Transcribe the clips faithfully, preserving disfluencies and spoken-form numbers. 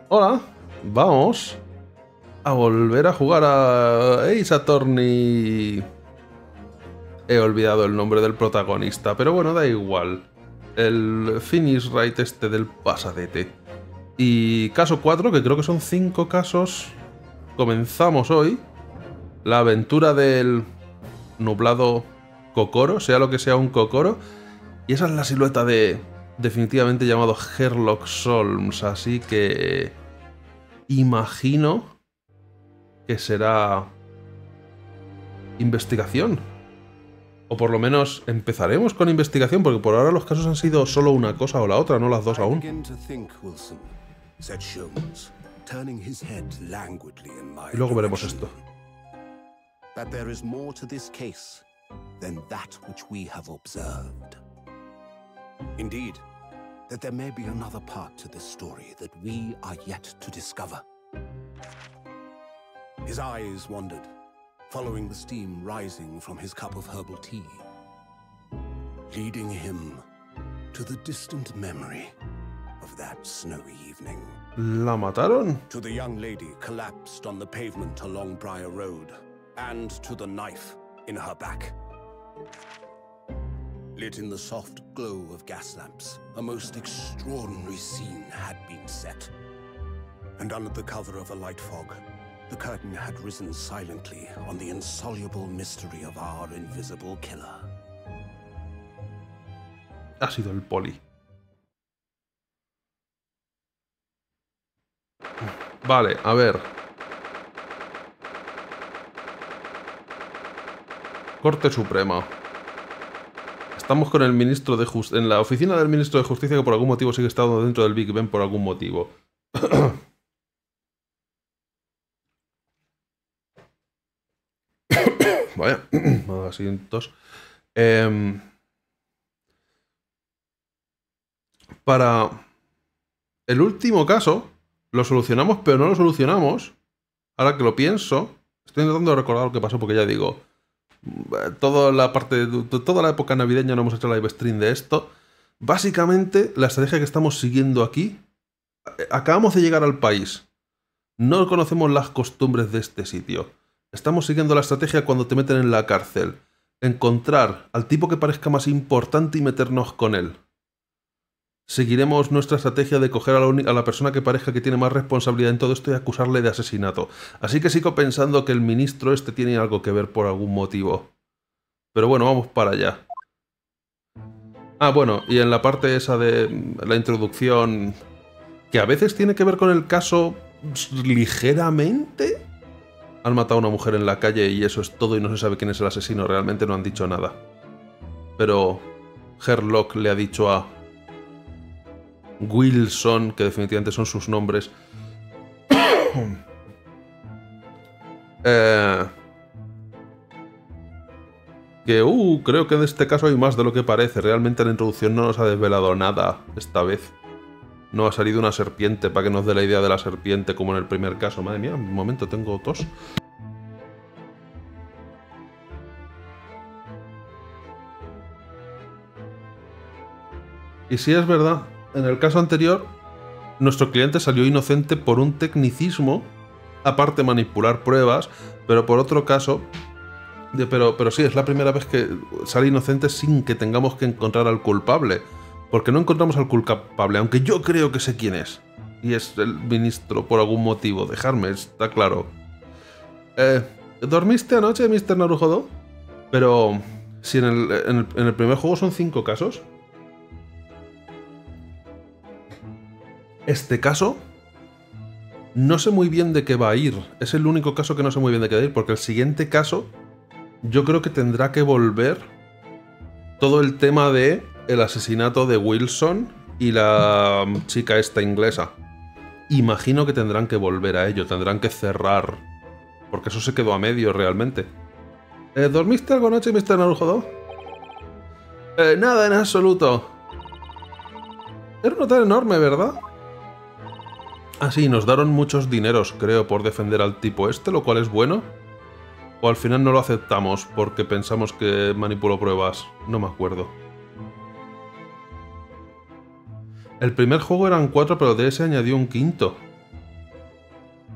Hola, vamos a volver a jugar a Ace Attorney. He olvidado el nombre del protagonista, pero bueno, da igual. El Finish Right este del pasadete. Y caso cuatro, que creo que son cinco casos. Comenzamos hoy la aventura del nublado Kokoro, sea lo que sea un Kokoro. Y esa es la silueta de, definitivamente llamado Sherlock Holmes, así que imagino que será investigación. O por lo menos empezaremos con investigación, porque por ahora los casos han sido solo una cosa o la otra, no las dos aún. Y luego veremos esto. That there is more to this case than that which we have observed. Indeed, that there may be another part to this story that we are yet to discover. His eyes wandered, following the steam rising from his cup of herbal tea, leading him to the distant memory of that snowy evening. ¿La mataron? To the young lady collapsed on the pavement along Briar Road, and to the knife in her back. Lit in the soft glow of gas lamps, a most extraordinary scene had been set. And under the cover of a light fog, the curtain had risen silently on the insoluble mystery of our invisible killer. Ha sido el poli. Vale, a ver. Corte Suprema. Estamos con el ministro de Justicia, en la oficina del ministro de Justicia, que por algún motivo sigue estando dentro del Big Ben por algún motivo. Vaya, asientos. Eh, para el último caso, lo solucionamos, pero no lo solucionamos. Ahora que lo pienso, estoy intentando recordar lo que pasó, porque ya digo, toda la parte de, toda la época navideña no hemos hecho live stream de esto. Básicamente, la estrategia que estamos siguiendo aquí, acabamos de llegar al país. No conocemos las costumbres de este sitio. Estamos siguiendo la estrategia cuando te meten en la cárcel. Encontrar al tipo que parezca más importante y meternos con él. Seguiremos nuestra estrategia de coger a la, a la persona que parezca que tiene más responsabilidad en todo esto y acusarle de asesinato. Así que sigo pensando que el ministro este tiene algo que ver por algún motivo. Pero bueno, vamos para allá. Ah, bueno, y en la parte esa de la introducción, que a veces tiene que ver con el caso ligeramente. Han matado a una mujer en la calle y eso es todo y no se sabe quién es el asesino. Realmente no han dicho nada. Pero Sherlock le ha dicho a Wilson, que definitivamente son sus nombres, eh, que, uh, creo que en este caso hay más de lo que parece. Realmente la introducción no nos ha desvelado nada esta vez. No ha salido una serpiente para que nos dé la idea de la serpiente como en el primer caso. Madre mía, un momento, tengo tos. Y si es verdad, en el caso anterior, nuestro cliente salió inocente por un tecnicismo, aparte manipular pruebas, pero por otro caso, de, pero, pero sí, es la primera vez que sale inocente sin que tengamos que encontrar al culpable. Porque no encontramos al culpable, aunque yo creo que sé quién es. Y es el ministro por algún motivo. Dejarme, está claro. Eh, ¿Dormiste anoche, mister Narujodo? Pero si en el, en, el, en el primer juego son cinco casos. Este caso no sé muy bien de qué va a ir. Es el único caso que no sé muy bien de qué va a ir, porque el siguiente caso yo creo que tendrá que volver todo el tema de el asesinato de Wilson y la chica esta inglesa. Imagino que tendrán que volver a ello, tendrán que cerrar, porque eso se quedó a medio realmente. ¿Eh, ¿Dormiste algo anoche, mister Narujodo? Eh, nada en absoluto. Era un hotel enorme, ¿verdad? Ah, sí, nos daron muchos dineros, creo, por defender al tipo este, lo cual es bueno. O al final no lo aceptamos porque pensamos que manipuló pruebas. No me acuerdo. El primer juego eran cuatro, pero de ese añadió un quinto.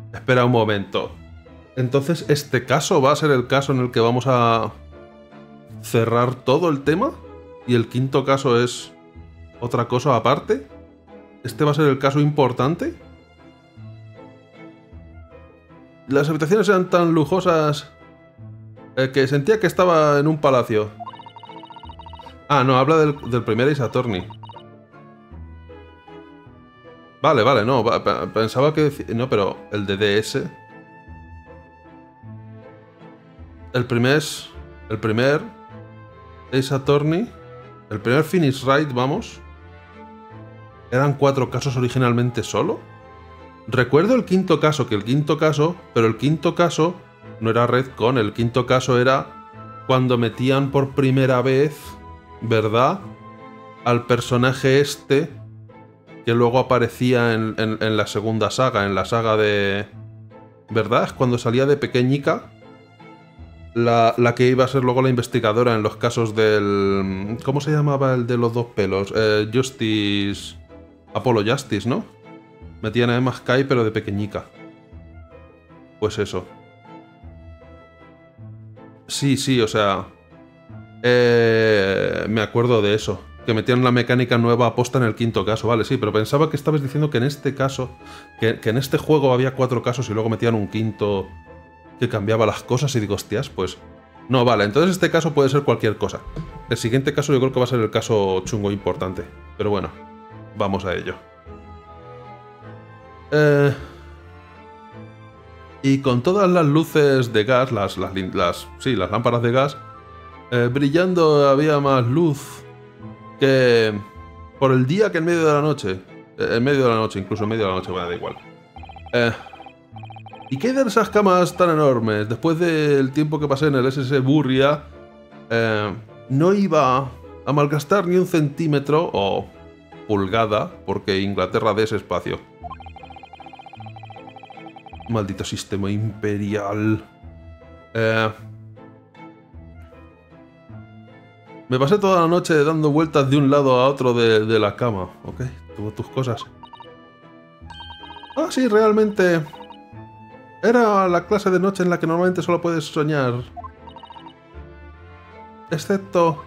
Espera un momento. Entonces, ¿este caso va a ser el caso en el que vamos a cerrar todo el tema? ¿Y el quinto caso es otra cosa aparte? ¿Este va a ser el caso importante? Las habitaciones eran tan lujosas eh, que sentía que estaba en un palacio. Ah, no, habla del, del primer Ace Attorney. Vale, vale, no, pensaba que... No, pero el de D S... El primer... El primer... Ace Attorney... El primer Phoenix Wright, vamos... ¿Eran cuatro casos originalmente solo? Recuerdo el quinto caso, que el quinto caso... Pero el quinto caso no era Redcon, el quinto caso era... Cuando metían por primera vez... ¿Verdad? Al personaje este... Que luego aparecía en, en, en la segunda saga, en la saga de... ¿Verdad? Es cuando salía de pequeñica... La, la que iba a ser luego la investigadora en los casos del... ¿Cómo se llamaba el de los dos pelos? Eh, Justice... Apollo Justice, ¿no? Metían a Emma Sky, pero de pequeñica. Pues eso. Sí, sí, o sea... Eh, me acuerdo de eso. Que metían la mecánica nueva aposta en el quinto caso. Vale, sí, pero pensaba que estabas diciendo que en este caso... Que, que en este juego había cuatro casos y luego metían un quinto... Que cambiaba las cosas y digo, hostias, pues... No, vale, entonces este caso puede ser cualquier cosa. El siguiente caso yo creo que va a ser el caso chungo importante. Pero bueno, vamos a ello. Eh... Y con todas las luces de gas, las, las, las, sí, las lámparas de gas, eh, brillando había más luz que por el día que en medio de la noche. Eh, en medio de la noche, incluso en medio de la noche, bueno, da igual. Eh... ¿Y qué hay de esas camas tan enormes? Después del tiempo que pasé en el S S Burria, eh, no iba a malgastar ni un centímetro o pulgada, porque Inglaterra de ese espacio. Maldito sistema imperial. Eh, me pasé toda la noche dando vueltas de un lado a otro de, de la cama. Ok, tuvo tus cosas. Ah, sí, realmente... Era la clase de noche en la que normalmente solo puedes soñar. Excepto...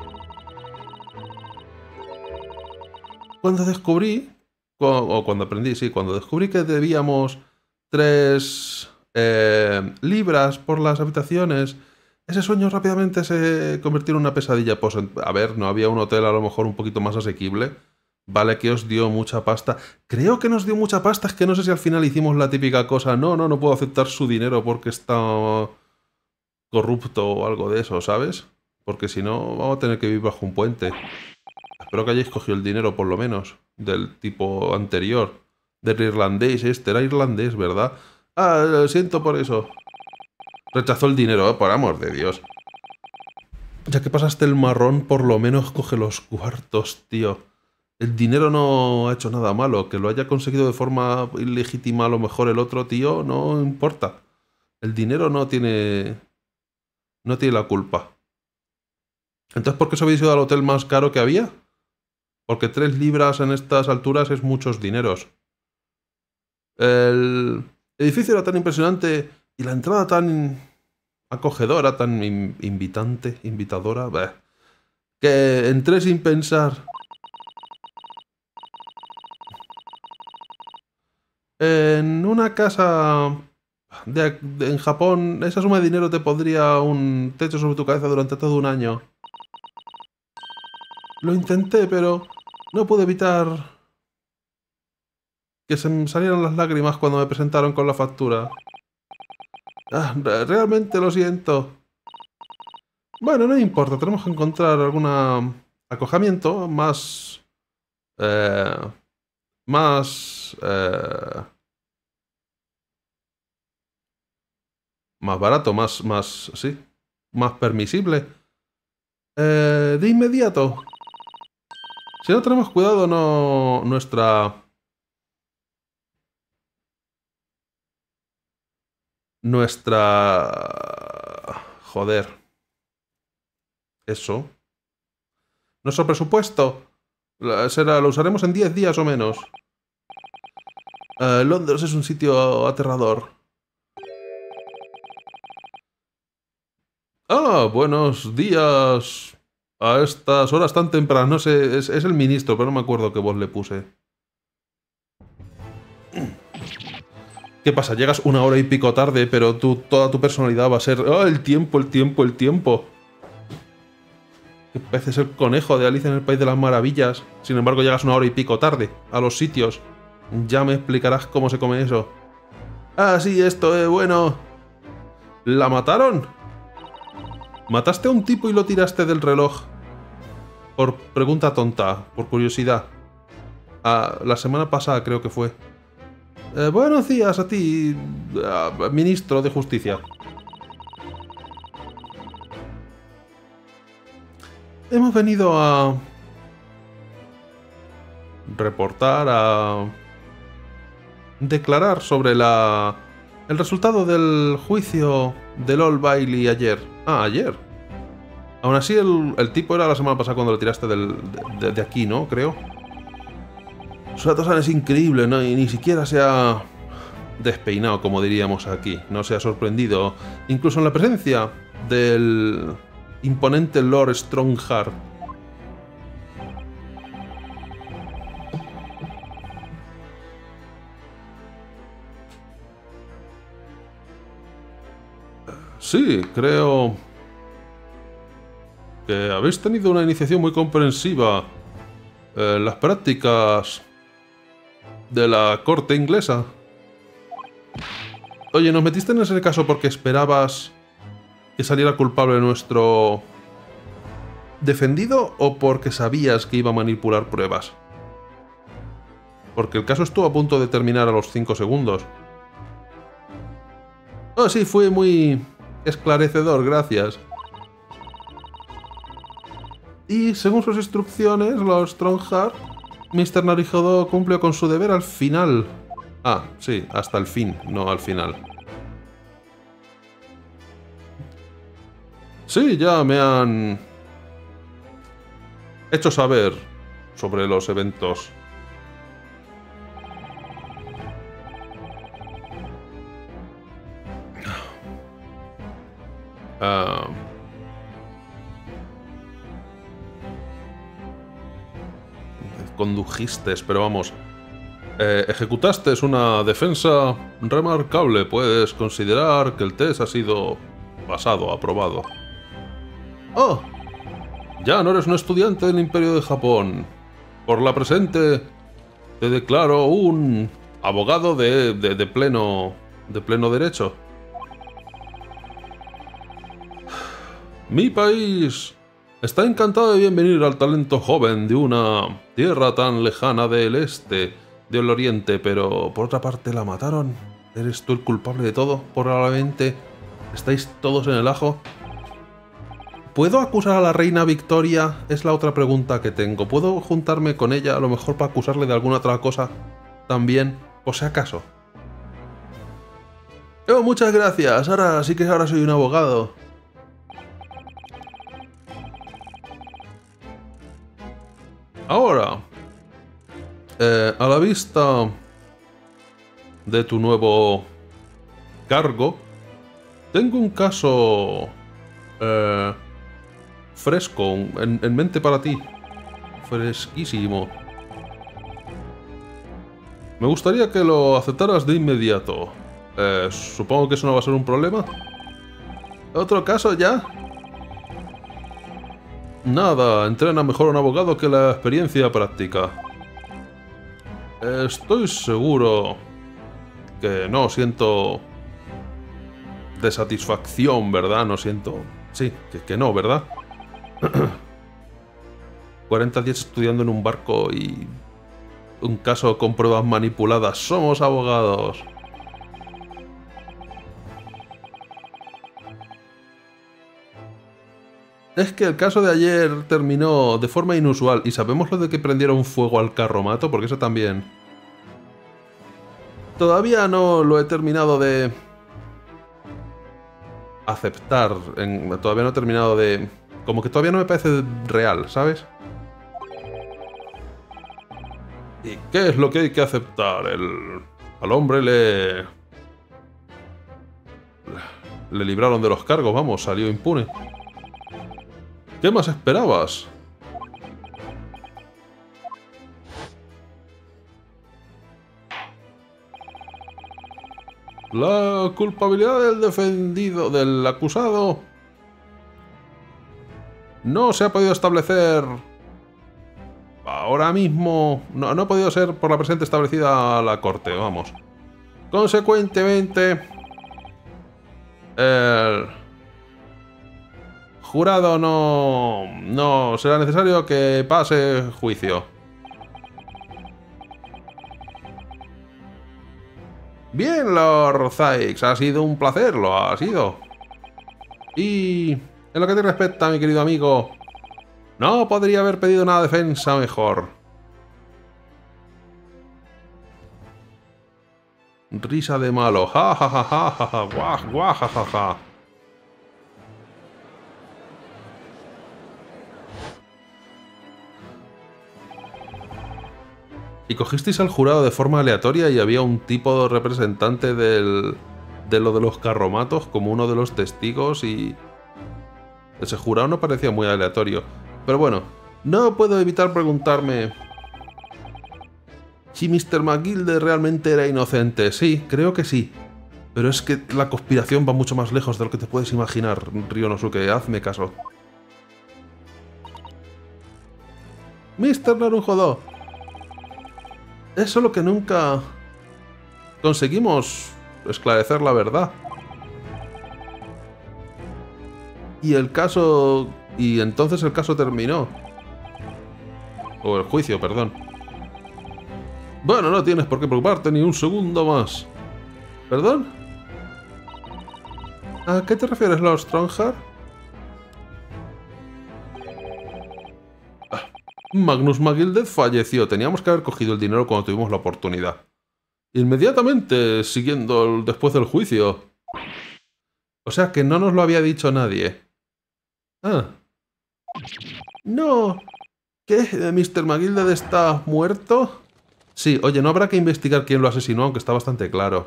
Cuando descubrí... O cuando aprendí, sí. Cuando descubrí que debíamos tres eh, libras por las habitaciones, ese sueño rápidamente se convirtió en una pesadilla. Pues, a ver, no había un hotel a lo mejor un poquito más asequible. Vale que os dio mucha pasta. Creo que nos dio mucha pasta, es que no sé si al final hicimos la típica cosa. No, no, no puedo aceptar su dinero porque está corrupto o algo de eso, ¿sabes? Porque si no, vamos a tener que vivir bajo un puente. Espero que hayáis cogido el dinero, por lo menos, del tipo anterior. Del irlandés este. Era irlandés, ¿verdad? Ah, lo siento por eso. Rechazó el dinero, ¿eh? Por amor de Dios. Ya que pasaste el marrón, por lo menos coge los cuartos, tío. El dinero no ha hecho nada malo. Que lo haya conseguido de forma ilegítima a lo mejor el otro tío, no importa. El dinero no tiene... No tiene la culpa. Entonces, ¿por qué os habéis ido al hotel más caro que había? Porque tres libras en estas alturas es muchos dineros. El edificio era tan impresionante y la entrada tan acogedora, tan in invitante, invitadora, bah, que entré sin pensar... En una casa de, de, en Japón, esa suma de dinero te pondría un techo sobre tu cabeza durante todo un año. Lo intenté, pero no pude evitar que se me salieran las lágrimas cuando me presentaron con la factura. Ah, realmente lo siento. Bueno, no importa, tenemos que encontrar algún acogimiento más... Eh, más... Eh, más barato, más, más, sí, más permisible. Eh, de inmediato. Si no tenemos cuidado, no... Nuestra... Nuestra... Joder. Eso. Nuestro presupuesto será, lo usaremos en diez días o menos. Uh, Londres es un sitio aterrador. Ah, buenos días. A estas horas tan tempranas, no sé, es, es el ministro, pero no me acuerdo qué voz le puse. ¿Qué pasa? Llegas una hora y pico tarde, pero tú, toda tu personalidad va a ser... ¡Ah, el tiempo, el tiempo, el tiempo! Que pareces el conejo de Alicia en el País de las Maravillas. Sin embargo, llegas una hora y pico tarde a los sitios. Ya me explicarás cómo se come eso. Ah, sí, esto es bueno. ¿La mataron? ¿Mataste a un tipo y lo tiraste del reloj? Por pregunta tonta, por curiosidad. Ah, la semana pasada creo que fue. Eh, buenos días a ti, uh, ministro de Justicia. Hemos venido a... reportar, a... declarar sobre la... el resultado del juicio del Old Bailey ayer. Ah, ayer. Aún así, el, el tipo era la semana pasada cuando lo tiraste del, de, de aquí, ¿no? Creo. Suatosan es increíble, ¿no? Y ni siquiera se ha despeinado, como diríamos aquí. No se ha sorprendido. Incluso en la presencia del imponente Lord Strongheart. Sí, creo que habéis tenido una iniciación muy comprensiva en las prácticas de la corte inglesa. Oye, ¿nos metiste en ese caso porque esperabas que saliera culpable nuestro defendido o porque sabías que iba a manipular pruebas? Porque el caso estuvo a punto de terminar a los cinco segundos. Oh, sí, fue muy esclarecedor, gracias. Y según sus instrucciones, los Strongheart, mister Naruhodo cumplió con su deber al final. Ah, sí, hasta el fin, no al final. Sí, ya me han hecho saber sobre los eventos. Uh, condujiste, pero vamos. Eh, ejecutaste una defensa remarcable. Puedes considerar que el test ha sido pasado, aprobado. ¡Oh! Ya no eres un estudiante del Imperio de Japón. Por la presente, te declaro un abogado de, de, de pleno, de pleno derecho. Mi país está encantado de bienvenir al talento joven de una tierra tan lejana del este, del oriente, pero por otra parte la mataron. ¿Eres tú el culpable de todo? Probablemente estáis todos en el ajo. ¿Puedo acusar a la reina Victoria? Es la otra pregunta que tengo. ¿Puedo juntarme con ella a lo mejor para acusarle de alguna otra cosa también? ¿O si acaso? Oh, muchas gracias. Ahora sí que ahora soy un abogado. Ahora, eh, a la vista de tu nuevo cargo, tengo un caso eh, fresco en, en mente para ti. Fresquísimo. Me gustaría que lo aceptaras de inmediato. Eh, supongo que eso no va a ser un problema. ¿Otro caso ya? Nada, entrena mejor a un abogado que la experiencia práctica. Estoy seguro que no siento de satisfacción, ¿verdad? No siento... Sí, que, que no, ¿verdad? cuarenta días estudiando en un barco y... un caso con pruebas manipuladas. Somos abogados. Es que el caso de ayer terminó de forma inusual. ¿Y sabemos lo de que prendieron fuego al carromato? Porque eso también... Todavía no lo he terminado de... aceptar. En... Todavía no he terminado de... Como que todavía no me parece real, ¿sabes? ¿Y qué es lo que hay que aceptar? ¿El al hombre le... Le libraron de los cargos, vamos, salió impune. ¿Qué más esperabas? La culpabilidad del defendido, del acusado, no se ha podido establecer ahora mismo. No, no ha podido ser por la presente establecida a la corte, vamos. Consecuentemente, el jurado no, no será necesario que pase juicio. Bien, Lord Sykes, ha sido un placer, lo ha sido. Y en lo que te respecta, mi querido amigo, no podría haber pedido una defensa mejor. Risa de malo, ja ja ja ja ja ja, guaj, guaj, ja ja ja. Y cogisteis al jurado de forma aleatoria y había un tipo representante del, de lo de los carromatos como uno de los testigos y... Ese jurado no parecía muy aleatorio. Pero bueno, no puedo evitar preguntarme... si mister McGilde realmente era inocente. Sí, creo que sí. Pero es que la conspiración va mucho más lejos de lo que te puedes imaginar, Ryonosuke. Hazme caso. mister Naruhodo. Es solo que nunca conseguimos esclarecer la verdad. Y el caso... Y entonces el caso terminó. O el juicio, perdón. Bueno, no tienes por qué preocuparte ni un segundo más. ¿Perdón? ¿A qué te refieres, Lord Strongheart? Magnus McGilde falleció. Teníamos que haber cogido el dinero cuando tuvimos la oportunidad. Inmediatamente, siguiendo el, después del juicio. O sea que no nos lo había dicho nadie. Ah. No. ¿Qué? ¿mister McGilde está muerto? Sí, oye, no habrá que investigar quién lo asesinó, aunque está bastante claro.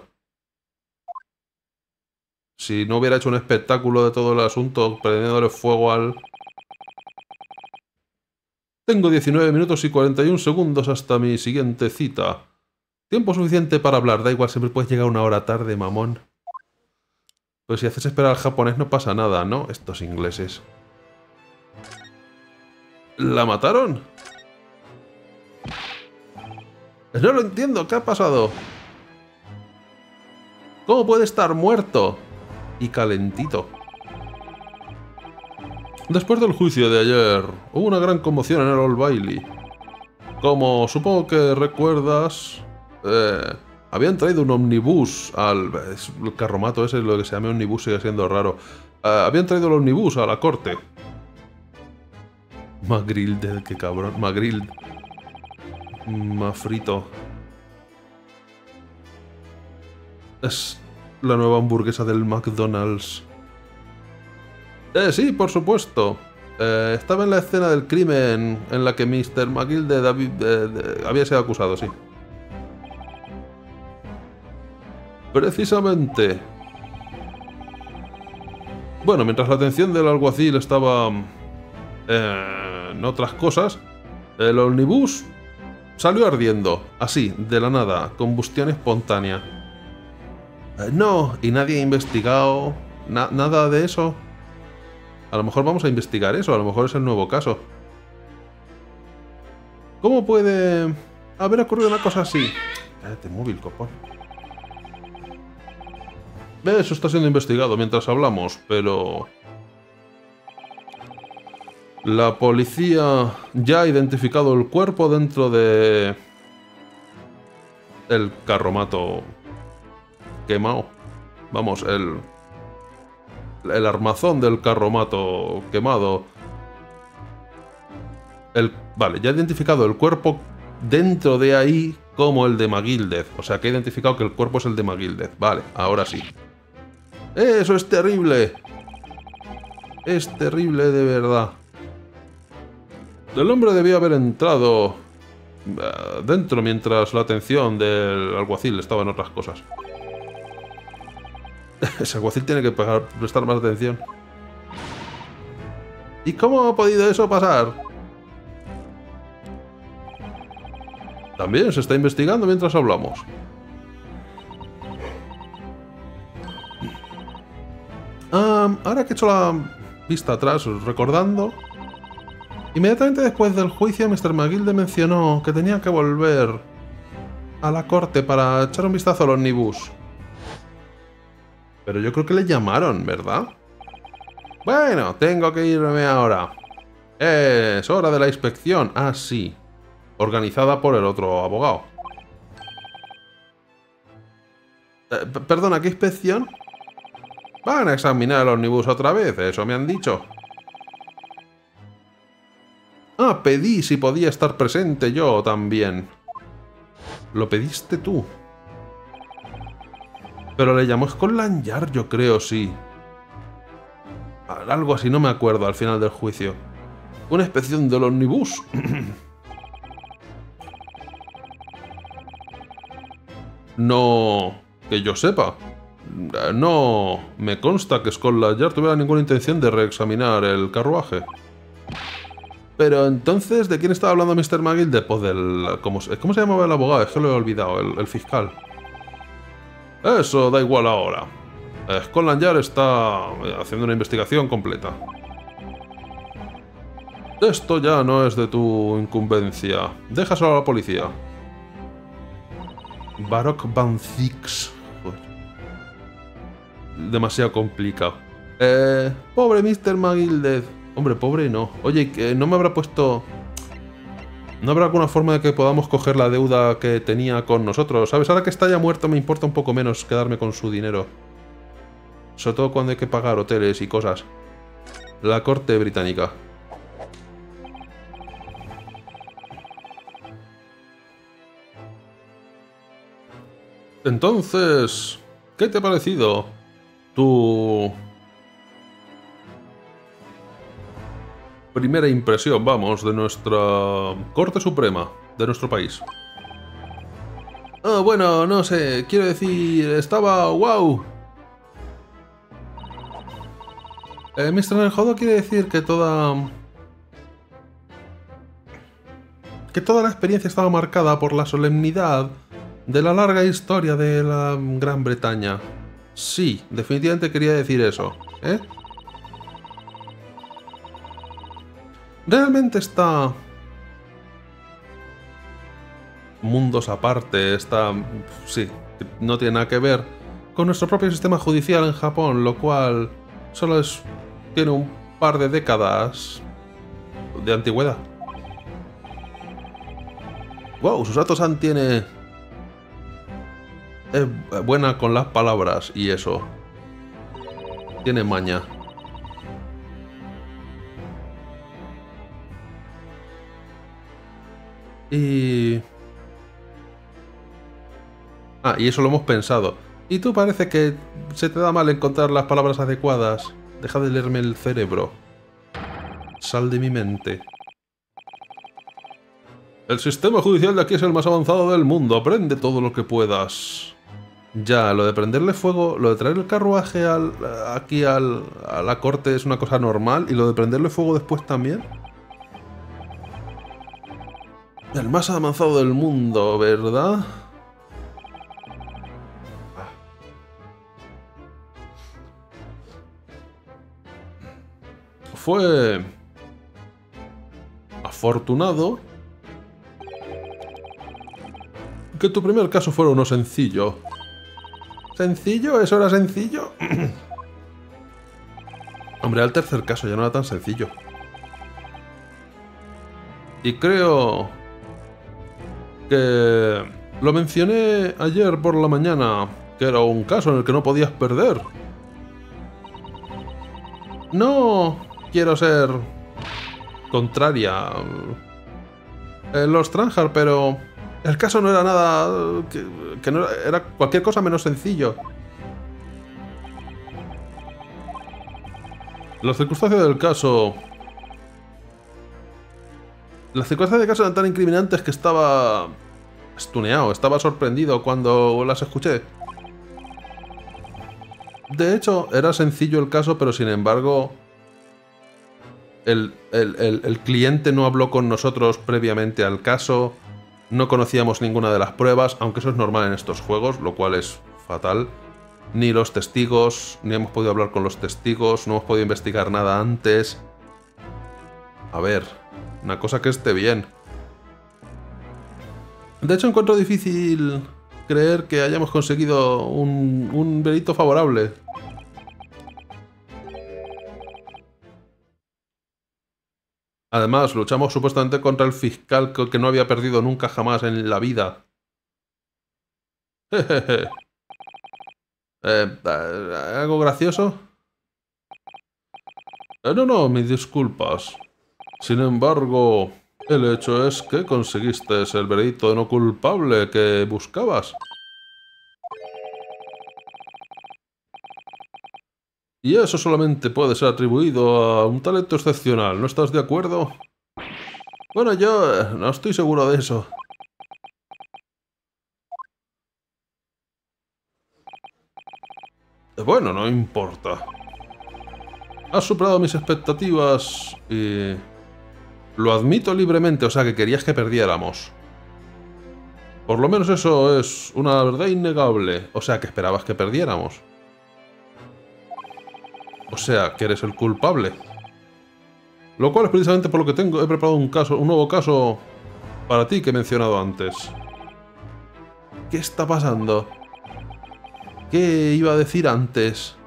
Si no hubiera hecho un espectáculo de todo el asunto, prendiéndole fuego al... Tengo diecinueve minutos y cuarenta y un segundos hasta mi siguiente cita. Tiempo suficiente para hablar, da igual, siempre puedes llegar una hora tarde, mamón. Pues si haces esperar al japonés no pasa nada, ¿no? Estos ingleses. ¿La mataron? No lo entiendo, ¿qué ha pasado? ¿Cómo puede estar muerto? Y calentito. Después del juicio de ayer, hubo una gran conmoción en el Old Bailey. Como supongo que recuerdas, eh, habían traído un omnibus al... El carromato ese, lo que se llama omnibus sigue siendo raro. Eh, habían traído el omnibus a la corte. Magrild, qué cabrón. Magrild. Mafrito. Es la nueva hamburguesa del McDonald's. Eh, sí, por supuesto. Eh, estaba en la escena del crimen en la que mister McGilde David, eh, de, había sido acusado, sí. Precisamente. Bueno, mientras la atención del alguacil estaba eh, en otras cosas, el omnibus salió ardiendo, así, de la nada, combustión espontánea. Eh, no, y nadie ha investigado na nada de eso. A lo mejor vamos a investigar eso, a lo mejor es el nuevo caso. ¿Cómo puede haber ocurrido una cosa así? Cállate, móvil, copón. Eso está siendo investigado mientras hablamos, pero... La policía ya ha identificado el cuerpo dentro de... el carromato quemado. Vamos, el... El armazón del carromato quemado. El, vale, ya ha identificado el cuerpo dentro de ahí como el de McGilde. O sea, que ha identificado que el cuerpo es el de McGilde. Vale, ahora sí. ¡Eso es terrible! Es terrible de verdad. El hombre debió haber entrado uh, dentro mientras la atención del alguacil estaba en otras cosas. Ese alguacil tiene que pagar, prestar más atención. ¿Y cómo ha podido eso pasar? También se está investigando mientras hablamos. Um, ahora que he hecho la vista atrás, recordando... Inmediatamente después del juicio, mister McGilde mencionó que tenía que volver a la corte para echar un vistazo al ómnibus. Pero yo creo que le llamaron, ¿verdad? Bueno, tengo que irme ahora. Es hora de la inspección. Ah, sí. Organizada por el otro abogado. Eh, perdona, ¿qué inspección? Van a examinar el ómnibus otra vez, eso me han dicho. Ah, pedí si podía estar presente yo también. Lo pediste tú. Pero le llamó Scotland Yard, yo creo, sí. Algo así, no me acuerdo al final del juicio. Una inspección del ómnibus. No... que yo sepa. No me consta que Scotland Yard tuviera ninguna intención de reexaminar el carruaje. Pero entonces, ¿de quién estaba hablando mister McGilde? Pues del... ¿Cómo, ¿Cómo se llamaba el abogado? Es que lo he olvidado, el, el fiscal. Eso da igual ahora. Scotland Yard está haciendo una investigación completa. Esto ya no es de tu incumbencia. Déjaselo a la policía. Baroque Van Zix. Demasiado complicado. Eh, pobre mister McGilde. Hombre, pobre no. Oye, que ¿no me habrá puesto... ¿No habrá alguna forma de que podamos coger la deuda que tenía con nosotros? ¿Sabes? Ahora que está ya muerto me importa un poco menos quedarme con su dinero. Sobre todo cuando hay que pagar hoteles y cosas. La corte británica. Entonces, ¿qué te ha parecido tu primera impresión, vamos, de nuestra Corte Suprema de nuestro país? Ah, bueno, no sé, quiero decir, estaba wow. Eh, mister Nerjodo quiere decir que toda... que toda la experiencia estaba marcada por la solemnidad de la larga historia de la Gran Bretaña. Sí, definitivamente quería decir eso, ¿eh? Realmente está... mundos aparte, está... sí, no tiene nada que ver con nuestro propio sistema judicial en Japón, lo cual solo es... tiene un par de décadas de antigüedad. Wow, Susato-san tiene... es buena con las palabras y eso. Tiene maña. Y... ah, y eso lo hemos pensado. ¿Y tú parece que se te da mal encontrar las palabras adecuadas? Deja de leerme el cerebro. Sal de mi mente. El sistema judicial de aquí es el más avanzado del mundo. Aprende todo lo que puedas. Ya, lo de prenderle fuego, lo de traer el carruaje al, aquí al, a la corte es una cosa normal. Y lo de prenderle fuego después también. El más avanzado del mundo, ¿verdad? Fue... afortunado que tu primer caso fuera uno sencillo. ¿Sencillo? ¿Eso era sencillo? Hombre, el tercer caso ya no era tan sencillo. Y creo que lo mencioné ayer por la mañana, que era un caso en el que no podías perder. No quiero ser contraria en los Stranjar, pero el caso no era nada... que, que no era, era cualquier cosa menos sencillo. Las circunstancias del caso... Las circunstancias de caso eran tan incriminantes que estaba estuneado, estaba sorprendido cuando las escuché. De hecho, era sencillo el caso, pero sin embargo, el, el, el, el cliente no habló con nosotros previamente al caso, no conocíamos ninguna de las pruebas, aunque eso es normal en estos juegos, lo cual es fatal. Ni los testigos, ni hemos podido hablar con los testigos, no hemos podido investigar nada antes. A ver, una cosa que esté bien. De hecho, encuentro difícil creer que hayamos conseguido un, un veredicto favorable. Además, luchamos supuestamente contra el fiscal que, que no había perdido nunca jamás en la vida. Jejeje. Eh, ¿Algo gracioso? Eh, no, no, mis disculpas. Sin embargo, el hecho es que conseguiste el veredicto de no culpable que buscabas. Y eso solamente puede ser atribuido a un talento excepcional, ¿no estás de acuerdo? Bueno, yo eh, no estoy seguro de eso. Bueno, no importa. Has superado mis expectativas y... lo admito libremente, o sea que querías que perdiéramos. Por lo menos eso es una verdad innegable, o sea que esperabas que perdiéramos. O sea, que eres el culpable. Lo cual es precisamente por lo que tengo, he preparado un caso, un nuevo caso para ti que he mencionado antes. ¿Qué está pasando? ¿Qué iba a decir antes?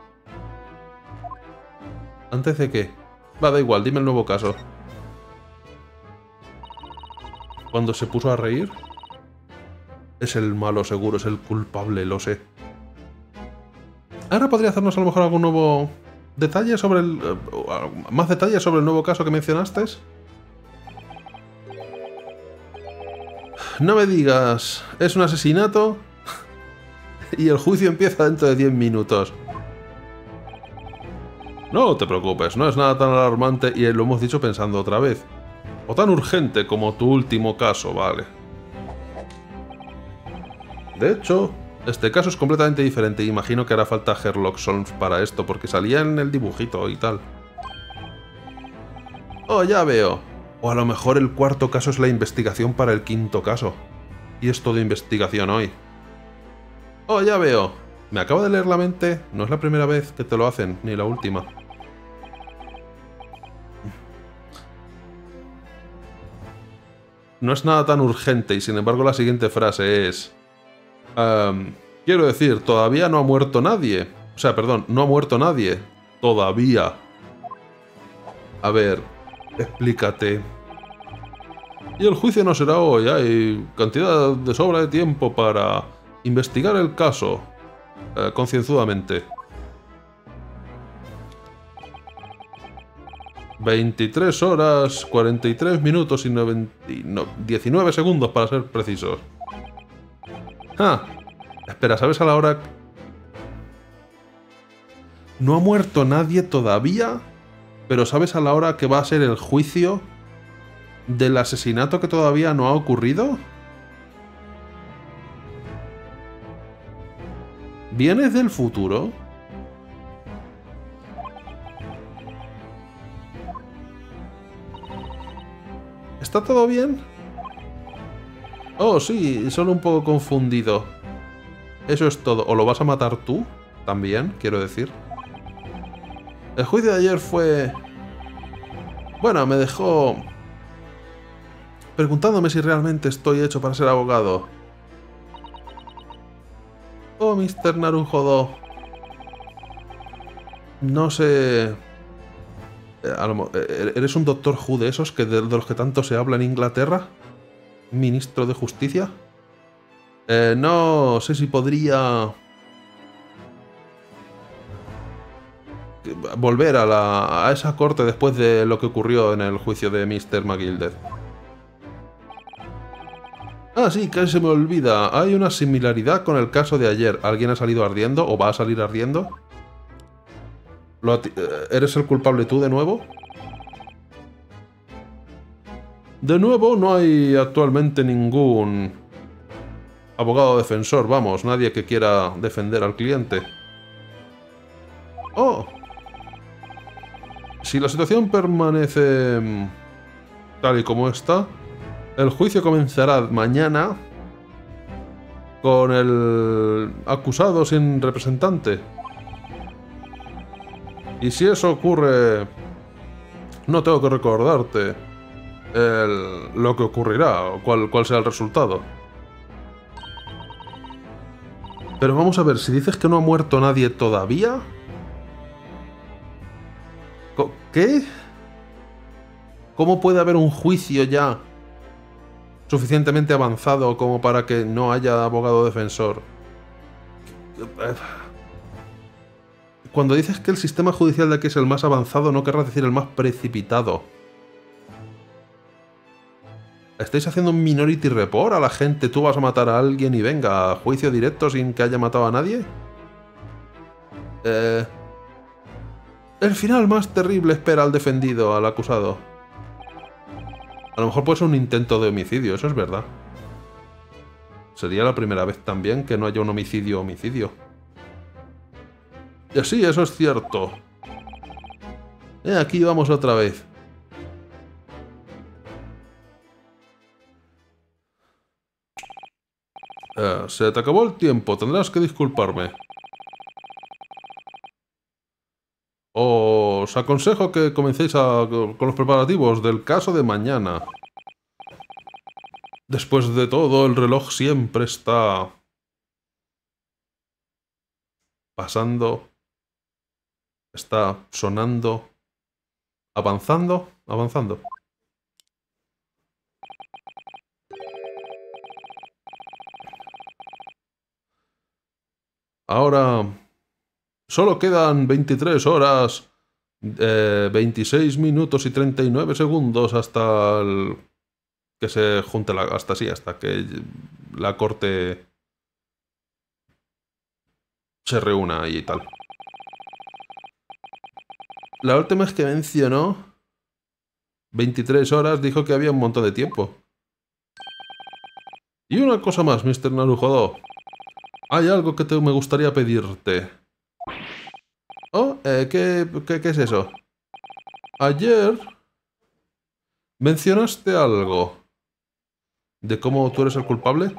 ¿Antes de qué? Va, da igual, dime el nuevo caso. Cuando se puso a reír. Es el malo seguro, es el culpable, lo sé. Ahora podría hacernos a lo mejor algún nuevo detalle sobre el... Uh, más detalles sobre el nuevo caso que mencionaste. No me digas, es un asesinato y el juicio empieza dentro de diez minutos. No te preocupes, no es nada tan alarmante y lo hemos dicho pensando otra vez. O tan urgente como tu último caso, vale. De hecho, este caso es completamente diferente. Imagino que hará falta Sherlock Holmes para esto, porque salía en el dibujito y tal. Oh, ya veo. O a lo mejor el cuarto caso es la investigación para el quinto caso. Y es todo investigación hoy. Oh, ya veo. Me acabo de leer la mente. No es la primera vez que te lo hacen, ni la última. No es nada tan urgente y sin embargo la siguiente frase es... Um, quiero decir, todavía no ha muerto nadie. O sea, perdón, no ha muerto nadie. Todavía. A ver, explícate. Y el juicio no será hoy. Hay cantidad de sobra de tiempo para investigar el caso eh, concienzudamente. veintitrés horas, cuarenta y tres minutos y noventa, no, diecinueve segundos para ser precisos. Ah, espera, ¿sabes a la hora? No ha muerto nadie todavía, pero ¿sabes a la hora que va a ser el juicio del asesinato que todavía no ha ocurrido? ¿Vienes del futuro? ¿Está todo bien? Oh, sí, solo un poco confundido. Eso es todo. ¿O lo vas a matar tú? También, quiero decir. El juicio de ayer fue... Bueno, me dejó... preguntándome si realmente estoy hecho para ser abogado. Oh, mister Narujodo. No sé... ¿Eres un Doctor Who de esos que de, de los que tanto se habla en Inglaterra? ¿Ministro de Justicia? Eh, no sé si podría... volver a, la, a esa corte después de lo que ocurrió en el juicio de mister McGilded. Ah, sí, casi se me olvida. Hay una similaridad con el caso de ayer. ¿Alguien ha salido ardiendo o va a salir ardiendo? ¿Lo ¿Eres el culpable tú de nuevo? De nuevo, no hay actualmente ningún abogado defensor, vamos, nadie que quiera defender al cliente. Oh. Si la situación permanece tal y como está, el juicio comenzará mañana con el acusado sin representante. Y si eso ocurre, no tengo que recordarte el, lo que ocurrirá o cuál, cuál será el resultado. Pero vamos a ver, si dices que no ha muerto nadie todavía... ¿Qué? ¿Cómo puede haber un juicio ya suficientemente avanzado como para que no haya abogado defensor? Cuando dices que el sistema judicial de aquí es el más avanzado, no querrás decir el más precipitado. ¿Estáis haciendo un Minority Report a la gente? ¿Tú vas a matar a alguien y venga, juicio directo sin que haya matado a nadie? Eh... El final más terrible espera al defendido, al acusado. A lo mejor puede ser un intento de homicidio, eso es verdad. Sería la primera vez también que no haya un homicidio-homicidio. Y sí, eso es cierto. Eh, aquí vamos otra vez. Eh, se te acabó el tiempo, tendrás que disculparme. Os aconsejo que comencéis a, con los preparativos del caso de mañana. Después de todo, el reloj siempre está pasando, está sonando, avanzando, avanzando. Ahora... Solo quedan veintitrés horas, eh, veintiséis minutos y treinta y nueve segundos hasta el, que se junte la... hasta sí, hasta que la corte se reúna y tal. La última vez que mencionó veintitrés horas dijo que había un montón de tiempo. Y una cosa más, mister Narujodo. Hay algo que te, me gustaría pedirte. Oh, eh, ¿qué, qué, ¿qué es eso? Ayer mencionaste algo de cómo tú eres el culpable.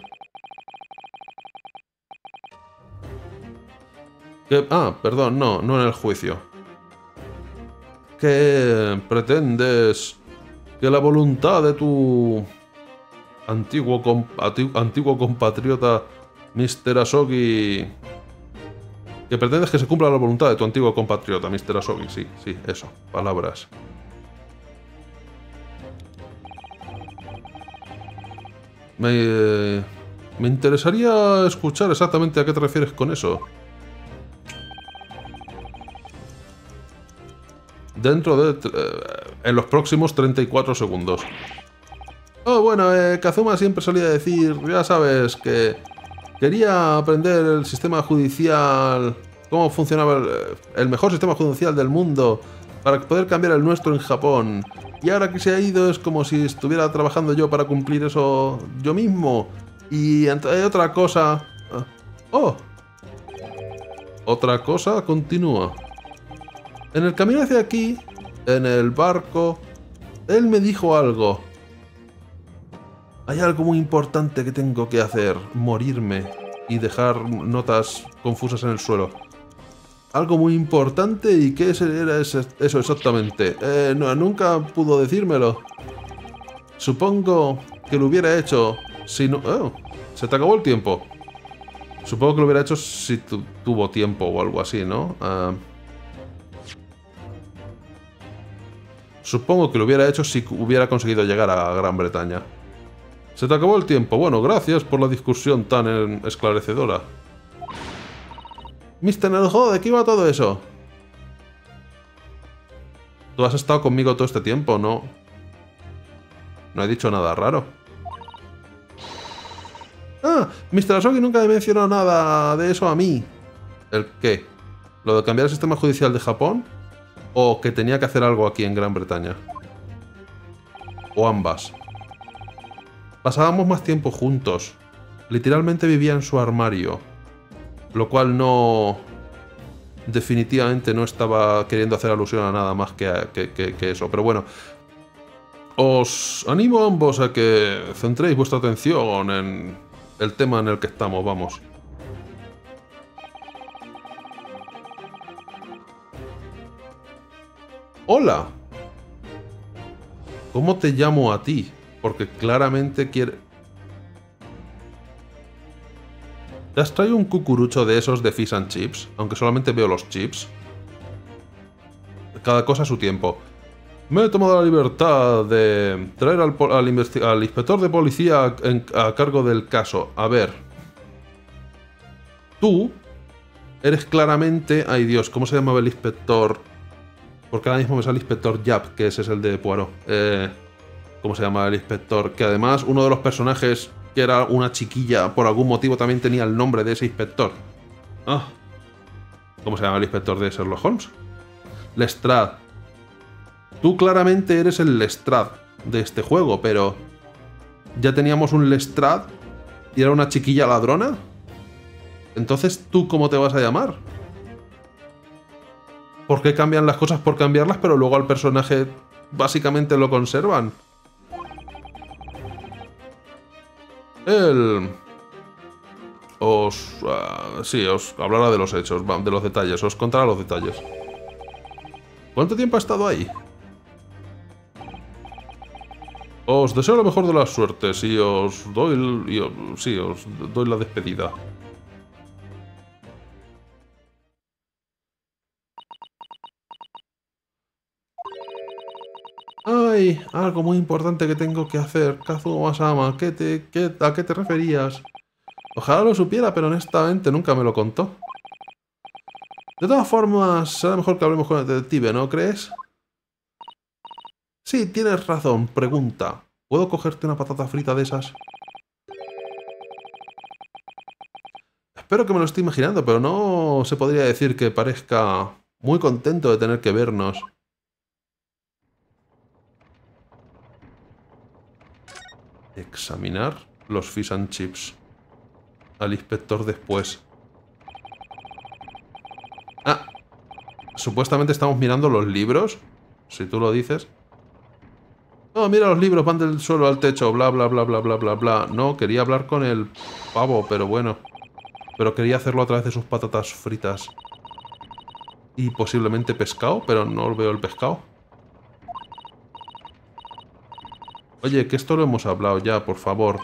¿Qué? Ah, perdón, no, no en el juicio. ¿Qué pretendes que la voluntad de tu antiguo, comp antiguo compatriota mister Asogi... Que pretendes que se cumpla la voluntad de tu antiguo compatriota, mister Asogi. Sí, sí, eso. Palabras. Me... Me interesaría escuchar exactamente a qué te refieres con eso. Dentro de... Eh, en los próximos treinta y cuatro segundos. Oh, bueno, eh, Kazuma siempre solía decir, ya sabes, que... Quería aprender el sistema judicial, cómo funcionaba el, el mejor sistema judicial del mundo para poder cambiar el nuestro en Japón. Y ahora que se ha ido es como si estuviera trabajando yo para cumplir eso yo mismo. Y hay otra cosa... ¡Oh! Otra cosa continúa. En el camino hacia aquí, en el barco, él me dijo algo. Hay algo muy importante que tengo que hacer, morirme y dejar notas confusas en el suelo. Algo muy importante, ¿y qué era eso exactamente? Eh, no, nunca pudo decírmelo. Supongo que lo hubiera hecho si no... Oh, se te acabó el tiempo. Supongo que lo hubiera hecho si tu tuvo tiempo o algo así, ¿no? Uh, supongo que lo hubiera hecho si hubiera conseguido llegar a Gran Bretaña. Se te acabó el tiempo. Bueno, gracias por la discusión tan esclarecedora. mister Narujodo, ¿de qué iba todo eso? Tú has estado conmigo todo este tiempo, ¿no? No he dicho nada raro. Ah, mister Asogi nunca me mencionó nada de eso a mí. ¿El qué? ¿Lo de cambiar el sistema judicial de Japón? ¿O que tenía que hacer algo aquí en Gran Bretaña? ¿O ambas? pasábamos más tiempo juntos. Literalmente vivía en su armario. Lo cual no... definitivamente no estaba queriendo hacer alusión a nada más que, a, que, que, que eso. Pero bueno, os animo a ambos a que centréis vuestra atención en el tema en el que estamos, vamos. Hola. ¿Cómo te llamo a ti? Porque claramente quiere... ¿Te has traído un cucurucho de esos de Fish and Chips? Aunque solamente veo los chips. Cada cosa a su tiempo. Me he tomado la libertad de traer al, al, al inspector de policía en, a cargo del caso. A ver. Tú eres claramente... Ay Dios, ¿cómo se llamaba el inspector? Porque ahora mismo me sale el inspector Yap, que ese es el de Poirot. Eh, ¿Cómo se llama el inspector? Que además uno de los personajes, que era una chiquilla, por algún motivo también tenía el nombre de ese inspector. Ah. ¿Cómo se llama el inspector de Sherlock Holmes? Lestrade. Tú claramente eres el Lestrade de este juego, pero... ¿ya teníamos un Lestrade y era una chiquilla ladrona? Entonces, ¿tú cómo te vas a llamar? ¿Por qué cambian las cosas por cambiarlas, pero luego al personaje básicamente lo conservan? Él... Os... Uh, sí, os hablará de los hechos, de los detalles, os contará los detalles. ¿Cuánto tiempo ha estado ahí? Os deseo lo mejor de las suertes y os doy... Y os, sí, os doy la despedida. Ay, algo muy importante que tengo que hacer. Kazuma-sama, ¿qué te, qué, ¿a qué te referías? Ojalá lo supiera, pero honestamente nunca me lo contó. De todas formas, será mejor que hablemos con el detective, ¿no crees? Sí, tienes razón. Pregunta. ¿Puedo cogerte una patata frita de esas? Espero que me lo esté imaginando, pero no se podría decir que parezca muy contento de tener que vernos. Examinar los fish and chips. Al inspector después. Ah, supuestamente estamos mirando los libros, si tú lo dices. No, mira, los libros van del suelo al techo, bla, bla, bla, bla, bla, bla, bla. No, quería hablar con el pavo, pero bueno. Pero quería hacerlo a través de sus patatas fritas. Y posiblemente pescado, pero no veo el pescado. Oye, que esto lo hemos hablado ya, por favor.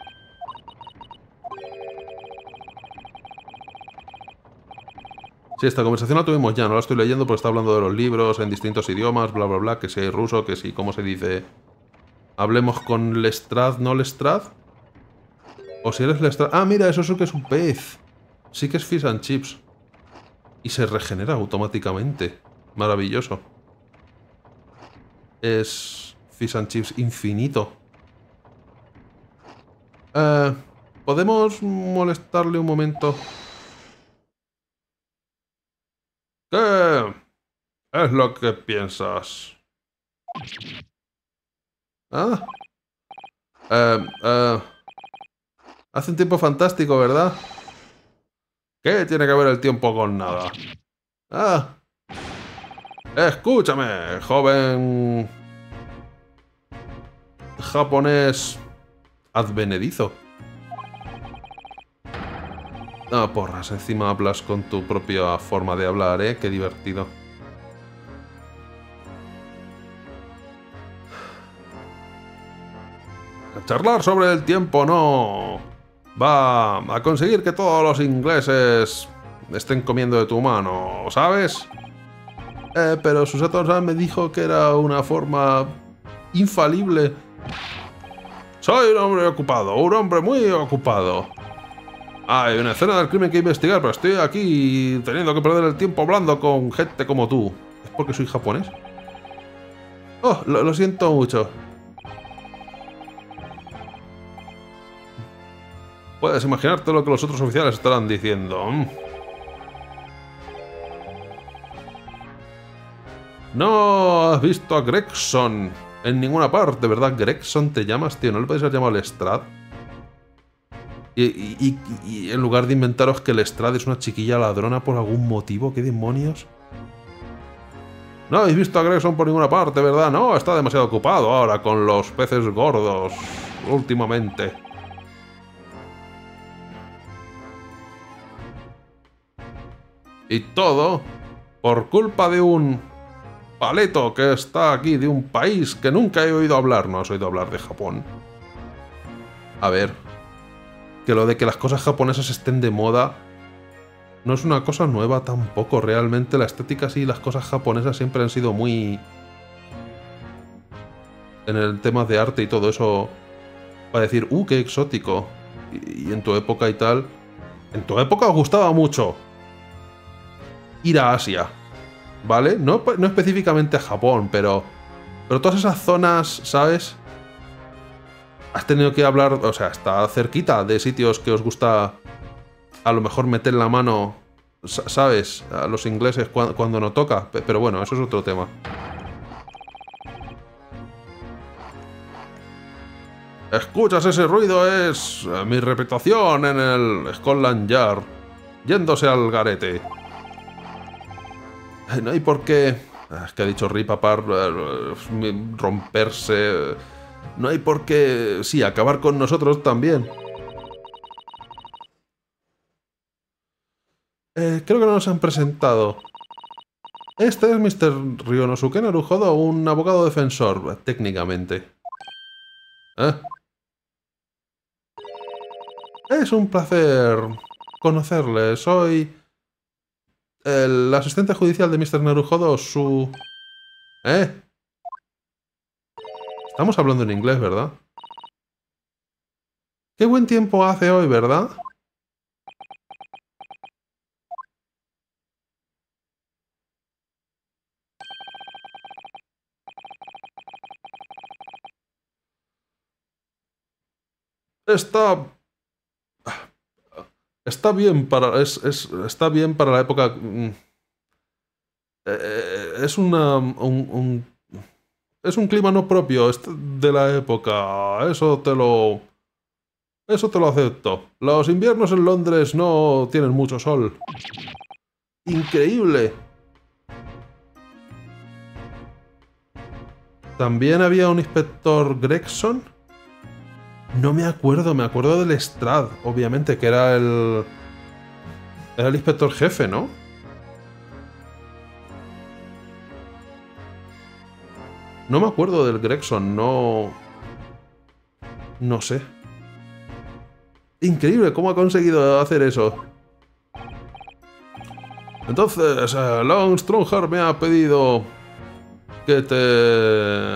Sí, esta conversación la tuvimos ya, no la estoy leyendo porque está hablando de los libros en distintos idiomas, bla, bla, bla, que si hay ruso, que si, ¿cómo se dice? Hablemos con Lestrade, ¿no Lestrade? O si eres Lestrade... Ah, mira, eso sí que es un pez. Sí que es fish and chips. Y se regenera automáticamente. Maravilloso. Es fish and chips infinito. Eh, ¿Podemos molestarle un momento? ¿Qué es lo que piensas? Ah. Eh, eh. Hace un tiempo fantástico, ¿verdad? ¿Qué tiene que ver el tiempo con nada? Ah. Escúchame, joven japonés advenedizo. Ah, porras, encima hablas con tu propia forma de hablar, ¿eh? Qué divertido. A charlar sobre el tiempo no va a conseguir que todos los ingleses estén comiendo de tu mano, ¿sabes? Eh, pero Susato-san me dijo que era una forma infalible. Soy un hombre ocupado, un hombre muy ocupado. Hay una escena del crimen que investigar, pero estoy aquí teniendo que perder el tiempo hablando con gente como tú. ¿Es porque soy japonés? Oh, lo, lo siento mucho. Puedes imaginarte lo que los otros oficiales estarán diciendo. ¿No has visto a Gregson En ninguna parte, ¿verdad? Gregson te llamas, tío. ¿No le podéis haber llamado Lestrade? Y, y, y, y en lugar de inventaros que Lestrade es una chiquilla ladrona por algún motivo. ¿Qué demonios? No habéis visto a Gregson por ninguna parte, ¿verdad? No, está demasiado ocupado ahora con los peces gordos. Últimamente. Y todo por culpa de un paleto que está aquí, de un país que nunca he oído hablar. No has oído hablar de Japón. A ver, que lo de que las cosas japonesas estén de moda no es una cosa nueva tampoco. Realmente la estética sí, las cosas japonesas siempre han sido muy... En el tema de arte y todo eso, para decir, ¡uh, qué exótico! Y, y en tu época y tal... En tu época os gustaba mucho ir a Asia, ¿vale? No, no específicamente a Japón, pero... Pero todas esas zonas, ¿sabes? Has tenido que hablar, o sea, está cerquita de sitios que os gusta a lo mejor meter la mano, ¿sabes? A los ingleses cuando, cuando no toca. Pero bueno, eso es otro tema. ¿Escuchas ese ruido? Es mi reputación en el Scotland Yard, yéndose al garete. No hay por qué... Es que ha dicho Ripapar, romperse... No hay por qué... Sí, acabar con nosotros también. Eh, creo que no nos han presentado. Este es mister Ryonosuke Naruhodo, un abogado defensor, técnicamente. ¿Eh? Es un placer conocerle. Soy el asistente judicial de mister Naruhodo, su... ¿Eh? Estamos hablando en inglés, ¿verdad? Qué buen tiempo hace hoy, ¿verdad? Está... Está bien para... Es, es, está bien para la época... Eh, es una... Un, un, es un clima no propio de la época. Eso te lo... Eso te lo acepto. Los inviernos en Londres no tienen mucho sol. ¡Increíble! ¿También había un inspector Gregson? No me acuerdo, me acuerdo del Lestrade, obviamente, que era el... Era el inspector jefe, ¿no? No me acuerdo del Gregson, no... No sé. Increíble, ¿cómo ha conseguido hacer eso? Entonces, eh, Long Strongheart me ha pedido que te...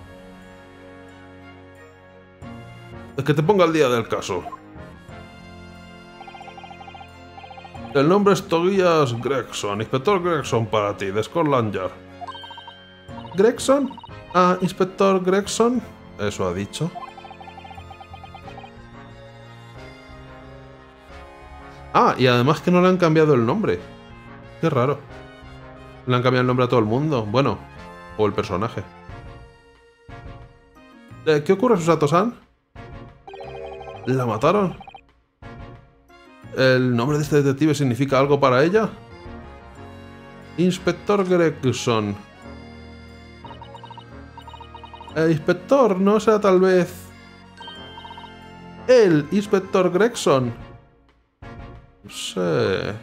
que te ponga al día del caso. El nombre es Tobias Gregson, inspector Gregson para ti, de Scotland Yard. ¿Gregson? Ah, inspector Gregson. Eso ha dicho. Ah, y además que no le han cambiado el nombre. Qué raro. Le han cambiado el nombre a todo el mundo. Bueno, o el personaje. Eh, ¿Qué ocurre, Susato-san? ¿La mataron? ¿El nombre de este detective significa algo para ella? Inspector Gregson. El inspector, ¿no será tal vez el inspector Gregson? No sé.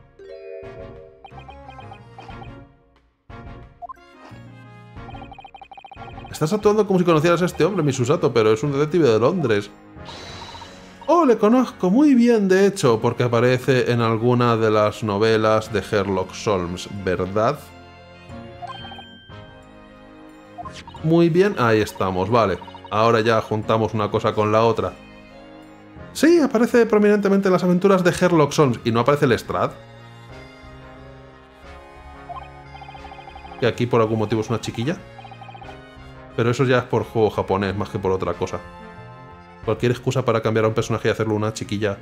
Estás actuando como si conocieras a este hombre, mi Susato, pero es un detective de Londres. Oh, le conozco muy bien, de hecho, porque aparece en alguna de las novelas de Sherlock Holmes, ¿verdad? Muy bien, ahí estamos, vale. Ahora ya juntamos una cosa con la otra. Sí, aparece prominentemente en las aventuras de Sherlock Holmes. ¿Y no aparece Lestrade? Que aquí por algún motivo es una chiquilla. Pero eso ya es por juego japonés, más que por otra cosa. Cualquier excusa para cambiar a un personaje y hacerlo una chiquilla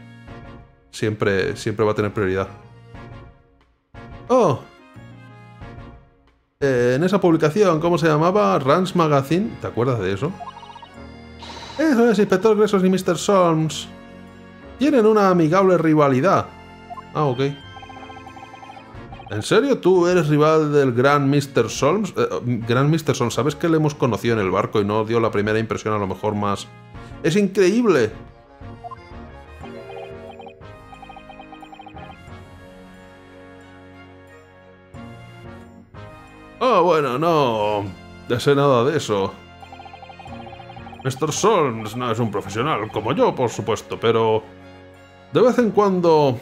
siempre, siempre va a tener prioridad. Oh. eh, en esa publicación, ¿cómo se llamaba? Rance Magazine. ¿Te acuerdas de eso? Eso es, Inspector Gregson y mister Solms tienen una amigable rivalidad. Ah, ok. ¿En serio tú eres rival del gran mister Solms? Eh, gran mister Solms, ¿sabes que le hemos conocido en el barco y no dio la primera impresión a lo mejor más? ¡Es increíble! Ah, bueno, no sé nada de eso. mister Solms no es un profesional, como yo, por supuesto, pero de vez en cuando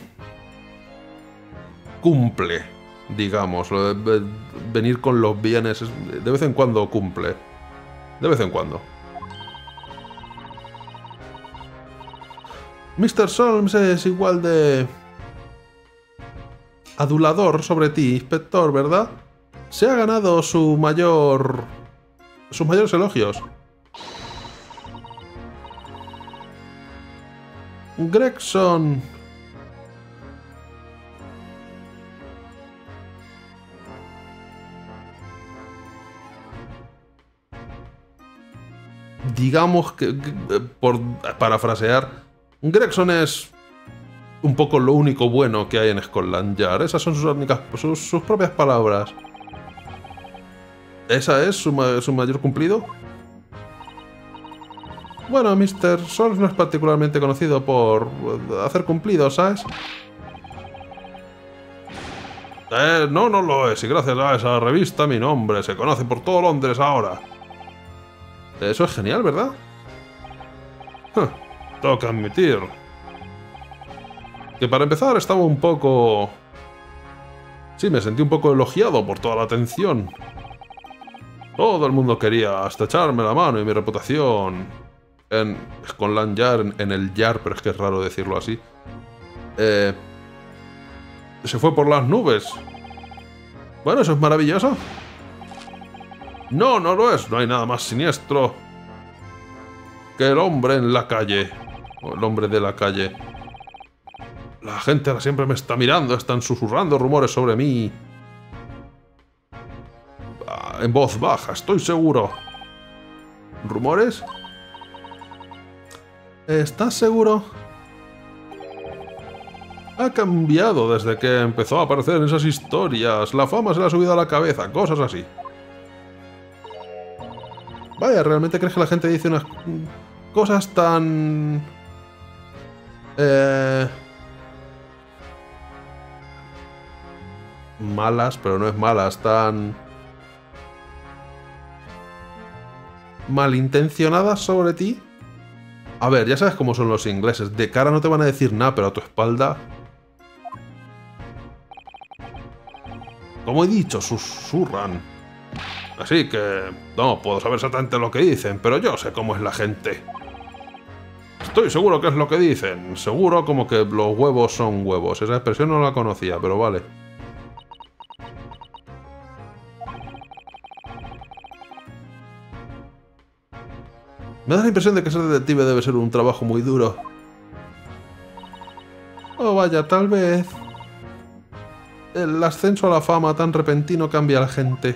cumple, digamos. Lo de venir con los bienes, de vez en cuando cumple. De vez en cuando. mister Solms es igual de adulador sobre ti, inspector, ¿verdad? Se ha ganado su mayor... sus mayores elogios. Gregson... digamos que, por parafrasear, Gregson es un poco lo único bueno que hay en Scotland Yard. Esas son sus únicas, sus, sus propias palabras. ¿Esa es su, su mayor cumplido? Bueno, mister Solms no es particularmente conocido por hacer cumplidos, ¿sabes? Eh, no, no lo es, y gracias a esa revista mi nombre se conoce por todo Londres ahora. Eso es genial, ¿verdad? Huh, tengo que admitir que para empezar estaba un poco... sí, me sentí un poco elogiado por toda la atención. Todo el mundo quería hasta echarme la mano y mi reputación en Scotland Yard, en, en el Yard, pero es que es raro decirlo así. Eh, se fue por las nubes. Bueno, eso es maravilloso. No, no lo es. No hay nada más siniestro que el hombre en la calle. O el hombre de la calle. La gente ahora siempre me está mirando. Están susurrando rumores sobre mí. En voz baja, estoy seguro. ¿Rumores? ¿Estás seguro? Ha cambiado desde que empezó a aparecer en esas historias. La fama se le ha subido a la cabeza, cosas así. Vaya, ¿realmente crees que la gente dice unas cosas tan... Eh... malas, pero no es malas, tan... malintencionadas sobre ti? A ver, ya sabes cómo son los ingleses. De cara no te van a decir nada, pero a tu espalda... como he dicho, susurran. Así que... no puedo saber exactamente lo que dicen, pero yo sé cómo es la gente. Estoy seguro que es lo que dicen. Seguro como que los huevos son huevos. Esa expresión no la conocía, pero vale. Me da la impresión de que ser detective debe ser un trabajo muy duro. Oh, vaya, tal vez... el ascenso a la fama tan repentino cambia a la gente.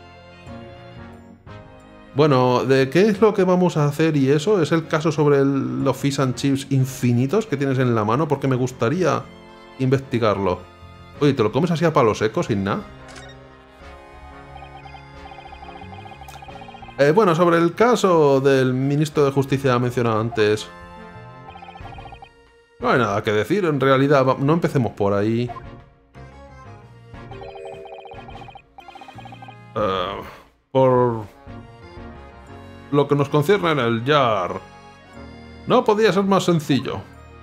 Bueno, ¿de qué es lo que vamos a hacer y eso? ¿Es el caso sobre el, los fish and chips infinitos que tienes en la mano? Porque me gustaría investigarlo. Oye, ¿te lo comes así a palo seco, sin nada? Eh, bueno, sobre el caso del ministro de Justicia mencionado antes... no hay nada que decir, en realidad. No empecemos por ahí. Uh, por lo que nos concierne en el Yard, no podía ser más sencillo.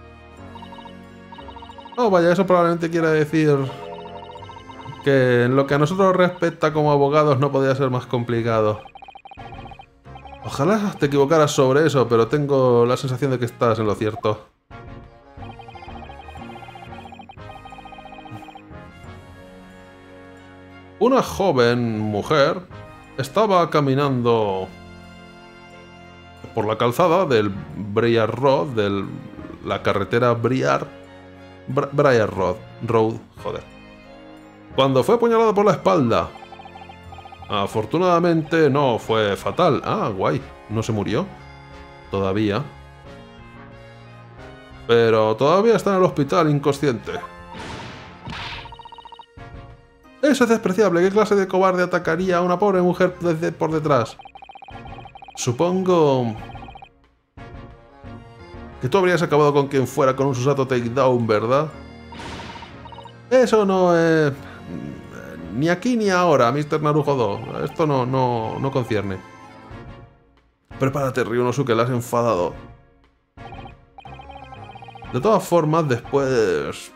Oh, vaya, eso probablemente quiera decir que en lo que a nosotros respecta como abogados no podía ser más complicado. Ojalá te equivocaras sobre eso, pero tengo la sensación de que estás en lo cierto. Una joven mujer estaba caminando por la calzada del Briar Road, de la carretera Briar... Br Briar Road, Road, joder. Cuando fue apuñalada por la espalda. Afortunadamente no fue fatal. Ah, guay. No se murió. Todavía. Pero todavía está en el hospital inconsciente. Eso es despreciable. ¿Qué clase de cobarde atacaría a una pobre mujer desde por detrás? Supongo que tú habrías acabado con quien fuera con un Susato Takedown, ¿verdad? Eso no es... Ni aquí ni ahora, mister Narujo dos. Esto no, no, no concierne. Prepárate, Ryunosuke, le has enfadado. De todas formas, después...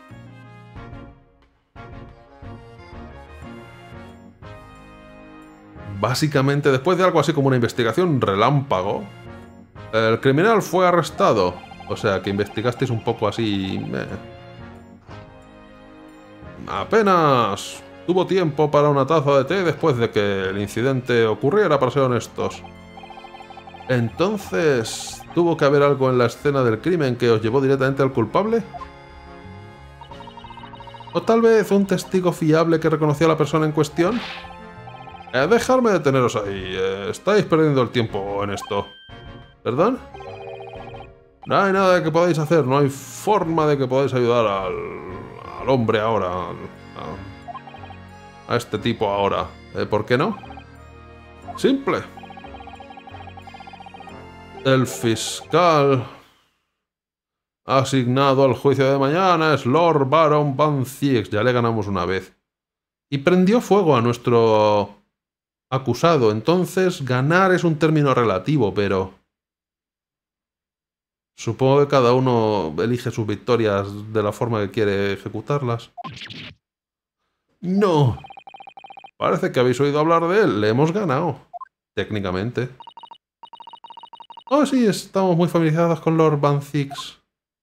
Básicamente, después de algo así como una investigación relámpago, el criminal fue arrestado. O sea, que investigasteis un poco así... Eh. Apenas tuvo tiempo para una taza de té después de que el incidente ocurriera, para ser honestos. Entonces, ¿tuvo que haber algo en la escena del crimen que os llevó directamente al culpable? ¿O tal vez un testigo fiable que reconoció a la persona en cuestión? Eh, dejadme deteneros ahí. Eh, estáis perdiendo el tiempo en esto. ¿Perdón? No hay nada que podáis hacer. No hay forma de que podáis ayudar al, al hombre ahora. Al, a, a este tipo ahora. Eh, ¿Por qué no? Simple. El fiscal asignado al juicio de mañana es Lord Baron Van Zieks. Ya le ganamos una vez. Y prendió fuego a nuestro acusado. Entonces, ganar es un término relativo, pero... Supongo que cada uno elige sus victorias de la forma que quiere ejecutarlas. ¡No! Parece que habéis oído hablar de él. Le hemos ganado. Técnicamente. Oh, sí, estamos muy familiarizados con Lord Van Zieks.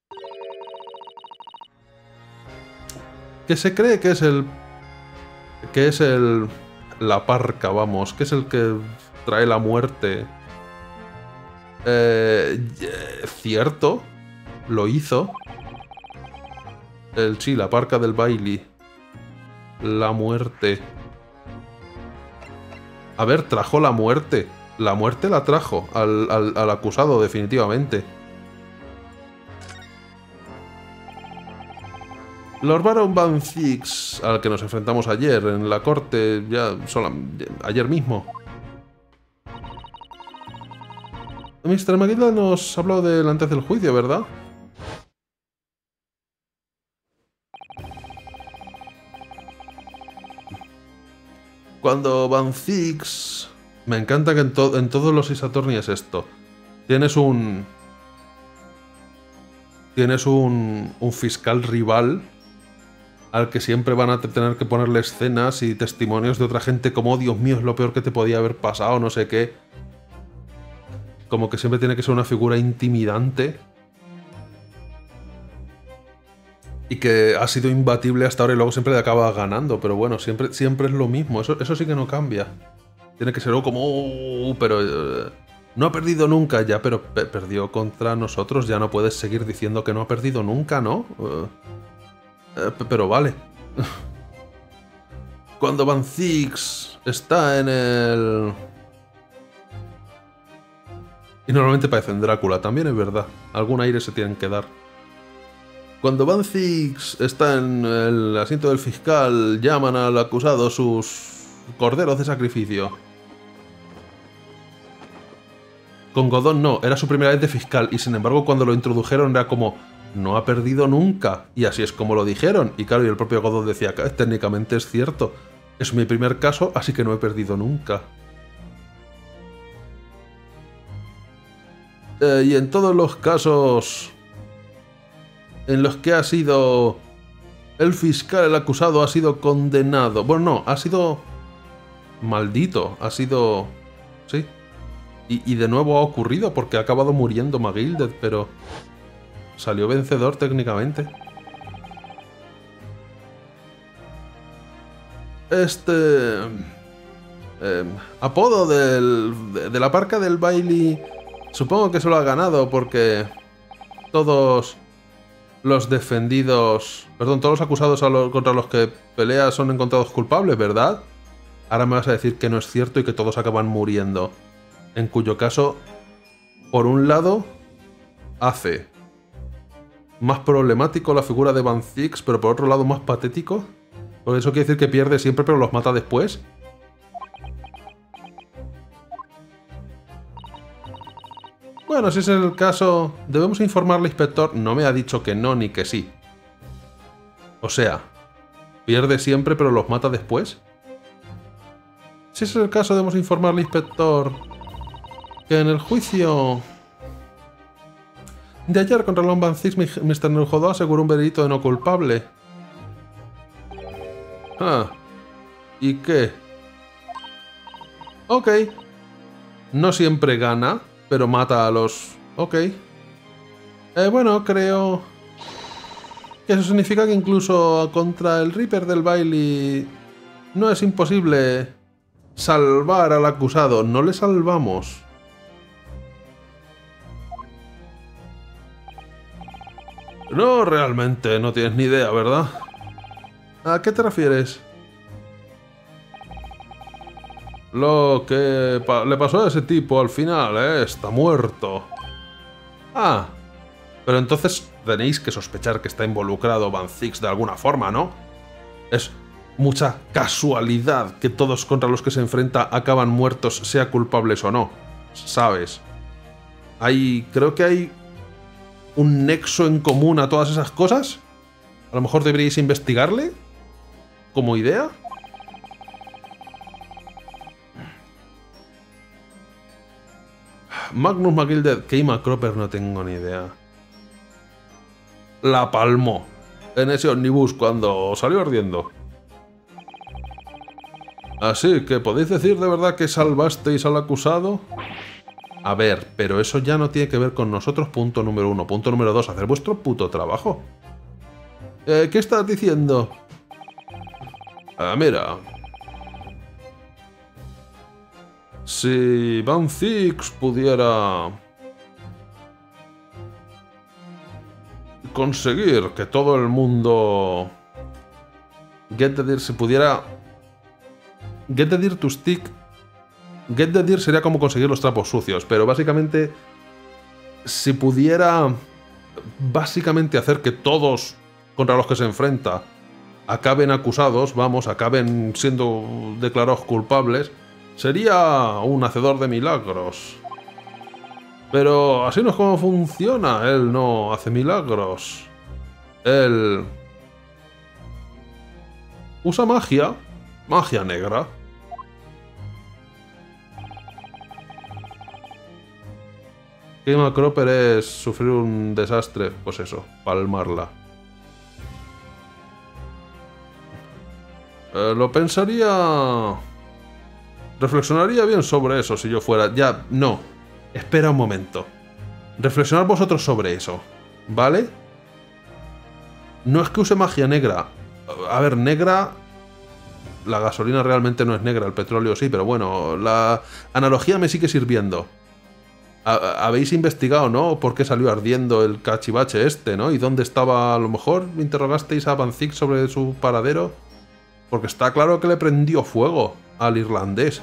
Que se cree que es el... Que es el... La parca, vamos. Que es el que trae la muerte. Eh... Cierto. Lo hizo. El sí, la parca del baile. La muerte. A ver, trajo la muerte. La muerte la trajo al, al, al acusado, definitivamente. Lord Baron Van Zieks, al que nos enfrentamos ayer en la corte, ya sola, ayer mismo. mister Maguila nos habló del antes del juicio, ¿verdad? Cuando Van Zieks... Me encanta que en, to en todos los Ace Attorney es esto. Tienes un... Tienes un, un fiscal rival al que siempre van a tener que ponerle escenas y testimonios de otra gente como, oh, Dios mío, es lo peor que te podía haber pasado, no sé qué. Como que siempre tiene que ser una figura intimidante. Y que ha sido imbatible hasta ahora y luego siempre le acaba ganando. Pero bueno, siempre, siempre es lo mismo. Eso, eso sí que no cambia. Tiene que ser algo como... Oh, pero... Uh, no ha perdido nunca ya, pero pe perdió contra nosotros. Ya no puedes seguir diciendo que no ha perdido nunca, ¿no? Uh, uh, pero vale. Cuando Van Zieks está en el... Y normalmente parecen Drácula, también es verdad. Algún aire se tienen que dar. Cuando Van Zieks está en el asiento del fiscal, llaman al acusado sus corderos de sacrificio. Con Godón no, era su primera vez de fiscal, y sin embargo cuando lo introdujeron era como, no ha perdido nunca, y así es como lo dijeron. Y claro, y el propio Godón decía, técnicamente es cierto, es mi primer caso, así que no he perdido nunca. Eh, y en todos los casos en los que ha sido el fiscal, el acusado, ha sido condenado. Bueno, no, ha sido maldito, ha sido... Sí. Y, y de nuevo ha ocurrido porque ha acabado muriendo Magilded, pero salió vencedor técnicamente. Este... Eh, apodo del, de, de la parca del baile... Supongo que se lo ha ganado porque todos los defendidos... Perdón, todos los acusados a lo, contra los que pelea son encontrados culpables, ¿verdad? Ahora me vas a decir que no es cierto y que todos acaban muriendo. En cuyo caso, por un lado, hace más problemático la figura de Van Zix, pero por otro lado más patético. Porque eso quiere decir que pierde siempre pero los mata después. Bueno, si ese es el caso, debemos informarle al inspector. No me ha dicho que no ni que sí. O sea, pierde siempre pero los mata después. Si ese es el caso, debemos informarle al inspector que en el juicio de ayer contra Lon Van Zix, mister Neuhodou aseguró un veredicto de no culpable. Ah, ¿y qué? Ok. No siempre gana, pero mata a los... Ok. Eh, bueno, creo que eso significa que incluso contra el Reaper del Bailey no es imposible salvar al acusado. No le salvamos. No, realmente no tienes ni idea, ¿verdad? ¿A qué te refieres? Lo que pa le pasó a ese tipo al final, ¿eh? Está muerto. Ah, pero entonces tenéis que sospechar que está involucrado Van Zix de alguna forma, ¿no? Es mucha casualidad que todos contra los que se enfrenta acaban muertos, sea culpables o no. ¿Sabes? Hay... creo que hay un nexo en común a todas esas cosas. A lo mejor deberíais investigarle como idea. Magnus McGilded, Keima Cropper, no tengo ni idea. La palmó en ese ómnibus cuando salió ardiendo. Así que, ¿podéis decir de verdad que salvasteis al acusado? A ver, pero eso ya no tiene que ver con nosotros, punto número uno. Punto número dos, hacer vuestro puto trabajo. Eh, ¿Qué estás diciendo? Ah, mira. Si Van Zix pudiera conseguir que todo el mundo Get the Deer se pudiera Get the Deer to stick. Get the Deer sería como conseguir los trapos sucios, pero básicamente si pudiera básicamente hacer que todos contra los que se enfrenta acaben acusados, vamos, acaben siendo declarados culpables, sería un hacedor de milagros. Pero así no es como funciona. Él no hace milagros. Él usa magia. Magia negra. Keima Cropper es sufrir un desastre. Pues eso, palmarla. Eh, lo pensaría... Reflexionaría bien sobre eso si yo fuera... Ya, no. Espera un momento. Reflexionad vosotros sobre eso, ¿vale? No es que use magia negra. A ver, negra... La gasolina realmente no es negra, el petróleo sí, pero bueno, la analogía me sigue sirviendo. Habéis investigado, ¿no? ¿Por qué salió ardiendo el cachivache este, ¿no? ¿Y dónde estaba? A lo mejor interrogasteis a Van Zix sobre su paradero. Porque está claro que le prendió fuego al irlandés.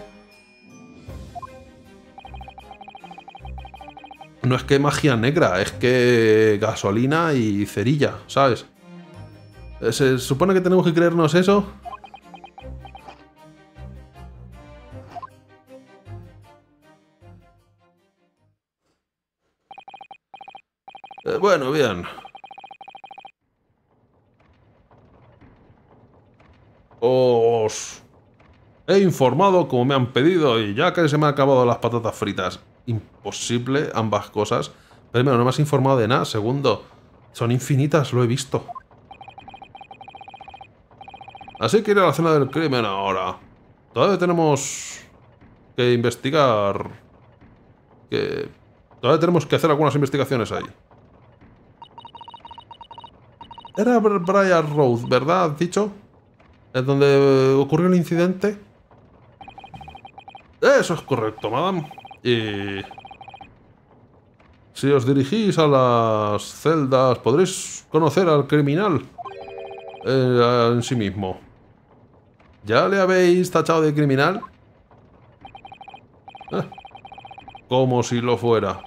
No es que magia negra, es que gasolina y cerilla, ¿sabes? ¿Se supone que tenemos que creernos eso? Eh, bueno, bien. Os he informado como me han pedido y ya que se me han acabado las patatas fritas. Imposible ambas cosas. Primero, no me has informado de nada. Segundo, son infinitas, lo he visto. Así que iré a la escena del crimen ahora. Todavía tenemos que investigar. Que todavía tenemos que hacer algunas investigaciones ahí. Era Briar Road, ¿verdad? ¿Has dicho? ¿Es donde ocurrió el incidente? Eso es correcto, madame. Y si os dirigís a las celdas, podréis conocer al criminal eh, en sí mismo. ¿Ya le habéis tachado de criminal? Eh, como si lo fuera.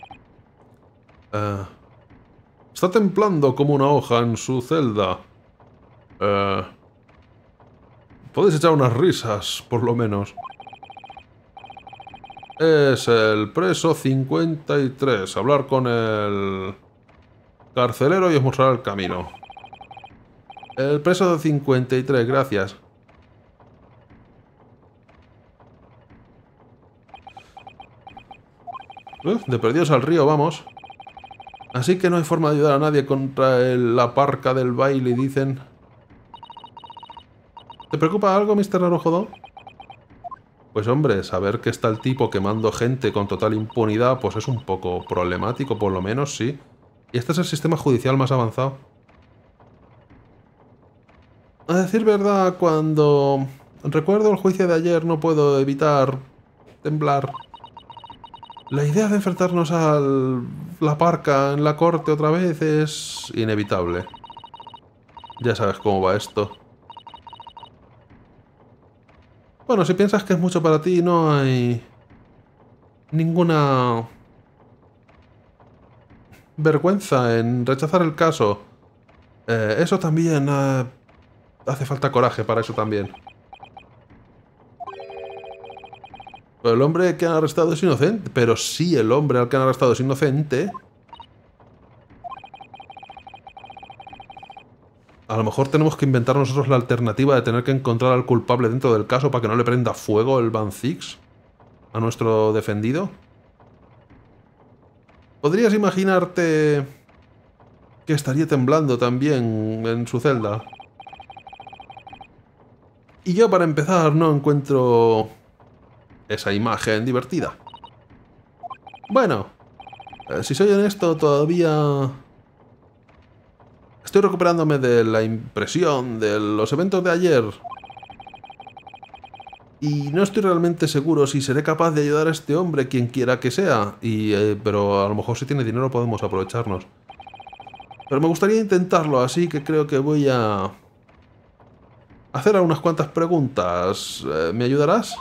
Eh, está templando como una hoja en su celda. Eh, podéis echar unas risas, por lo menos. Es el preso cincuenta y tres. Hablar con el carcelero y os mostrará el camino. El preso de cincuenta y tres, gracias. Uh, de perdidos al río, vamos. Así que no hay forma de ayudar a nadie contra el, la parca del baile, dicen. ¿Te preocupa algo, mister Narujodo? Pues hombre, saber que está el tipo quemando gente con total impunidad, pues es un poco problemático, por lo menos, sí. Y este es el sistema judicial más avanzado. A decir verdad, cuando recuerdo el juicio de ayer no puedo evitar temblar. La idea de enfrentarnos a la parca en la corte otra vez es inevitable. Ya sabes cómo va esto. Bueno, si piensas que es mucho para ti, no hay ninguna vergüenza en rechazar el caso. Eh, eso también... Eh, hace falta coraje para eso también. Pero el hombre que han arrestado es inocente. Pero sí, el hombre al que han arrestado es inocente. A lo mejor tenemos que inventar nosotros la alternativa de tener que encontrar al culpable dentro del caso para que no le prenda fuego el Van Six a nuestro defendido. ¿Podrías imaginarte que estaría temblando también en su celda? Y yo, para empezar, no encuentro esa imagen divertida. Bueno, eh, si soy honesto, todavía estoy recuperándome de la impresión de los eventos de ayer. Y no estoy realmente seguro si seré capaz de ayudar a este hombre, quien quiera que sea. Y, eh, pero a lo mejor si tiene dinero podemos aprovecharnos. Pero me gustaría intentarlo, así que creo que voy a hacer unas cuantas preguntas. Eh, ¿Me ayudarás?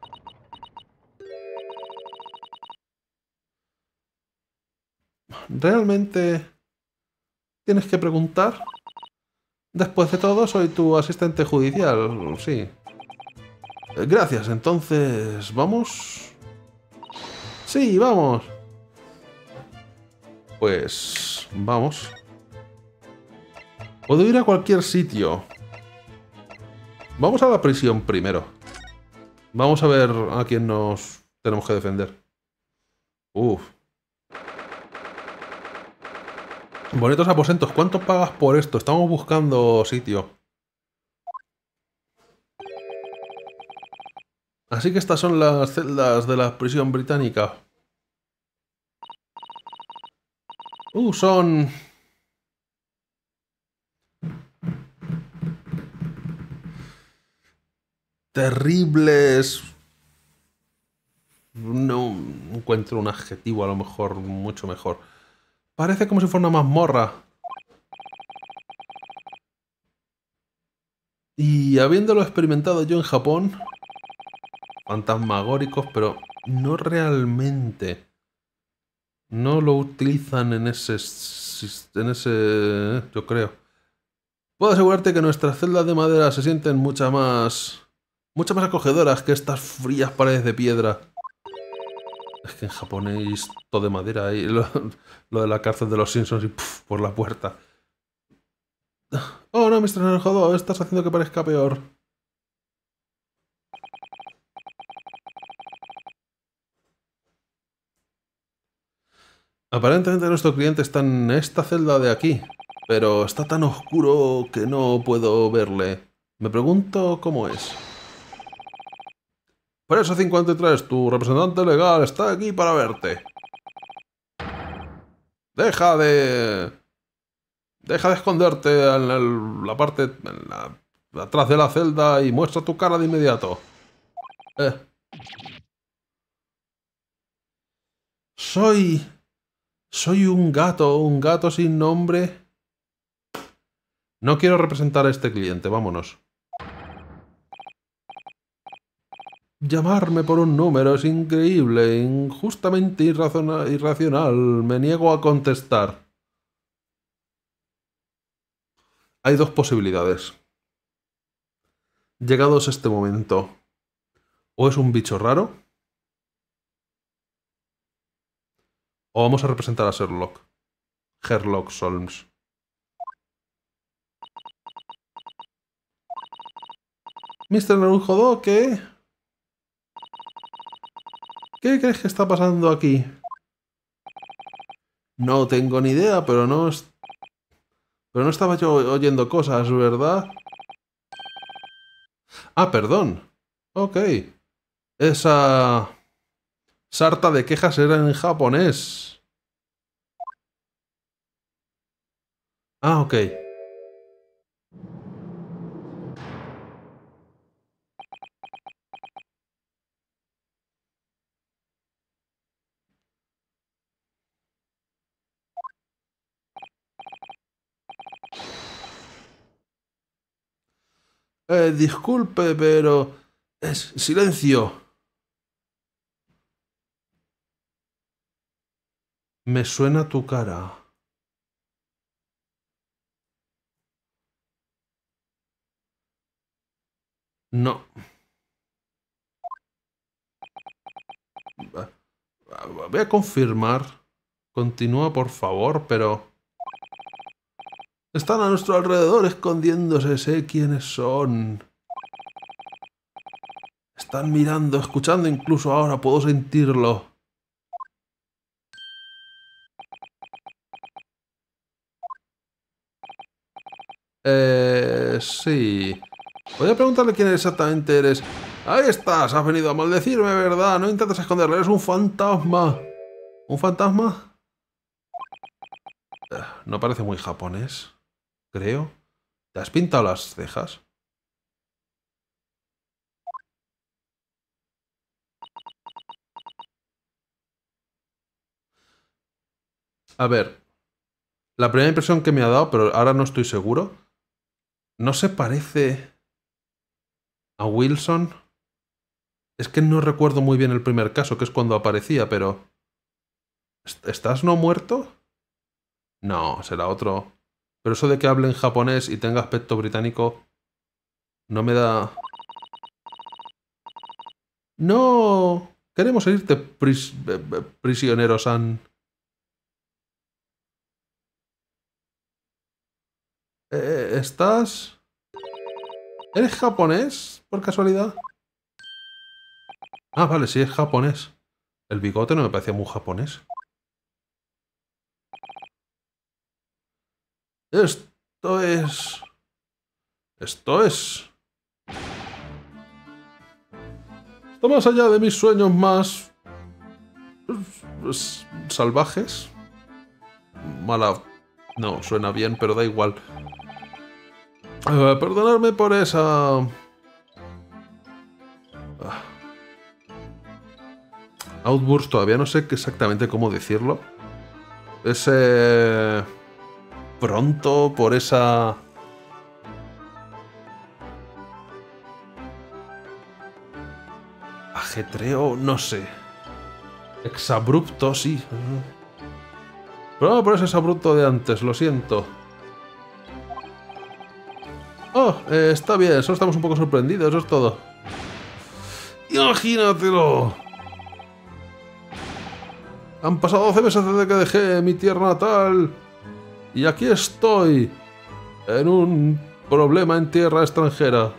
¿Realmente tienes que preguntar? Después de todo, soy tu asistente judicial, sí. Eh, gracias, entonces... ¿vamos? Sí, vamos. Pues... vamos. Puedo ir a cualquier sitio. Vamos a la prisión primero. Vamos a ver a quién nos tenemos que defender. Uf. Bonitos aposentos. ¿Cuánto pagas por esto? Estamos buscando sitio. Así que estas son las celdas de la prisión británica. Uh, son... terribles. No encuentro un adjetivo a lo mejor mucho mejor. Parece como si fuera una mazmorra. Y habiéndolo experimentado yo en Japón, fantasmagóricos, pero no realmente. No lo utilizan en ese... en ese... yo creo. Puedo asegurarte que nuestras celdas de madera se sienten mucha más... mucho más acogedoras que estas frías paredes de piedra. Es que en Japón hay todo de madera y lo, lo de la cárcel de los Simpsons y puff, por la puerta. Oh no, mister Narujodo, estás haciendo que parezca peor. Aparentemente nuestro cliente está en esta celda de aquí, pero está tan oscuro que no puedo verle. Me pregunto cómo es. Preso cincuenta y tres, tu representante legal está aquí para verte. Deja de... Deja de esconderte en el, la parte... En la, atrás de la celda y muestra tu cara de inmediato. Eh. Soy... Soy un gato, un gato sin nombre. No quiero representar a este cliente, vámonos. Llamarme por un número es increíble, injustamente irrazona- irracional. Me niego a contestar. Hay dos posibilidades. Llegados a este momento, o es un bicho raro, o vamos a representar a Sherlock. Sherlock Holmes. mister Narujodo, ¿qué? ¿Qué crees que está pasando aquí? No tengo ni idea, pero no... es- Pero no estaba yo oyendo cosas, ¿verdad? Ah, perdón. Ok. Esa... sarta de quejas era en japonés. Ah, ok. Eh, disculpe, pero... Es... Silencio. Me suena tu cara. No. Voy a confirmar. Continúa, por favor, pero... Están a nuestro alrededor escondiéndose. Sé quiénes son. Están mirando, escuchando, incluso ahora puedo sentirlo. Eh... Sí. Voy a preguntarle quién exactamente eres. Ahí estás, has venido a maldecirme, ¿verdad? No intentes esconderlo, eres un fantasma. ¿Un fantasma? Eh, No parece muy japonés, creo. ¿Te has pintado las cejas? A ver, la primera impresión que me ha dado, pero ahora no estoy seguro, ¿no se parece a Wilson? Es que no recuerdo muy bien el primer caso, que es cuando aparecía, pero... ¿est- ¿Estás no muerto? No, será otro. Pero eso de que hable en japonés y tenga aspecto británico no me da... No, queremos irte, pris- eh, eh, prisionero San. Eh, ¿Estás... ¿Eres japonés, por casualidad? Ah, vale, sí, es japonés. El bigote no me parecía muy japonés. Esto es... Esto es... Está más allá de mis sueños más... pues, salvajes. Mala... No, suena bien, pero da igual. Eh, perdonadme por esa... Ah, Outburst, todavía no sé exactamente cómo decirlo. Ese... Pronto, por esa... Ajetreo, no sé. Exabrupto, sí. Pero no por ese exabrupto de antes, lo siento. Oh, eh, está bien, solo estamos un poco sorprendidos, eso es todo. ¡Imagínatelo! Han pasado doce meses desde que dejé mi tierra natal. Y aquí estoy. En un problema en tierra extranjera.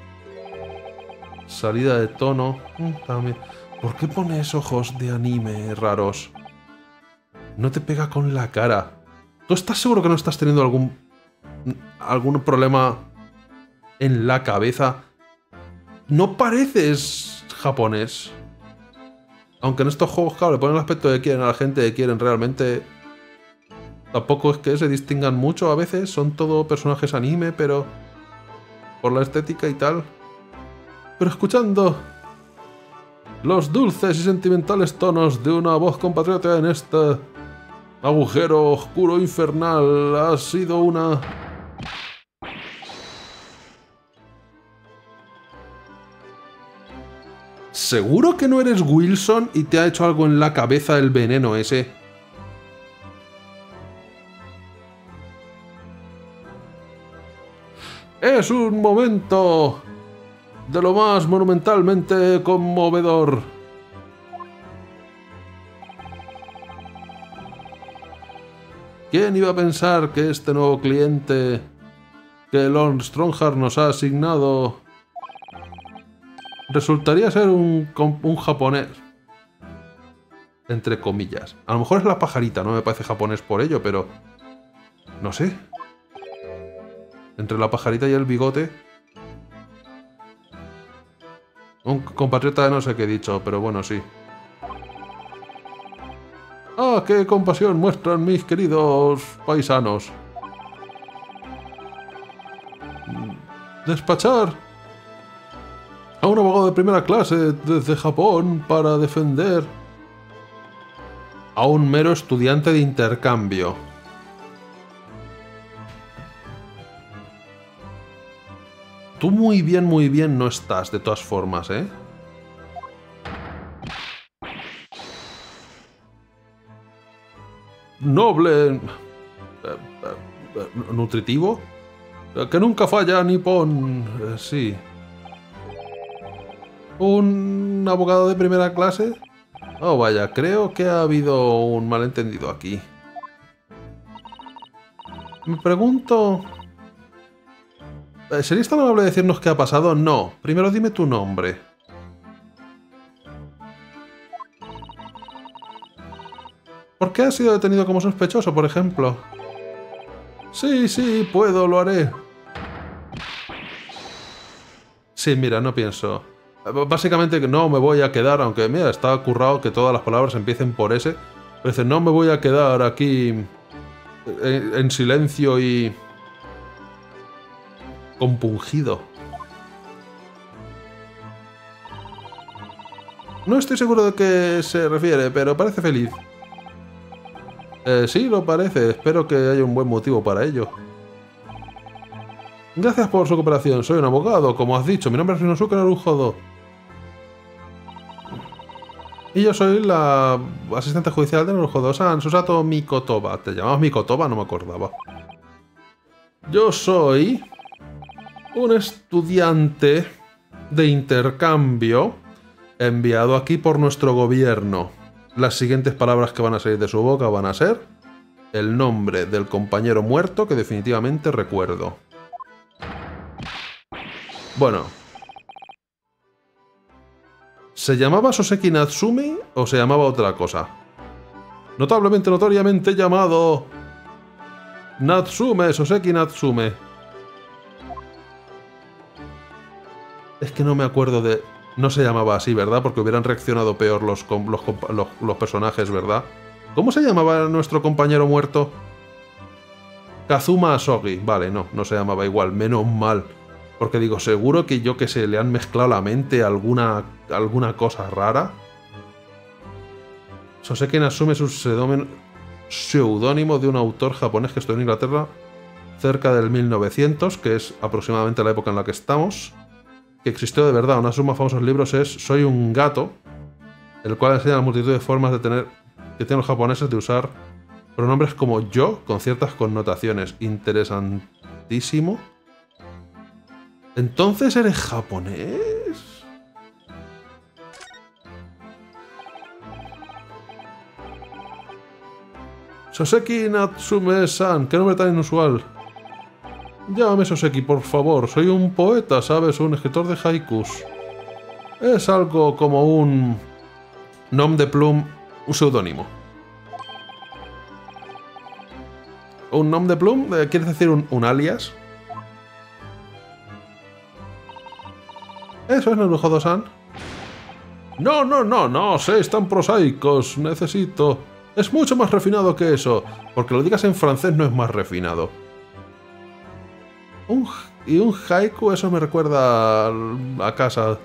Salida de tono. Mm, también. ¿Por qué pones ojos de anime raros? No te pega con la cara. ¿Tú estás seguro que no estás teniendo algún... algún problema en la cabeza? No pareces japonés. Aunque en estos juegos, claro, le ponen el aspecto que quieren a la gente que quieren realmente... Tampoco es que se distingan mucho a veces. Son todo personajes anime, pero... por la estética y tal. Pero escuchando... los dulces y sentimentales tonos de una voz compatriota en este... agujero oscuro infernal ha sido una... ¿Seguro que no eres Wilson y te ha hecho algo en la cabeza el veneno ese? Es un momento de lo más monumentalmente conmovedor. ¿Quién iba a pensar que este nuevo cliente que Lord Stronghart nos ha asignado resultaría ser un, un japonés? Entre comillas. A lo mejor es la pajarita, no me parece japonés por ello, pero... no sé. Entre la pajarita y el bigote... un compatriota de no sé qué he dicho, pero bueno, sí. ¡Ah, qué compasión muestran mis queridos paisanos! Despachar a un abogado de primera clase desde Japón para defender a un mero estudiante de intercambio. Tú muy bien, muy bien no estás, de todas formas, ¿eh? Noble... Eh, eh, eh, nutritivo. Que nunca falla, Nippon. Eh, sí. ¿Un abogado de primera clase? Oh, vaya, creo que ha habido un malentendido aquí. Me pregunto... ¿serías tan amable de decirnos qué ha pasado? No. Primero dime tu nombre. ¿Por qué has sido detenido como sospechoso, por ejemplo? Sí, sí, puedo, lo haré. Sí, mira, no pienso. Básicamente no me voy a quedar, aunque mira, está currado que todas las palabras empiecen por ese. Pero dice, no me voy a quedar aquí en, en silencio y... compungido. No estoy seguro de qué se refiere, pero parece feliz. Eh, sí, lo parece. Espero que haya un buen motivo para ello. Gracias por su cooperación. Soy un abogado, como has dicho. Mi nombre es Rinosuke Naruhodo. Y yo soy la asistente judicial de Naruhodo-san, Susato Mikotoba. ¿Te llamabas Mikotoba? No me acordaba. Yo soy un estudiante de intercambio enviado aquí por nuestro gobierno. Las siguientes palabras que van a salir de su boca van a ser el nombre del compañero muerto que definitivamente recuerdo. Bueno. ¿Se llamaba Soseki Natsume o se llamaba otra cosa? Notablemente, notoriamente llamado... Natsume, Soseki Natsume. Es que no me acuerdo de... No se llamaba así, ¿verdad? Porque hubieran reaccionado peor los, los, los, los personajes, ¿verdad? ¿Cómo se llamaba nuestro compañero muerto? Kazuma Asogi. Vale, no, no se llamaba igual. Menos mal. Porque digo, seguro que yo que sé, le han mezclado la mente alguna, alguna cosa rara. Soseki Natsume es un seudónimo de un autor japonés que estuvo en Inglaterra cerca del mil novecientos, que es aproximadamente la época en la que estamos. Que existió de verdad. Uno de sus más famosos libros es Soy un gato, el cual enseña la multitud de formas de tener que tienen los japoneses de usar pronombres como yo con ciertas connotaciones. Interesantísimo. ¿Entonces eres japonés? Soseki Natsume-san, qué nombre tan inusual. Llámame Soseki, por favor. Soy un poeta, ¿sabes? Un escritor de haikus. Es algo como un... nom de plume, un seudónimo. ¿Un nom de plume? ¿Quieres decir un, un alias? ¿Eso es Naruhodo-san? No, no, no, no, seis tan prosaicos. Necesito... Es mucho más refinado que eso. Porque lo digas en francés no es más refinado. Un, y un haiku, eso me recuerda a, a casa.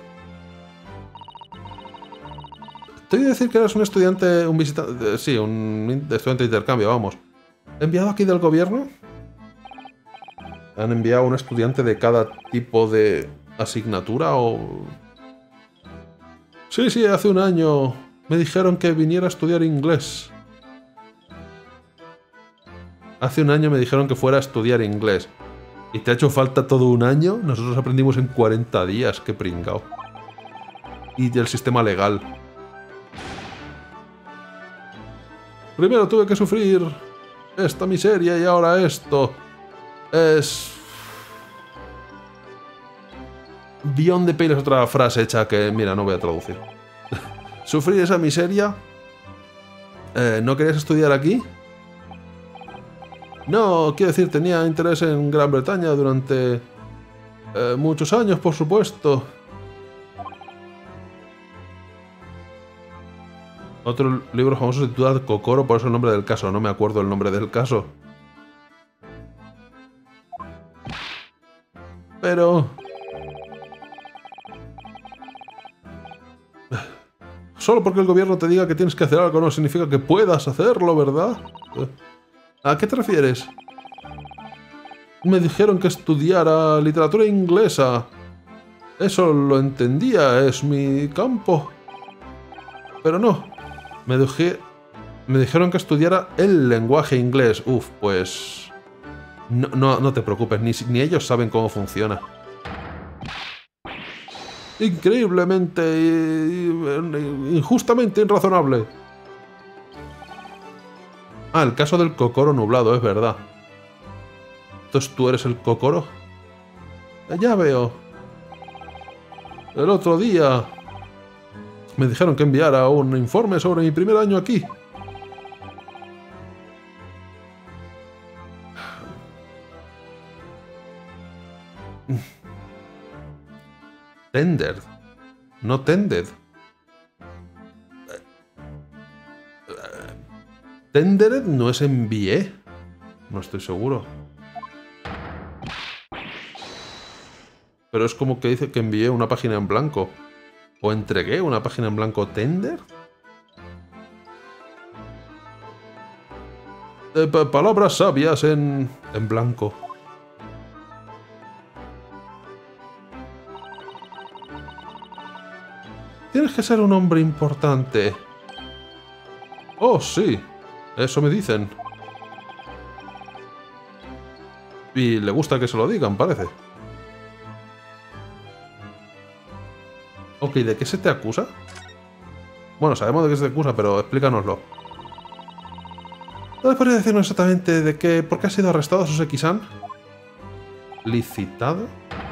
Te voy a decir que eres un estudiante, un visitante... Sí, un estudiante de intercambio, vamos. ¿Enviado aquí del gobierno? ¿Han enviado un estudiante de cada tipo de asignatura o...? Sí, sí, hace un año me dijeron que viniera a estudiar inglés. Hace un año me dijeron que fuera a estudiar inglés. ¿Y te ha hecho falta todo un año? Nosotros aprendimos en cuarenta días, qué pringao. Y el sistema legal. Primero tuve que sufrir esta miseria y ahora esto. Es... Beyond the Pale es otra frase hecha que, mira, no voy a traducir. Sufrir esa miseria. Eh, ¿No querías estudiar aquí? No, quiero decir, tenía interés en Gran Bretaña durante eh, muchos años, por supuesto. Otro libro famoso se titula Kokoro, por eso el nombre del caso. No me acuerdo el nombre del caso. Pero... Solo porque el gobierno te diga que tienes que hacer algo no significa que puedas hacerlo, ¿verdad? ¿A qué te refieres? Me dijeron que estudiara literatura inglesa. Eso lo entendía, es mi campo. Pero no. Me, dije, me dijeron que estudiara el lenguaje inglés. Uf, pues... No, no, no te preocupes, ni, ni ellos saben cómo funciona. Increíblemente... injustamente irrazonable. Ah, el caso del Kokoro nublado, es verdad. Entonces tú eres el Kokoro. Ya veo. El otro día me dijeron que enviara un informe sobre mi primer año aquí. Tender. No tended. Tendered no es envié. No estoy seguro. Pero es como que dice que envié una página en blanco. ¿O entregué una página en blanco tender? Eh, pa palabras sabias en, en blanco. Tienes que ser un hombre importante. Oh, sí. Eso me dicen. Y le gusta que se lo digan, parece. Ok, ¿de qué se te acusa? Bueno, sabemos de qué se te acusa, pero explícanoslo. ¿No podría decirnos exactamente de qué... por qué ha sido arrestado Soseki-san? ¿Licitado?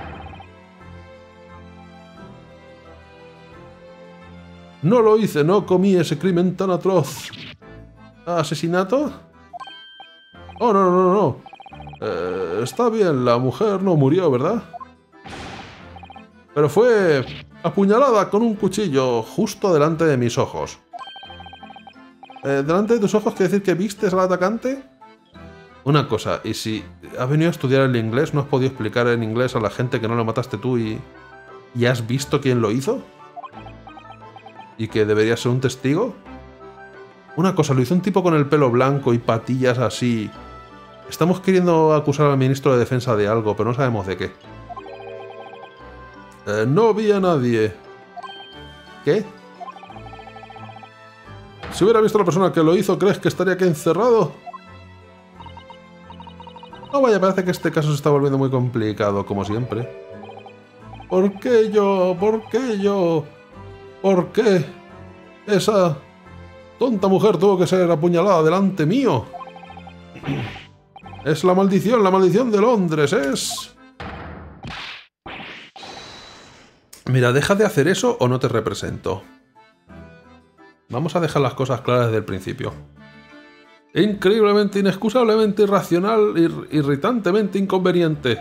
No lo hice, no comí ese crimen tan atroz. ¿Asesinato? Oh, no, no, no, no. Eh, está bien, la mujer no murió, ¿verdad? Pero fue apuñalada con un cuchillo justo delante de mis ojos. Eh, ¿Delante de tus ojos quiere decir que vistes al atacante? Una cosa, ¿y si has venido a estudiar el inglés, no has podido explicar en inglés a la gente que no lo mataste tú y... ¿y has visto quién lo hizo? ¿Y que debería ser un testigo? Una cosa, lo hizo un tipo con el pelo blanco y patillas así. Estamos queriendo acusar al ministro de Defensa de algo, pero no sabemos de qué. Eh, no vi a nadie. ¿Qué? Si hubiera visto a la persona que lo hizo, ¿crees que estaría aquí encerrado? Oh, vaya, parece que este caso se está volviendo muy complicado, como siempre. ¿Por qué yo? ¿Por qué yo? ¿Por qué? Esa tonta mujer tuvo que ser apuñalada delante mío. Es la maldición, la maldición de Londres, es... Mira, deja de hacer eso o no te represento. Vamos a dejar las cosas claras desde el principio. Increíblemente, inexcusablemente irracional, ir irritantemente inconveniente.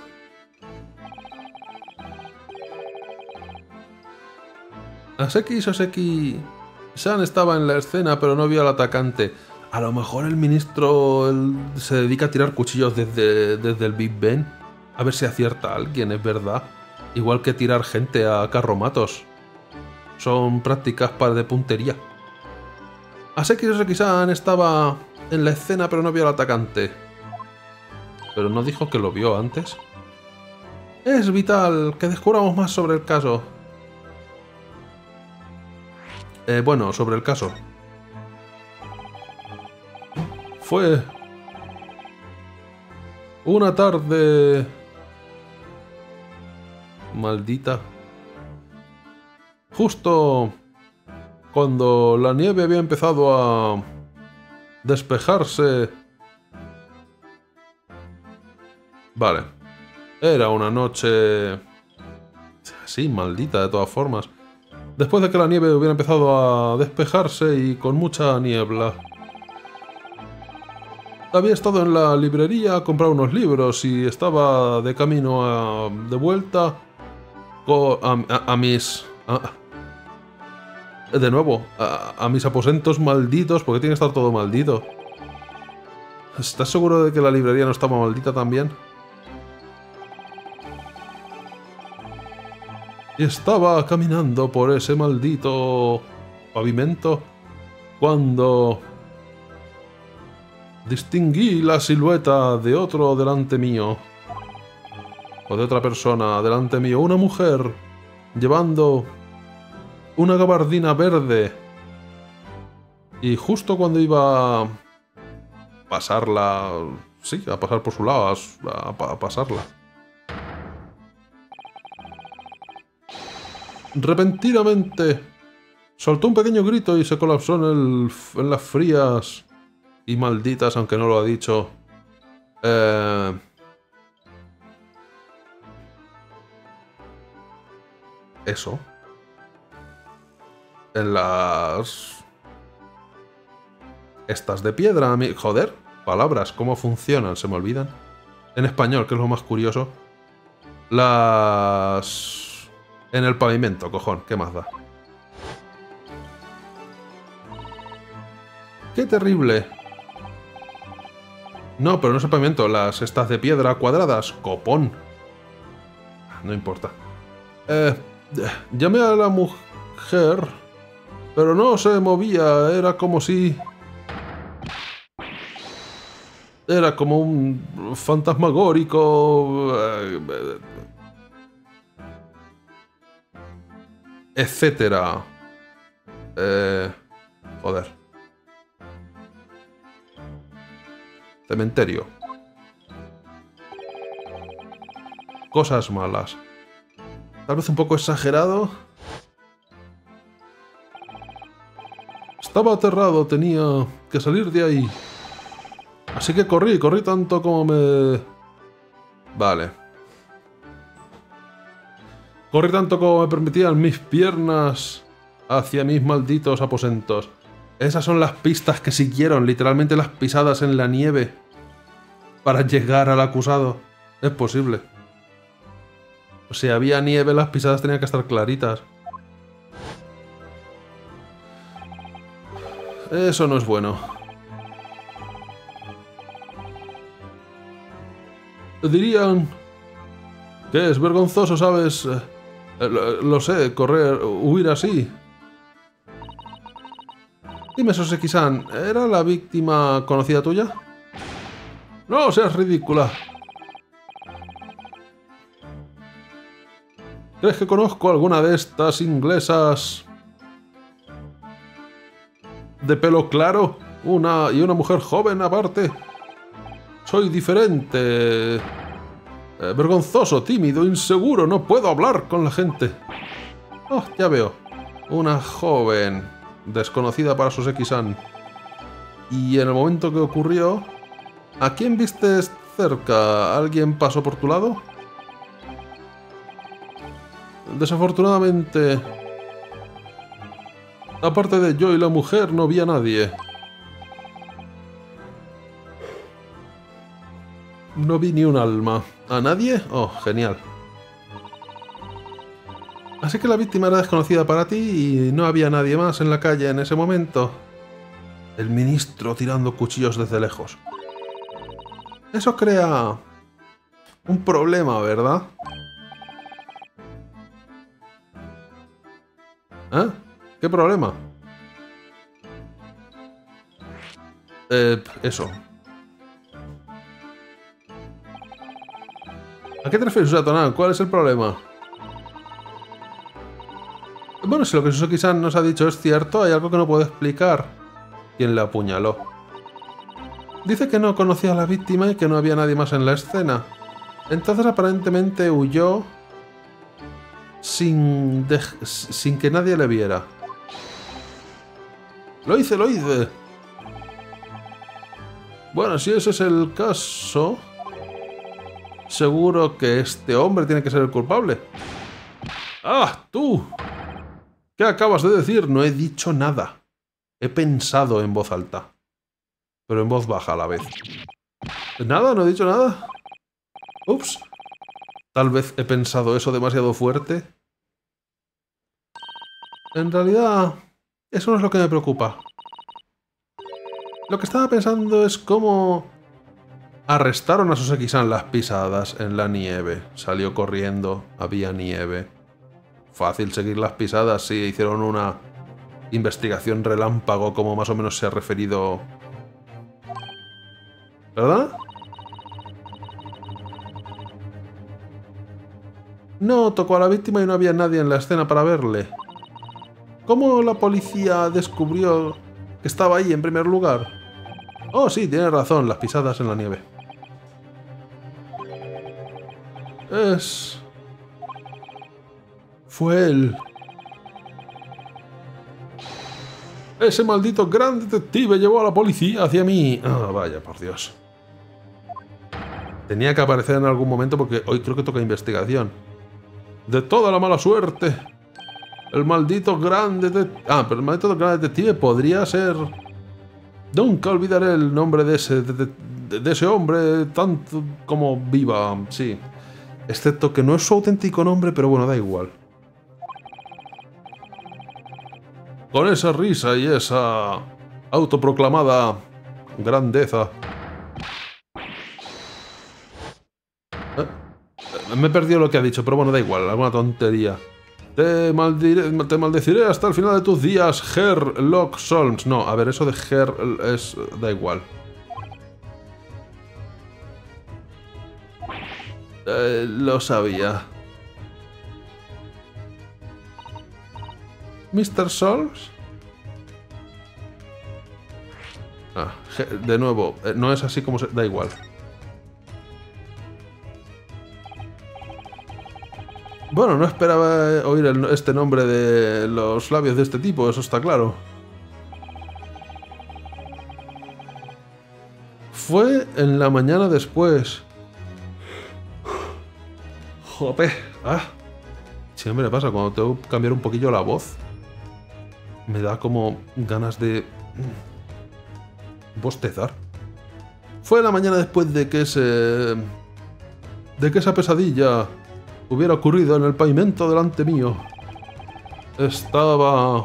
Aseki Soseki-san estaba en la escena, pero no vio al atacante. A lo mejor el ministro él, se dedica a tirar cuchillos desde, desde el Big Ben. A ver si acierta a alguien, es verdad. Igual que tirar gente a carromatos. Son prácticas para de puntería. Aseki Soseki-san estaba en la escena, pero no vio al atacante. Pero no dijo que lo vio antes. Es vital que descubramos más sobre el caso. Eh, bueno, sobre el caso. Fue una tarde maldita. Justo cuando la nieve había empezado a despejarse. Vale. Era una noche... sí, maldita de todas formas. Después de que la nieve hubiera empezado a despejarse y con mucha niebla. Había estado en la librería a comprar unos libros y estaba de camino a, de vuelta a, a, a mis... A, de nuevo, a, a mis aposentos malditos, porque tiene que estar todo maldito. ¿Estás seguro de que la librería no estaba maldita también? Y estaba caminando por ese maldito pavimento cuando distinguí la silueta de otro delante mío. O de otra persona delante mío. Una mujer llevando una gabardina verde. Y justo cuando iba a pasarla... sí, a pasar por su lado, a, a, a pasarla. Repentinamente soltó un pequeño grito y se colapsó en, el, en las frías y malditas, aunque no lo ha dicho. Eh... Eso. En las... estas de piedra, mi... joder, palabras, ¿cómo funcionan? Se me olvidan. En español, que es lo más curioso. Las... en el pavimento, cojón, ¿qué más da? ¡Qué terrible! No, pero no es el pavimento, las estas de piedra cuadradas, copón. No importa. Eh, llamé a la mujer, pero no se movía, era como si... era como un fantasmagórico... Eh, etcétera. Eh, joder. Cementerio. Cosas malas. Tal vez un poco exagerado. Estaba aterrado, tenía que salir de ahí. Así que corrí, corrí tanto como me... Vale. Corrí tanto como me permitían mis piernas hacia mis malditos aposentos. Esas son las pistas que siguieron, literalmente las pisadas en la nieve para llegar al acusado. Es posible. Si había nieve, las pisadas tenían que estar claritas. Eso no es bueno. Dirían que es vergonzoso, ¿sabes? Lo, lo sé, correr, huir así. Dime, Soseki-san, ¿era la víctima conocida tuya? No seas ridícula. ¿Crees que conozco alguna de estas inglesas de pelo claro? Una y una mujer joven aparte. Soy diferente. Eh, vergonzoso, tímido, inseguro. No puedo hablar con la gente. Oh, ya veo. Una joven desconocida para Soseki-san. Y en el momento que ocurrió, ¿a quién viste cerca? ¿Alguien pasó por tu lado? Desafortunadamente, aparte de yo y la mujer, no vi a nadie. No vi ni un alma. ¿A nadie? Oh, genial. Así que la víctima era desconocida para ti y no había nadie más en la calle en ese momento. El ministro tirando cuchillos desde lejos. Eso crea un problema, ¿verdad? ¿Eh? ¿Qué problema? Eh, eso. ¿A qué te refieres, Usatonan? ¿Cuál es el problema? Bueno, si lo que Suzuki-san nos ha dicho es cierto, hay algo que no puedo explicar. ¿Quién le apuñaló? Dice que no conocía a la víctima y que no había nadie más en la escena. Entonces aparentemente huyó sin, sin que nadie le viera. Lo hice, lo hice. Bueno, si ese es el caso, seguro que este hombre tiene que ser el culpable. ¡Ah, tú! ¿Qué acabas de decir? No he dicho nada. He pensado en voz alta. Pero en voz baja a la vez. ¿Nada? ¿No he dicho nada? Ups. Tal vez he pensado eso demasiado fuerte. En realidad, eso no es lo que me preocupa. Lo que estaba pensando es cómo arrestaron a Suzuki-san las pisadas en la nieve. Salió corriendo, había nieve. Fácil seguir las pisadas si hicieron una investigación relámpago, como más o menos se ha referido. ¿Verdad? No, tocó a la víctima y no había nadie en la escena para verle. ¿Cómo la policía descubrió que estaba ahí en primer lugar? Oh, sí, tiene razón, las pisadas en la nieve. Es... Fue él. Ese maldito gran detective llevó a la policía hacia mí. Ah, oh, vaya, por Dios. Tenía que aparecer en algún momento porque hoy creo que toca investigación. De toda la mala suerte. El maldito gran detective... Ah, pero el maldito gran detective podría ser... Nunca olvidaré el nombre de ese, de, de, de ese hombre tanto como viva, sí. Excepto que no es su auténtico nombre, pero bueno, da igual. Con esa risa y esa autoproclamada grandeza. ¿Eh? Me he perdido lo que ha dicho, pero bueno, da igual, alguna tontería. Te, maldiré, te maldeciré hasta el final de tus días, Sherlock Holmes. No, a ver, eso de Her es... da igual. Eh, lo sabía. ¿mister Solms? Ah, de nuevo, no es así como se... da igual. Bueno, no esperaba oír el, este nombre de los labios de este tipo, eso está claro. Fue en la mañana después. Jope. Ah. Siempre me pasa cuando tengo que cambiar un poquillo la voz. Me da como ganas de... bostezar. Fue la mañana después de que ese... de que esa pesadilla hubiera ocurrido en el pavimento delante mío. Estaba...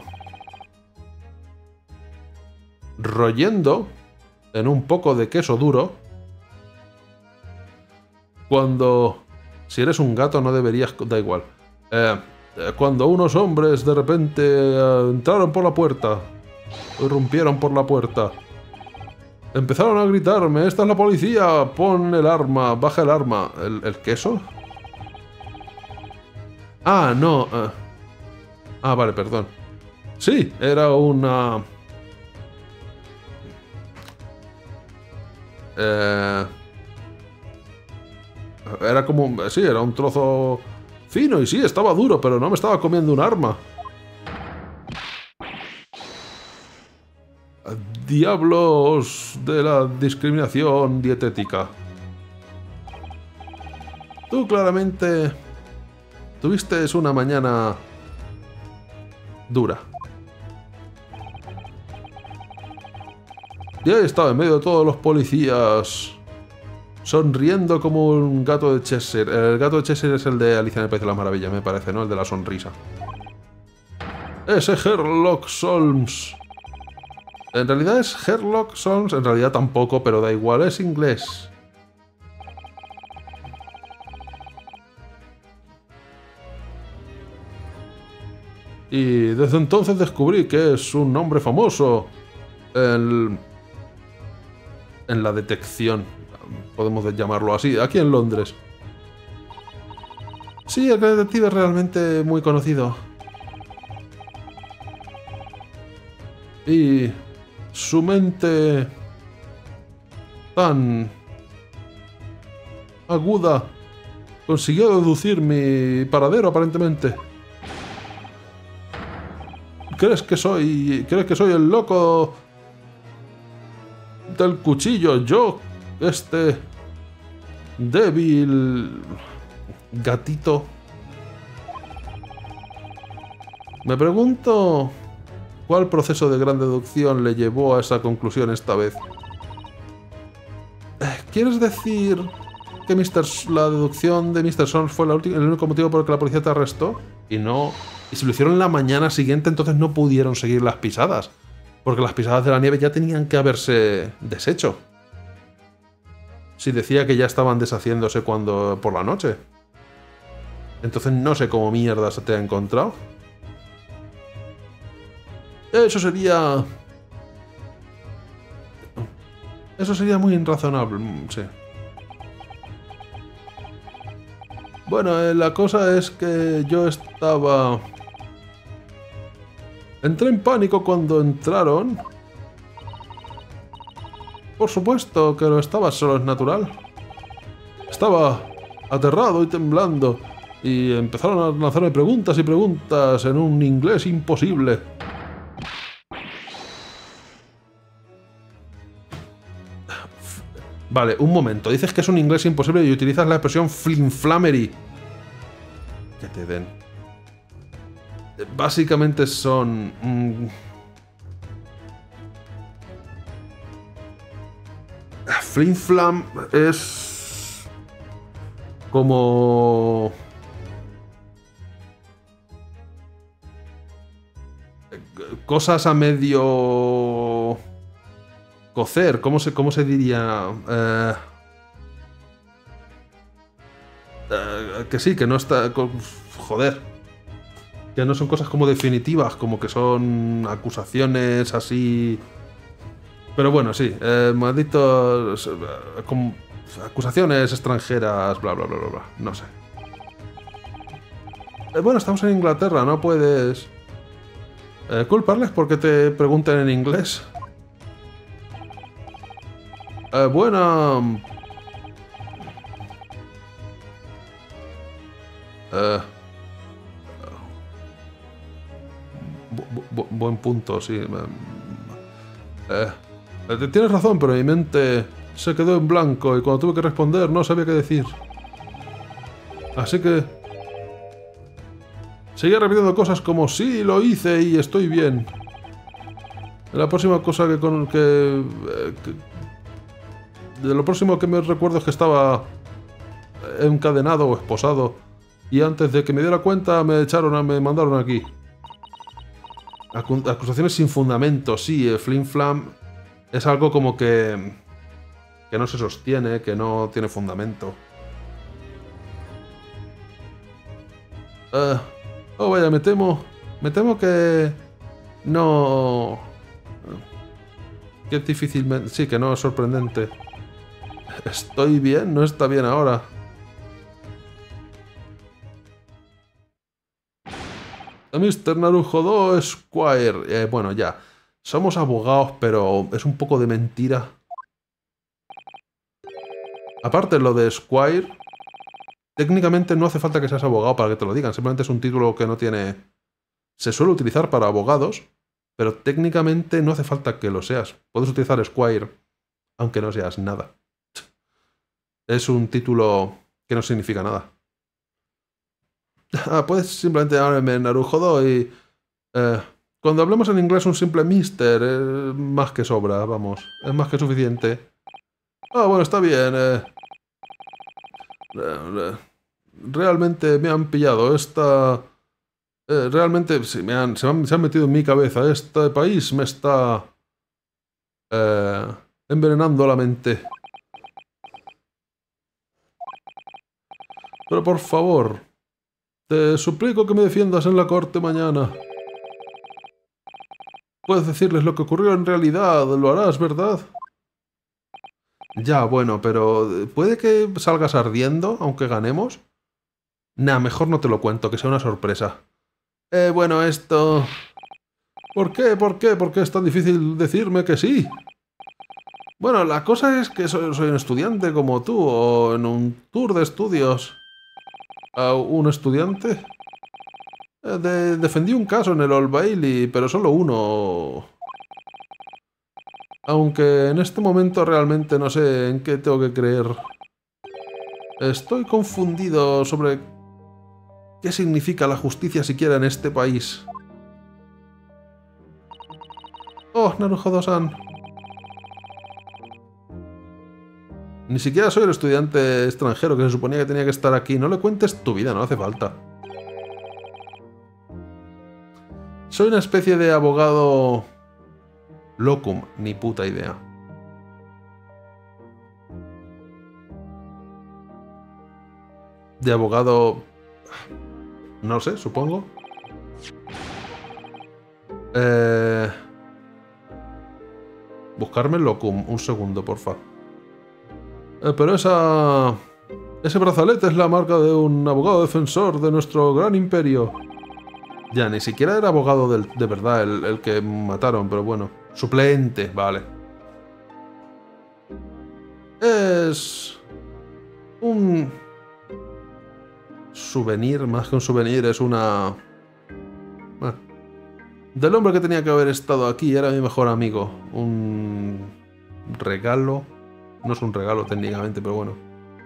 royendo en un poco de queso duro. Cuando... si eres un gato no deberías... da igual. Eh, cuando unos hombres de repente eh, entraron por la puerta. Irrumpieron por la puerta. Empezaron a gritarme, ¡esta es la policía! ¡Pon el arma! ¡Baja el arma! ¿El, el queso? Ah, no. Uh. Ah, vale, perdón. Sí, era una... Eh... Era como... sí, era un trozo fino y sí, estaba duro, pero no me estaba comiendo un arma. Diablos de la discriminación dietética. Tú claramente tuviste una mañana dura. Y ahí estaba en medio de todos los policías sonriendo como un gato de Cheshire. El gato de Cheshire es el de Alicia en el País de las Maravillas, me parece, ¿no? El de la sonrisa. Ese Sherlock Holmes. En realidad es Sherlock Holmes, en realidad tampoco, pero da igual, es inglés. Y desde entonces descubrí que es un nombre famoso en, en la detección, podemos llamarlo así, aquí en Londres. Sí, el detective es realmente muy conocido. Y su mente tan aguda consiguió deducir mi paradero, aparentemente. ¿Crees que soy... ¿Crees que soy el loco del cuchillo? Yo, este débil gatito. Me pregunto cuál proceso de gran deducción le llevó a esa conclusión esta vez. ¿Quieres decir que mister S- la deducción de mister Sols fue la última- el único motivo por el que la policía te arrestó? Y no... Y si lo hicieron la mañana siguiente, entonces no pudieron seguir las pisadas. Porque las pisadas de la nieve ya tenían que haberse deshecho. Si decía que ya estaban deshaciéndose cuando por la noche. Entonces no sé cómo mierda se te ha encontrado. Eso sería... Eso sería muy irrazonable, sí. Bueno, eh, la cosa es que yo estaba... Entré en pánico cuando entraron. Por supuesto que lo estaba, solo es natural. Estaba aterrado y temblando. Y empezaron a lanzarme preguntas y preguntas en un inglés imposible. Vale, un momento. Dices que es un inglés imposible y utilizas la expresión flinflamery. Que te den. Básicamente son... Mmm, flinflam es... como... cosas a medio... cocer, ¿cómo se, cómo se diría? Eh, eh, que sí, que no está... Joder. Que no son cosas como definitivas, como que son acusaciones así... Pero bueno, sí, eh, malditos... Eh, como acusaciones extranjeras, bla, bla, bla, bla, bla, no sé. Eh, bueno, estamos en Inglaterra, no puedes... Eh, culparles porque te pregunten en inglés. Eh, bueno... Eh, bu bu buen punto, sí. Eh, eh, tienes razón, pero mi mente se quedó en blanco y cuando tuve que responder no sabía qué decir. Así que... seguía repitiendo cosas como sí, lo hice y estoy bien. La próxima cosa que... con que, eh, que de lo próximo que me recuerdo es que estaba encadenado o esposado. Y antes de que me diera cuenta me echaron a, me mandaron aquí. Acu acusaciones sin fundamento, sí, eh, Flim Flam es algo como que... que no se sostiene, que no tiene fundamento. Uh, oh, vaya, me temo... Me temo que... no... Que es difícilmente... Sí, que no es sorprendente. Estoy bien, no está bien ahora. mister Narujodo Squire. Eh, bueno, ya. Somos abogados, pero es un poco de mentira. Aparte, lo de Squire... técnicamente no hace falta que seas abogado para que te lo digan. Simplemente es un título que no tiene... Se suele utilizar para abogados, pero técnicamente no hace falta que lo seas. Puedes utilizar Squire, aunque no seas nada. Es un título que no significa nada. Ah, puedes simplemente llamarme Narujodo y... Eh, cuando hablemos en inglés un simple mister es más que sobra, vamos. Es más que suficiente. Ah, bueno, está bien. Eh, eh, realmente me han pillado. Esta... Eh, realmente sí, me han, se, han, se han metido en mi cabeza. Este país me está... Eh, envenenando la mente. Pero por favor... te suplico que me defiendas en la corte mañana. Puedes decirles lo que ocurrió en realidad, lo harás, ¿verdad? Ya, bueno, pero... ¿puede que salgas ardiendo, aunque ganemos? Nah, mejor no te lo cuento, que sea una sorpresa. Eh, bueno, esto... ¿Por qué? ¿Por qué? ¿Por qué es tan difícil decirme que sí? Bueno, la cosa es que soy, soy un estudiante como tú, o en un tour de estudios. ¿A un estudiante? Eh, de- defendí un caso en el Old Bailey, pero solo uno. Aunque en este momento realmente no sé en qué tengo que creer. Estoy confundido sobre qué significa la justicia siquiera en este país. Oh, Naruhodo-san. Ni siquiera soy el estudiante extranjero que se suponía que tenía que estar aquí. No le cuentes tu vida, no hace falta. Soy una especie de abogado... locum, ni puta idea. De abogado... no sé, supongo. Eh... Buscarme el locum. Un segundo, porfa. Eh, pero esa... ese brazalete es la marca de un abogado defensor de nuestro gran imperio. Ya, ni siquiera era abogado del, de verdad el, el que mataron, pero bueno. Suplente, vale. Es... un... souvenir, más que un souvenir, es una... Ah. Del hombre que tenía que haber estado aquí, era mi mejor amigo. Un... regalo. No es un regalo técnicamente, pero bueno.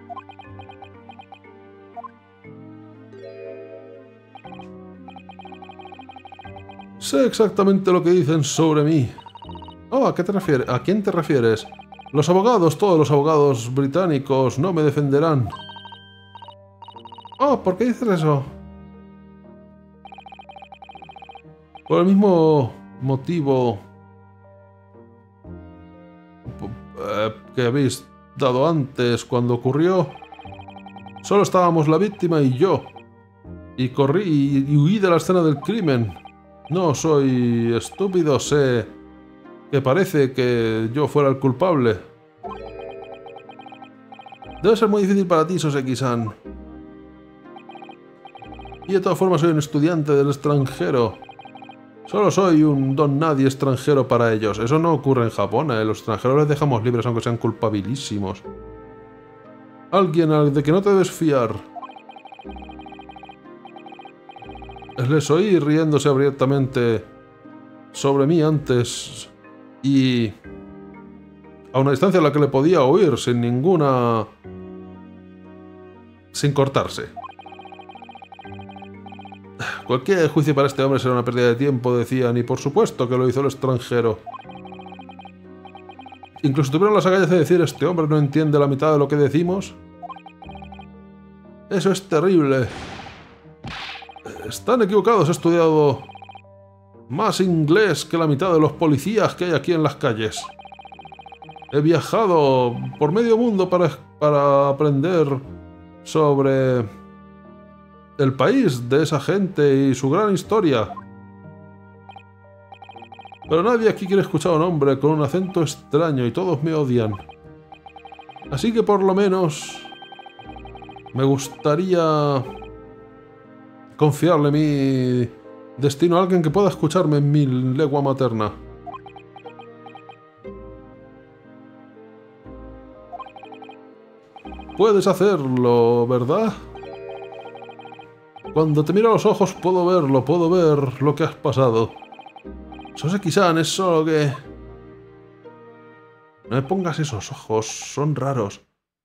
Sé exactamente lo que dicen sobre mí. Oh, ¿a qué te refieres? ¿A quién te refieres? Los abogados, todos los abogados británicos, no me defenderán. Oh, ¿por qué dices eso? Por el mismo motivo eh, que habéis dado antes cuando ocurrió. Solo estábamos la víctima y yo. Y corrí y, y huí de la escena del crimen. No soy estúpido, sé que parece que yo fuera el culpable. Debe ser muy difícil para ti, Soseki-san. Y de todas formas soy un estudiante del extranjero. Solo soy un don nadie extranjero para ellos. Eso no ocurre en Japón, ¿eh? Los extranjeros les dejamos libres aunque sean culpabilísimos. Alguien al de que no te debes fiar. Les oí riéndose abiertamente sobre mí antes y a una distancia a la que le podía oír sin ninguna... sin cortarse. Cualquier juicio para este hombre será una pérdida de tiempo, decían, y por supuesto que lo hizo el extranjero. Incluso tuvieron las agallas de decir, este hombre no entiende la mitad de lo que decimos. Eso es terrible. Están equivocados, he estudiado más inglés que la mitad de los policías que hay aquí en las calles. He viajado por medio mundo para, para aprender sobre el país de esa gente y su gran historia. Pero nadie aquí quiere escuchar a un hombre con un acento extraño y todos me odian. Así que por lo menos me gustaría confiarle mi destino a alguien que pueda escucharme en mi lengua materna. Puedes hacerlo, ¿verdad? Cuando te miro a los ojos puedo verlo, puedo ver lo que has pasado. Soseki-san, es solo que... no me pongas esos ojos, son raros.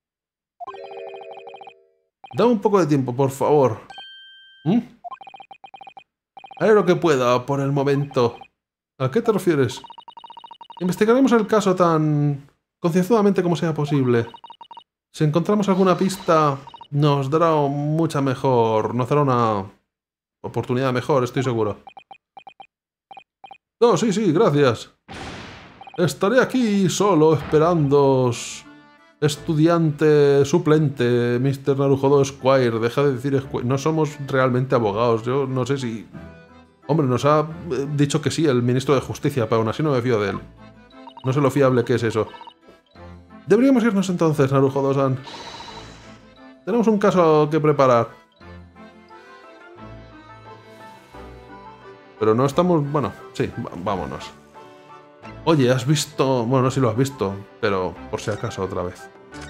Dame un poco de tiempo, por favor. ¿Mm? Haré lo que pueda por el momento. ¿A qué te refieres? Investigaremos el caso tan concienzudamente como sea posible. Si encontramos alguna pista, nos dará mucha mejor... nos dará una oportunidad mejor, estoy seguro. No, sí, sí, gracias. Estaré aquí solo esperándoos. Estudiante suplente, mister Naruhodo Squire. Deja de decir Squire. No somos realmente abogados. Yo no sé si... hombre, nos ha dicho que sí el ministro de Justicia, pero aún así no me fío de él. No sé lo fiable que es eso. Deberíamos irnos entonces, Naruhodo-san. Tenemos un caso que preparar. Pero no estamos... Bueno, sí, vámonos. Oye, ¿has visto...? Bueno, no sé si lo has visto, pero por si acaso otra vez.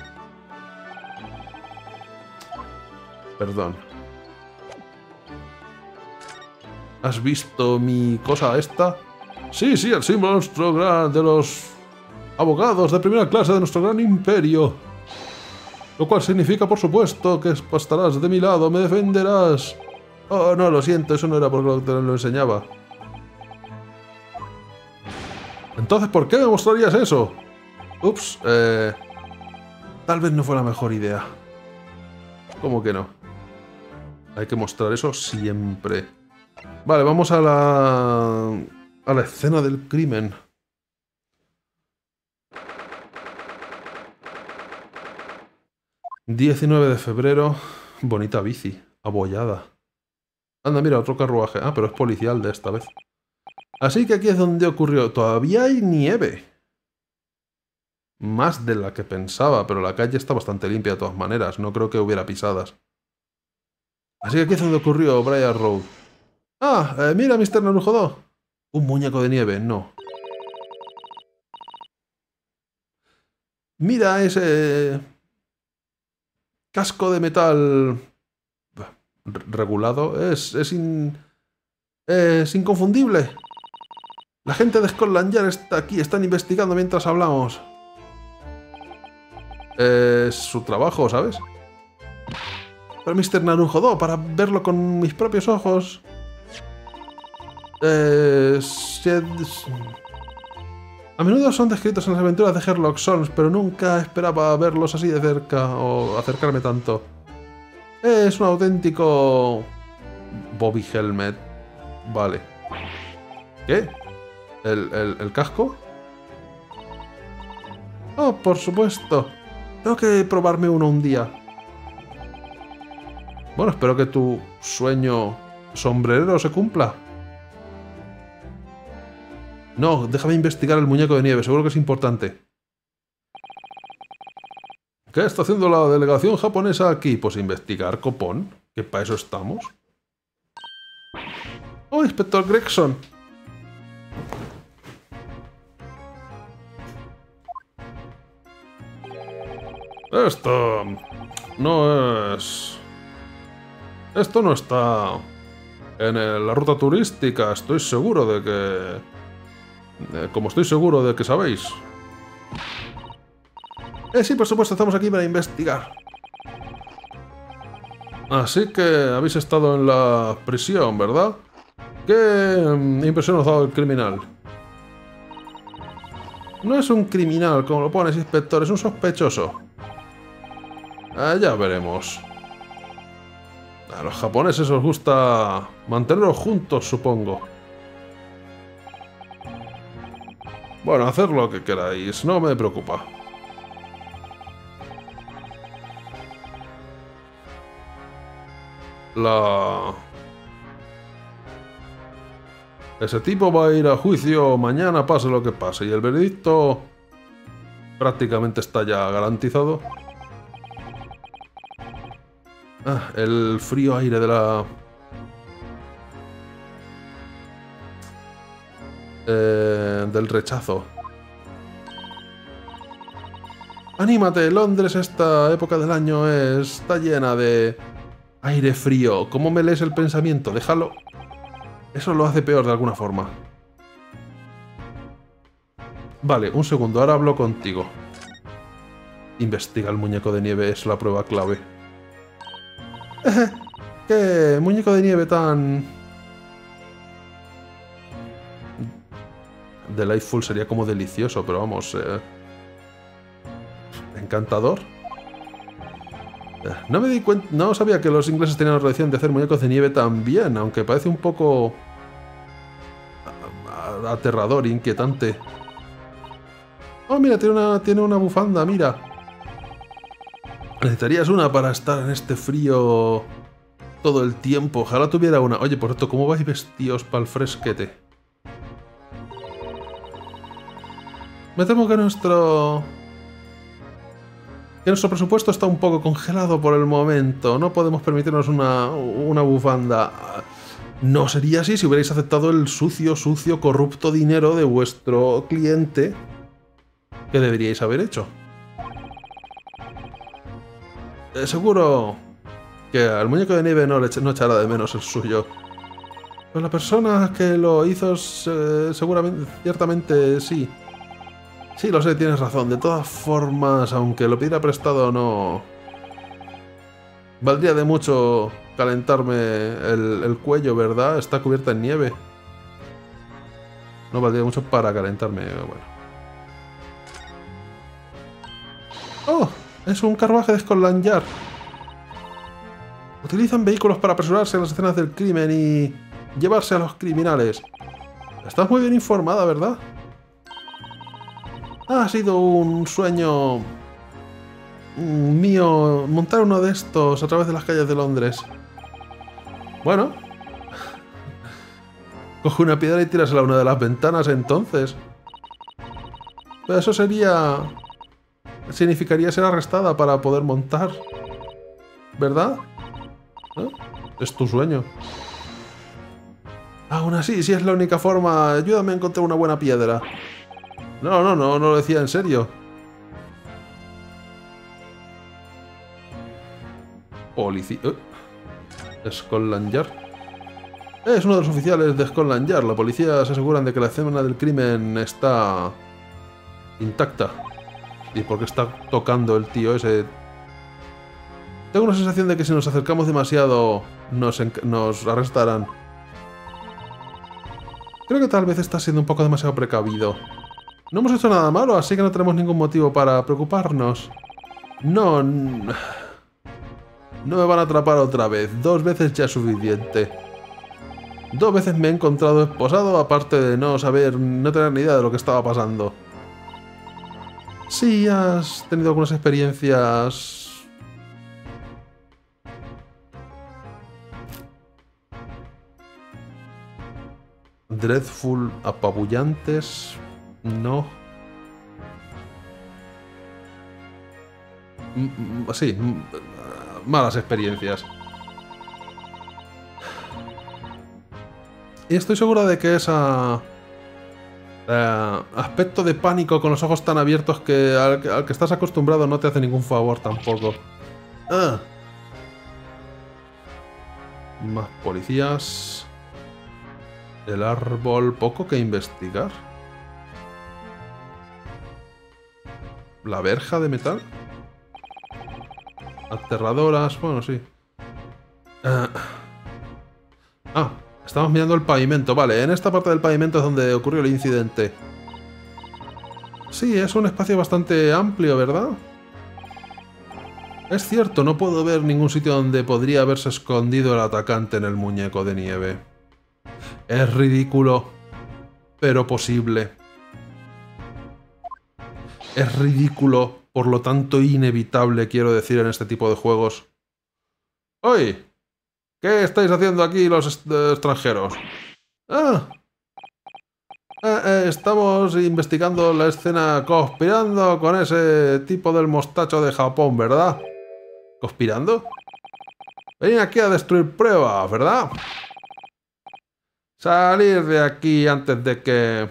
Perdón. ¿Has visto mi cosa esta? Sí, sí, el símbolo de, nuestro gran, de los abogados de primera clase de nuestro gran imperio. Lo cual significa, por supuesto, que estarás de mi lado, me defenderás. Oh, no, lo siento, eso no era porque te lo enseñaba. Entonces, ¿por qué me mostrarías eso? Ups, eh... tal vez no fue la mejor idea. ¿Cómo que no? Hay que mostrar eso siempre. Vale, vamos a la... a la escena del crimen. diecinueve de febrero. Bonita bici. Abollada. Anda, mira, otro carruaje. Ah, pero es policial de esta vez. Así que aquí es donde ocurrió. Todavía hay nieve. Más de la que pensaba, pero la calle está bastante limpia de todas maneras. No creo que hubiera pisadas. Así que aquí es donde ocurrió Briar Road. Ah, eh, mira, mister Narujodo. Un muñeco de nieve, no. Mira ese... casco de metal... regulado. Es... es in... es inconfundible. La gente de Scotland Yard está aquí, están investigando mientras hablamos. Es su trabajo, ¿sabes? Pero mister Narujodo, para verlo con mis propios ojos... Eh, se... A menudo son descritos en las aventuras de Sherlock Holmes, pero nunca esperaba verlos así de cerca o acercarme tanto. Es un auténtico... Bobby Helmet. Vale. ¿Qué? ¿El, el, el casco? Oh, por supuesto. Tengo que probarme uno un día. Bueno, espero que tu sueño sombrerero se cumpla. No, déjame investigar el muñeco de nieve, seguro que es importante. ¿Qué está haciendo la delegación japonesa aquí? Pues investigar, copón. Que para eso estamos. ¡Oh, inspector Gregson! Esto... no es... Esto no está... en el, la ruta turística, estoy seguro de que... Eh, como estoy seguro de que sabéis. Eh, sí, por supuesto, estamos aquí para investigar. Así que habéis estado en la prisión, ¿verdad? ¿Qué impresión os ha dado el criminal? No es un criminal, como lo pones, inspector, es un sospechoso. Ah, ya veremos. A los japoneses os gusta manteneros juntos, supongo. Bueno, haced lo que queráis, no me preocupa. La... Ese tipo va a ir a juicio mañana, pase lo que pase, y el veredicto prácticamente está ya garantizado. Ah, el frío aire de la... Eh, del rechazo. ¡Anímate! Londres esta época del año es, está llena de aire frío. ¿Cómo me lees el pensamiento? Déjalo. Eso lo hace peor de alguna forma. Vale, un segundo, ahora hablo contigo. Investiga el muñeco de nieve, es la prueba clave. ¿Qué muñeco de nieve tan... Delightful sería como delicioso, pero vamos... Eh... ¿Encantador? Eh, no me di cuenta... No sabía que los ingleses tenían la tradición de hacer muñecos de nieve también, aunque parece un poco... aterrador, inquietante. Oh, mira, tiene una, tiene una bufanda, mira. Necesitarías una para estar en este frío todo el tiempo. Ojalá tuviera una. Oye, por cierto, ¿cómo vais vestidos para el fresquete? Me temo que nuestro... que nuestro presupuesto está un poco congelado por el momento. No podemos permitirnos una, una bufanda. No sería así si hubierais aceptado el sucio, sucio, corrupto dinero de vuestro cliente que deberíais haber hecho. Eh, seguro que al muñeco de nieve no, le no echará de menos el suyo. Pues la persona que lo hizo eh, seguramente, ciertamente sí. Sí, lo sé, tienes razón. De todas formas, aunque lo pidiera prestado, no... Valdría de mucho calentarme el, el cuello, ¿verdad? Está cubierta en nieve. No valdría mucho para calentarme, bueno. ¡Oh! Es un carruaje de Scotland Yard. Utilizan vehículos para apresurarse en las escenas del crimen y llevarse a los criminales. Estás muy bien informada, ¿verdad? Ha sido un sueño mío montar uno de estos a través de las calles de Londres. Bueno. Coge una piedra y tírasela a una de las ventanas entonces. Pero eso sería... significaría ser arrestada para poder montar. ¿Verdad? ¿Eh? Es tu sueño. Aún así, si es la única forma, ayúdame a encontrar una buena piedra. No, no, no, no lo decía en serio. Policía... ¿Eh? Scotland Yard. Es uno de los oficiales de Scotland Yard. La policía se aseguran de que la escena del crimen está... intacta. ¿Y por qué está tocando el tío ese? Tengo una sensación de que si nos acercamos demasiado nos, nos arrestarán. Creo que tal vez está siendo un poco demasiado precavido. No hemos hecho nada malo, así que no tenemos ningún motivo para preocuparnos. No... No me van a atrapar otra vez. Dos veces ya es suficiente. Dos veces me he encontrado esposado, aparte de no saber, no tener ni idea de lo que estaba pasando. Sí, has tenido algunas experiencias... dreadful, apabullantes... No... Mm, sí, malas experiencias. Y estoy segura de que esa... Uh, aspecto de pánico con los ojos tan abiertos que al, al que estás acostumbrado no te hace ningún favor tampoco. Ah. Más policías. El árbol, poco que investigar. La verja de metal. Aterradoras, bueno, sí. Uh. Ah. Estamos mirando el pavimento, vale, en esta parte del pavimento es donde ocurrió el incidente. Sí, es un espacio bastante amplio, ¿verdad? Es cierto, no puedo ver ningún sitio donde podría haberse escondido el atacante en el muñeco de nieve. Es ridículo, pero posible. Es ridículo, por lo tanto inevitable, quiero decir, en este tipo de juegos. ¡Oye! ¿Qué estáis haciendo aquí los extranjeros? Ah, eh, eh, estamos investigando la escena conspirando con ese tipo del mostacho de Japón, ¿verdad? ¿Conspirando? Venid aquí a destruir pruebas, ¿verdad? Salir de aquí antes de que...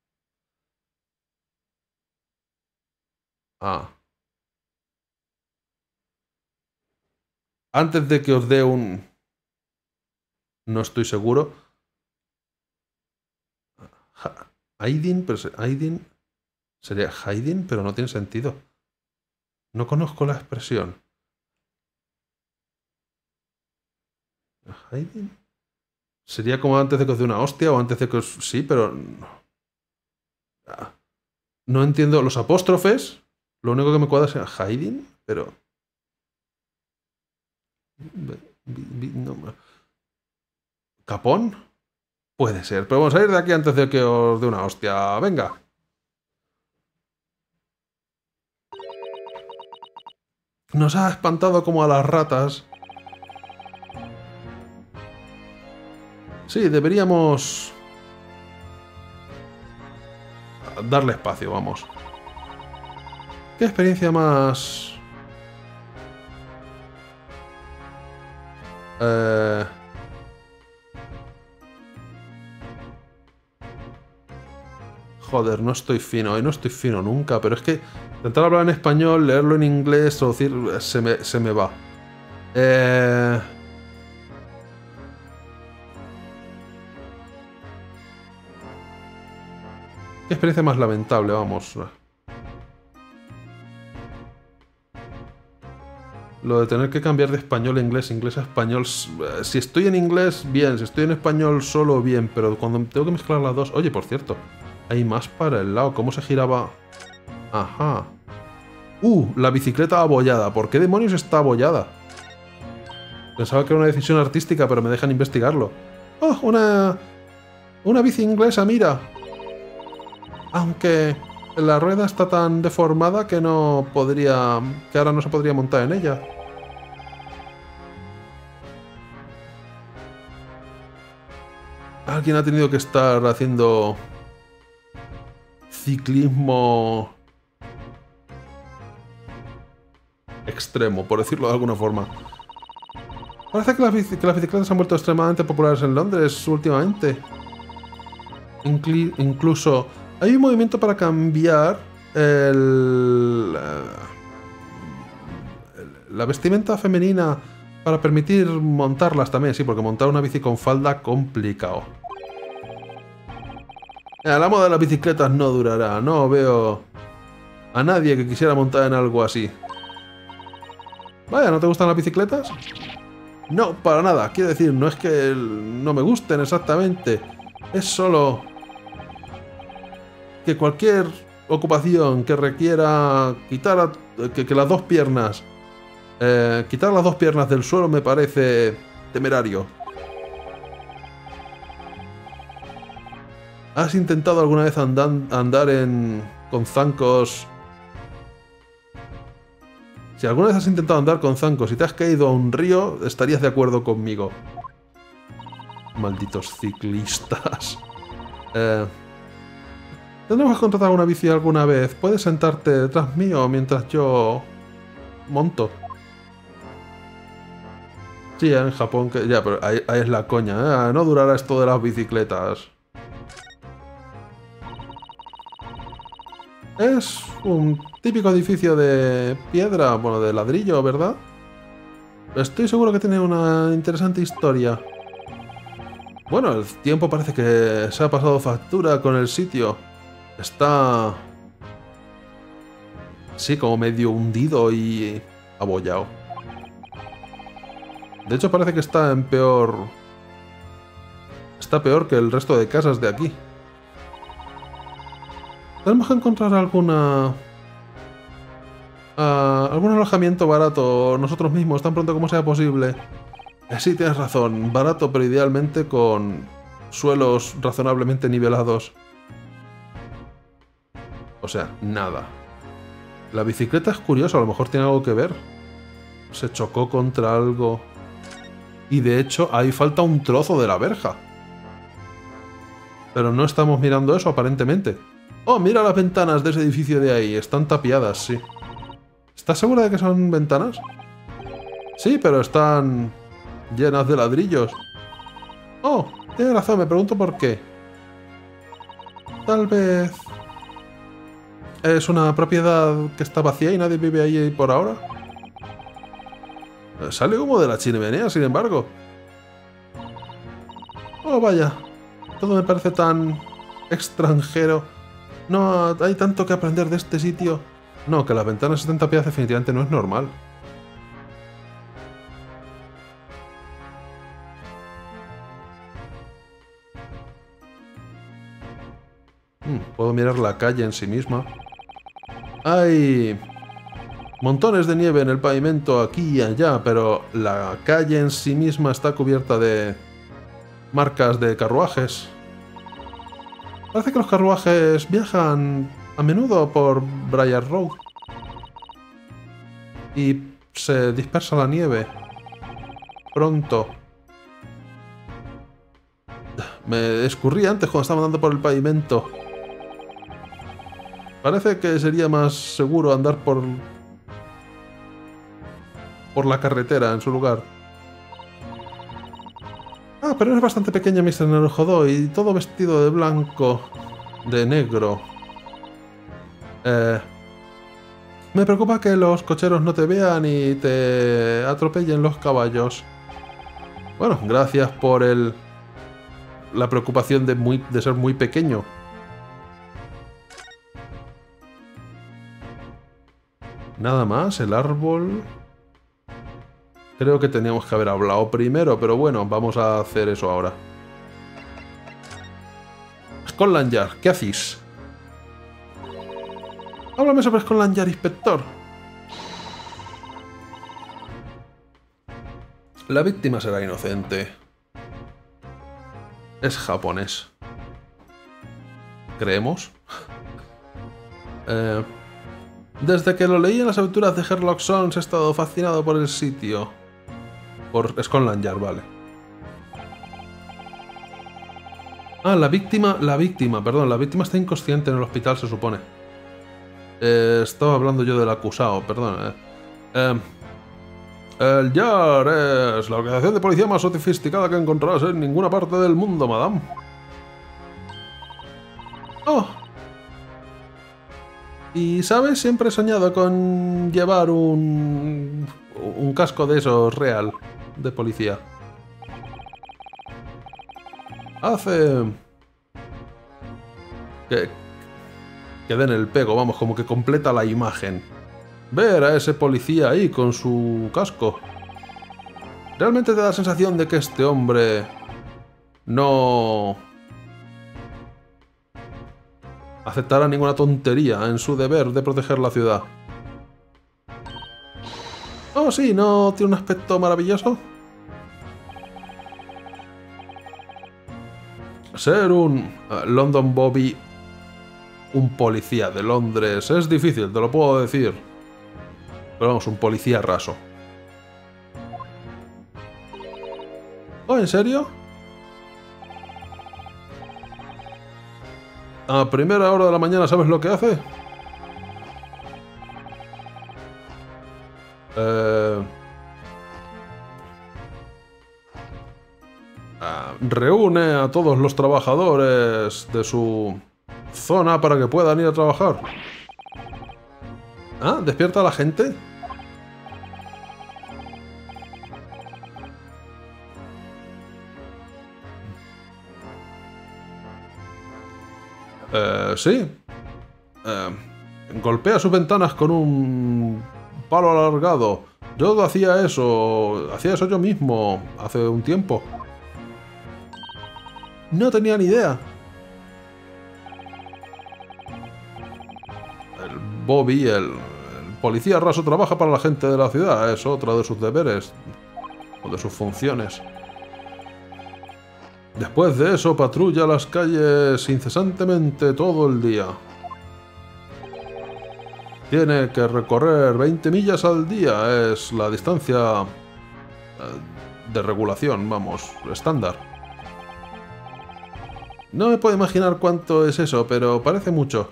Ah. Antes de que os dé un... No estoy seguro. Hiding, pero Hiding sería hiding, pero no tiene sentido. No conozco la expresión. Hiding sería como antes de que os dé una hostia o antes de que os... Sí, pero... No entiendo los apóstrofes. Lo único que me cuadra es hiding, pero... No... ¿Capón? Puede ser, pero vamos a ir de aquí antes de que os dé una hostia. Venga. Nos ha espantado como a las ratas. Sí, deberíamos... darle espacio, vamos. ¿Qué experiencia más...? Eh... Joder, no estoy fino, hoy no estoy fino nunca, pero es que intentar hablar en español, leerlo en inglés, traducir, se me, se me va. Eh... Qué experiencia más lamentable, vamos. Lo de tener que cambiar de español a inglés, inglés a español... Si estoy en inglés, bien. Si estoy en español, solo bien. Pero cuando tengo que mezclar las dos... Oye, por cierto, hay más para el lado. ¿Cómo se giraba? Ajá. Uh, la bicicleta abollada. ¿Por qué demonios está abollada? Pensaba que era una decisión artística, pero me dejan investigarlo. ¡Oh, una... una bici inglesa, mira! Aunque la rueda está tan deformada que no podría... que ahora no se podría montar en ella. Alguien ha tenido que estar haciendo... ciclismo... extremo, por decirlo de alguna forma. Parece que las, bici que las bicicletas se han vuelto extremadamente populares en Londres últimamente. Inclu incluso... hay un movimiento para cambiar el, la vestimenta femenina para permitir montarlas también, sí, porque montar una bici con falda complicado. La moda de las bicicletas no durará, no veo a nadie que quisiera montar en algo así. Vaya, ¿no te gustan las bicicletas? No, para nada, quiero decir, no es que no me gusten exactamente, es solo... que cualquier ocupación que requiera quitar a, que, que las dos piernas, eh, quitar las dos piernas del suelo me parece temerario. ¿Has intentado alguna vez andar, andar en, con zancos? Si alguna vez has intentado andar con zancos y te has caído a un río, estarías de acuerdo conmigo. Malditos ciclistas. Eh... Tendremos que contratar una bici alguna vez. ¿Puedes sentarte detrás mío mientras yo monto? Sí, en Japón, que ya, pero ahí, ahí es la coña, ¿eh? No durará esto de las bicicletas. Es un típico edificio de piedra, bueno, de ladrillo, ¿verdad? Estoy seguro que tiene una interesante historia. Bueno, el tiempo parece que se ha pasado factura con el sitio. Está... sí, como medio hundido y abollado. De hecho, parece que está en peor... está peor que el resto de casas de aquí. Tenemos que encontrar alguna... Uh, algún alojamiento barato nosotros mismos, tan pronto como sea posible. Eh, sí, tienes razón. Barato, pero idealmente con suelos razonablemente nivelados. O sea, nada. La bicicleta es curiosa, a lo mejor tiene algo que ver. Se chocó contra algo. Y de hecho, ahí falta un trozo de la verja. Pero no estamos mirando eso, aparentemente. Oh, mira las ventanas de ese edificio de ahí. Están tapiadas, sí. ¿Estás segura de que son ventanas? Sí, pero están llenas de ladrillos. Oh, tienes razón, me pregunto por qué. Tal vez... ¿es una propiedad que está vacía y nadie vive ahí por ahora? Sale humo de la chimenea, sin embargo. Oh, vaya. Todo me parece tan extranjero. No hay tanto que aprender de este sitio. No, que las ventanas estén tapiadas definitivamente no es normal. Hmm, puedo mirar la calle en sí misma. Hay montones de nieve en el pavimento aquí y allá, pero la calle en sí misma está cubierta de marcas de carruajes. Parece que los carruajes viajan a menudo por Briar Road. Y se dispersa la nieve. Pronto. Me escurrí antes cuando estaba andando por el pavimento. Parece que sería más seguro andar por... por la carretera en su lugar. Ah, pero es bastante pequeña mister Narujodo y todo vestido de blanco. de negro. Eh, me preocupa que los cocheros no te vean y te atropellen los caballos. Bueno, gracias por el... la preocupación de, muy, de ser muy pequeño. Nada más, el árbol... Creo que teníamos que haber hablado primero, pero bueno, vamos a hacer eso ahora. Scotland Yard, ¿qué hacéis? Háblame sobre Scotland Yard, inspector. La víctima será inocente. Es japonés. ¿Creemos? eh, desde que lo leí en las aventuras de Sherlock Holmes he estado fascinado por el sitio. Por Scotland Yard, vale. Ah, la víctima... La víctima, perdón. La víctima está inconsciente en el hospital, se supone. Eh, estaba hablando yo del acusado, perdón. Eh. Eh, el Yard es la organización de policía más sofisticada que encontrarás en ninguna parte del mundo, madame. Oh. Y, ¿sabes? Siempre he soñado con llevar un... un casco de esos real, de policía. Hace... Que... que den el pego, vamos, como que completa la imagen. Ver a ese policía ahí con su casco. Realmente te da la sensación de que este hombre... no... aceptará ninguna tontería en su deber de proteger la ciudad. Oh, sí, ¿no tiene un aspecto maravilloso? Ser un uh, London Bobby, un policía de Londres, es difícil, te lo puedo decir. Pero vamos, un policía raso. ¿Oh, en serio? A primera hora de la mañana, ¿sabes lo que hace? Eh... Reúne a todos los trabajadores de su zona para que puedan ir a trabajar. Ah, ¿despierta a la gente? Eh, sí. Eh, golpea sus ventanas con un palo alargado. Yo hacía eso, hacía eso yo mismo hace un tiempo. No tenía ni idea. El Bobby, el, el policía raso, trabaja para la gente de la ciudad. Es otro de sus deberes, o de sus funciones. Después de eso, patrulla las calles incesantemente todo el día. Tiene que recorrer veinte millas al día. Es la distancia de regulación, vamos, estándar. No me puedo imaginar cuánto es eso, pero parece mucho.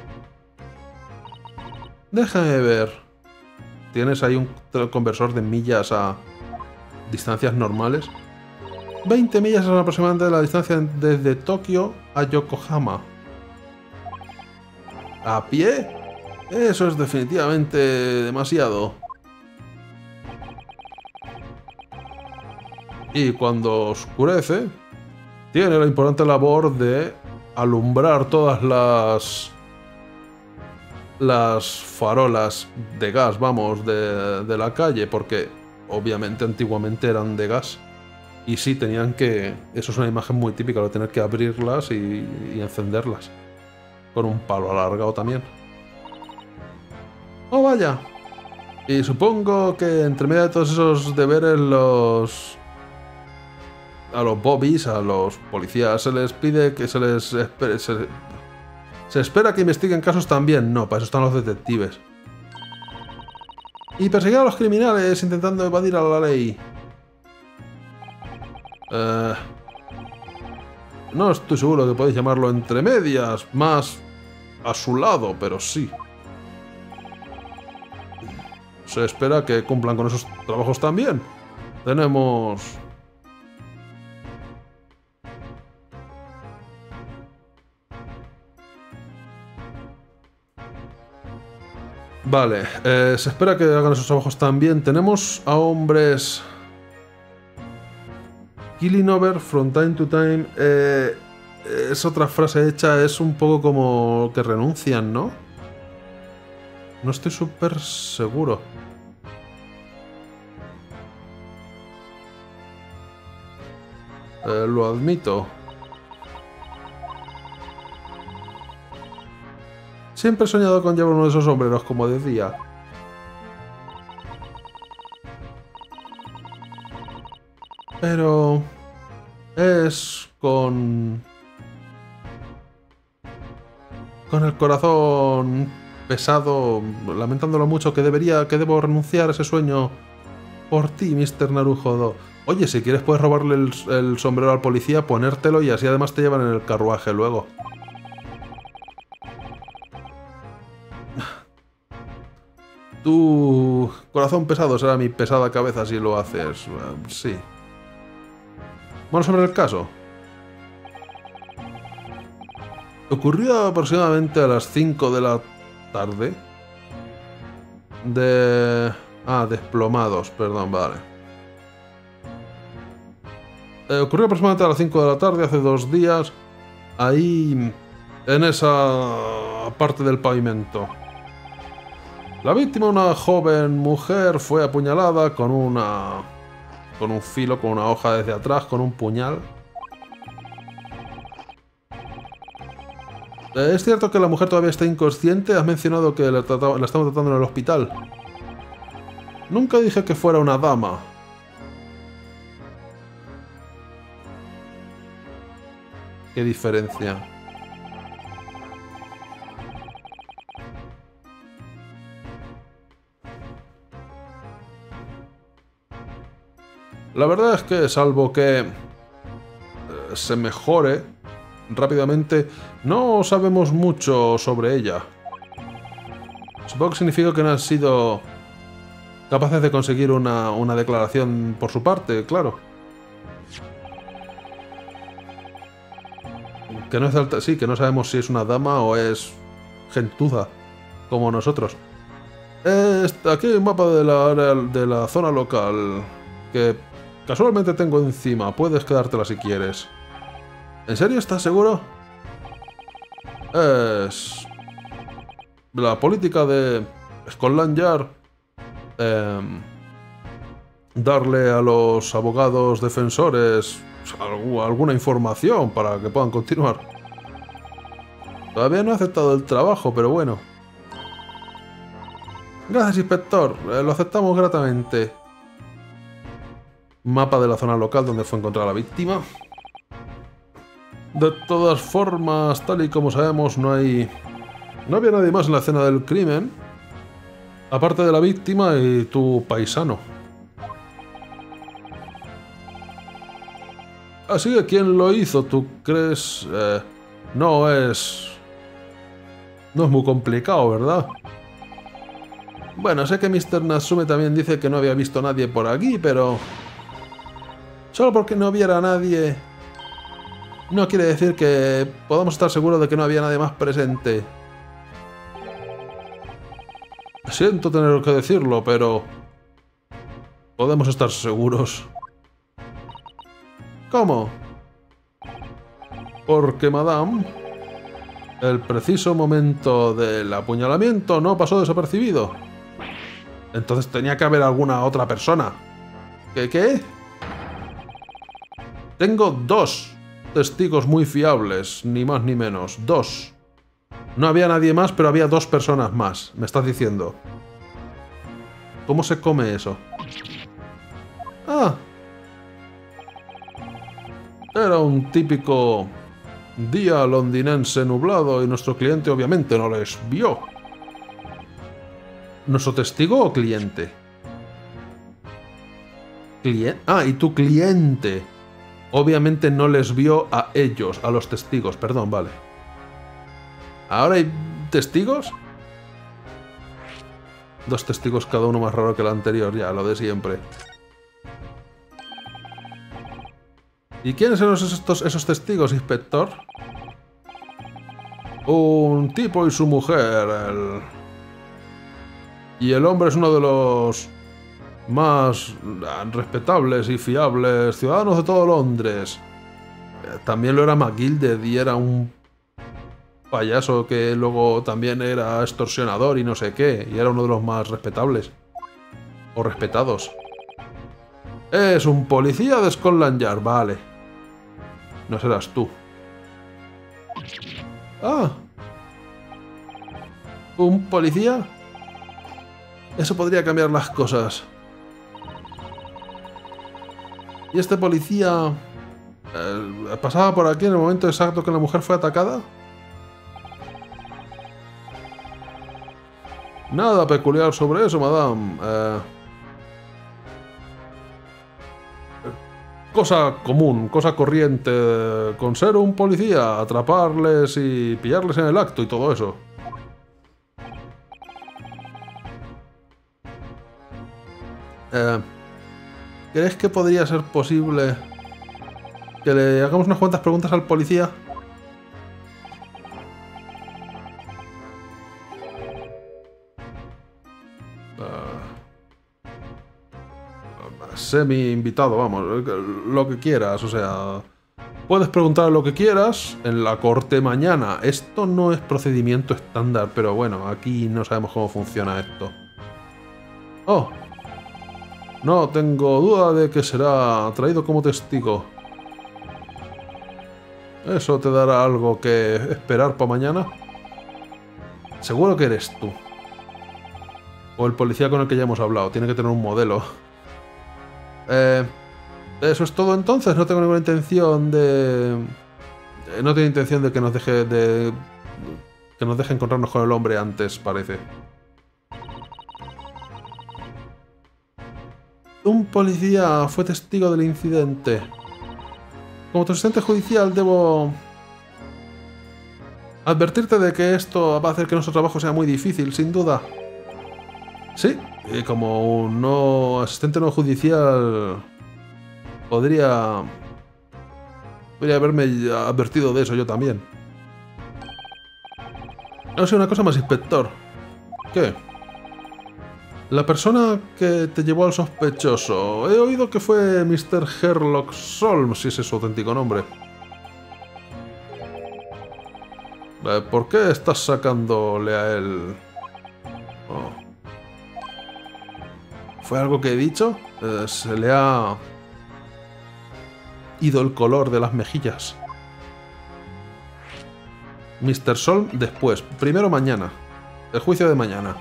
Déjame ver. ¿Tienes ahí un conversor de millas a distancias normales? veinte millas es aproximadamente la distancia desde Tokio a Yokohama. ¿A pie? Eso es definitivamente demasiado. Y cuando oscurece, tiene la importante labor de alumbrar todas las... las farolas de gas, vamos, de, de la calle, porque obviamente antiguamente eran de gas. Y sí, tenían que... Eso es una imagen muy típica, de tener que abrirlas y, y encenderlas. Con un palo alargado también. ¡Oh, vaya! Y supongo que entre medio de todos esos deberes, los... a los bobbies, a los policías, se les pide que se les... espere, se, se espera que investiguen casos también. No, para eso están los detectives. Y perseguir a los criminales intentando evadir a la ley. Eh, no estoy seguro que podéis llamarlo entre medias, más a su lado, pero sí. Se espera que cumplan con esos trabajos también. Tenemos... Vale, eh, se espera que hagan esos trabajos también. Tenemos a hombres... Killing over from time to time. Eh, es otra frase hecha, es un poco como que renuncian, ¿no? No estoy súper seguro. Eh, lo admito. Siempre he soñado con llevar uno de esos sombreros, como decía. Pero... es con... con el corazón pesado, lamentándolo mucho, que debería, que debo renunciar a ese sueño por ti, mister Narujodo. Oye, si quieres puedes robarle el, el sombrero al policía, ponértelo y así además te llevan en el carruaje luego. Tu corazón pesado será mi pesada cabeza si lo haces. Uh, sí. Bueno, sobre el caso. Ocurrió aproximadamente a las cinco de la tarde. De... Ah, desplomados, perdón, vale. Eh, ocurrió aproximadamente a las cinco de la tarde, hace dos días. Ahí, en esa parte del pavimento. La víctima, una joven mujer, fue apuñalada con una... con un filo, con una hoja desde atrás, con un puñal. Eh, ¿Es cierto que la mujer todavía está inconsciente? Has mencionado que la, trataba, la estamos tratando en el hospital. Nunca dije que fuera una dama. ¿Qué diferencia? La verdad es que, salvo que eh, se mejore rápidamente, no sabemos mucho sobre ella. Supongo que significa que no han sido capaces de conseguir una, una declaración por su parte, claro. Que no es alta, sí, que no sabemos si es una dama o es gentuza, como nosotros. Eh, aquí hay un mapa de la, de la zona local que casualmente tengo encima. Puedes quedártela si quieres. ¿En serio estás seguro? Es... la política de Scotland Yard. Eh, darle a los abogados defensores alguna información para que puedan continuar. Todavía no he aceptado el trabajo, pero bueno. Gracias, inspector. Eh, lo aceptamos gratamente. Mapa de la zona local donde fue encontrada la víctima. De todas formas, tal y como sabemos, no hay... no había nadie más en la escena del crimen. Aparte de la víctima y tu paisano. Así que, ¿quién lo hizo? ¿Tú crees? Eh, no es... no es muy complicado, ¿verdad? Bueno, sé que mister Natsume también dice que no había visto a nadie por aquí, pero... solo porque no viera a nadie... no quiere decir que podamos estar seguros de que no había nadie más presente. Siento tener que decirlo, pero... podemos estar seguros. ¿Cómo? Porque, madame, el preciso momento del apuñalamiento no pasó desapercibido. Entonces tenía que haber alguna otra persona. ¿Qué? ¿Qué? Tengo dos testigos muy fiables, ni más ni menos. Dos. No había nadie más, pero había dos personas más. Me estás diciendo. ¿Cómo se come eso? Ah. Era un típico día londinense nublado y nuestro cliente obviamente no les vio. ¿Nuestro testigo o cliente? ¿Cliente? Ah, y tu cliente. Obviamente no les vio a ellos, a los testigos. Perdón, vale. ¿Ahora hay testigos? Dos testigos cada uno más raro que el anterior, ya, lo de siempre. ¿Y quiénes eran esos, esos testigos, inspector? Un tipo y su mujer, el... Y el hombre es uno de los más respetables y fiables ciudadanos de todo Londres. También lo era McGilded y era un payaso que luego también era extorsionador y no sé qué. Y era uno de los más respetables. O respetados. Es un policía de Scotland Yard, vale. No serás tú. Ah. ¿Un policía? Eso podría cambiar las cosas. ¿Y este policía eh, pasaba por aquí en el momento exacto que la mujer fue atacada? Nada peculiar sobre eso, madame. Eh, cosa común, cosa corriente. Con ser un policía, atraparles y pillarles en el acto y todo eso. Eh, ¿Crees que podría ser posible que le hagamos unas cuantas preguntas al policía? Uh, semi invitado, vamos, lo que quieras, o sea, puedes preguntar lo que quieras en la corte mañana. Esto no es procedimiento estándar, pero bueno, aquí no sabemos cómo funciona esto. Oh. No tengo duda de que será traído como testigo. ¿Eso te dará algo que esperar para mañana? Seguro que eres tú. O el policía con el que ya hemos hablado. Tiene que tener un modelo. Eh, eso es todo entonces. No tengo ninguna intención de... No tengo intención de que nos deje de... Que nos deje encontrarnos con el hombre antes, parece. Un policía fue testigo del incidente. Como tu asistente judicial debo advertirte de que esto va a hacer que nuestro trabajo sea muy difícil, sin duda. Sí, y como un no asistente no judicial podría podría haberme advertido de eso yo también. No sé una cosa más, inspector. ¿Qué? La persona que te llevó al sospechoso, he oído que fue mister Sherlock Holmes, si ese es su auténtico nombre. ¿Por qué estás sacándole a él? Oh. ¿Fue algo que he dicho? Eh, se le ha ido el color de las mejillas. mister Solm después, primero mañana. El juicio de mañana.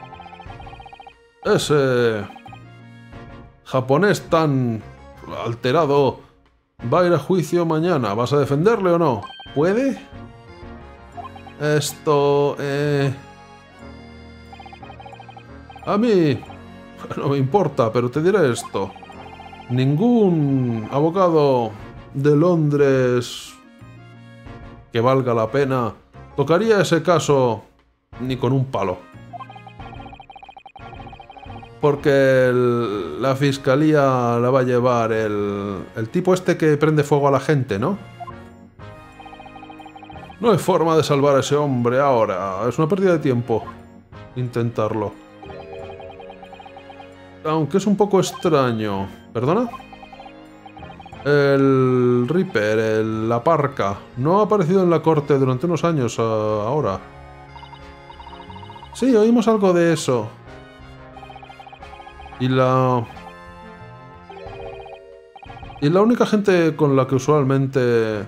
Ese japonés tan alterado va a ir a juicio mañana. ¿Vas a defenderle o no? ¿Puede? Esto... Eh... A mí no me importa, pero te diré esto. Ningún abogado de Londres que valga la pena tocaría ese caso ni con un palo. Porque el, la fiscalía la va a llevar el, el tipo este que prende fuego a la gente, ¿no? No hay forma de salvar a ese hombre ahora. Es una pérdida de tiempo intentarlo. Aunque es un poco extraño. ¿Perdona? El Reaper, el, la parca, no ha aparecido en la corte durante unos años uh, ahora. Sí, oímos algo de eso. Y la... Y la única gente con la que usualmente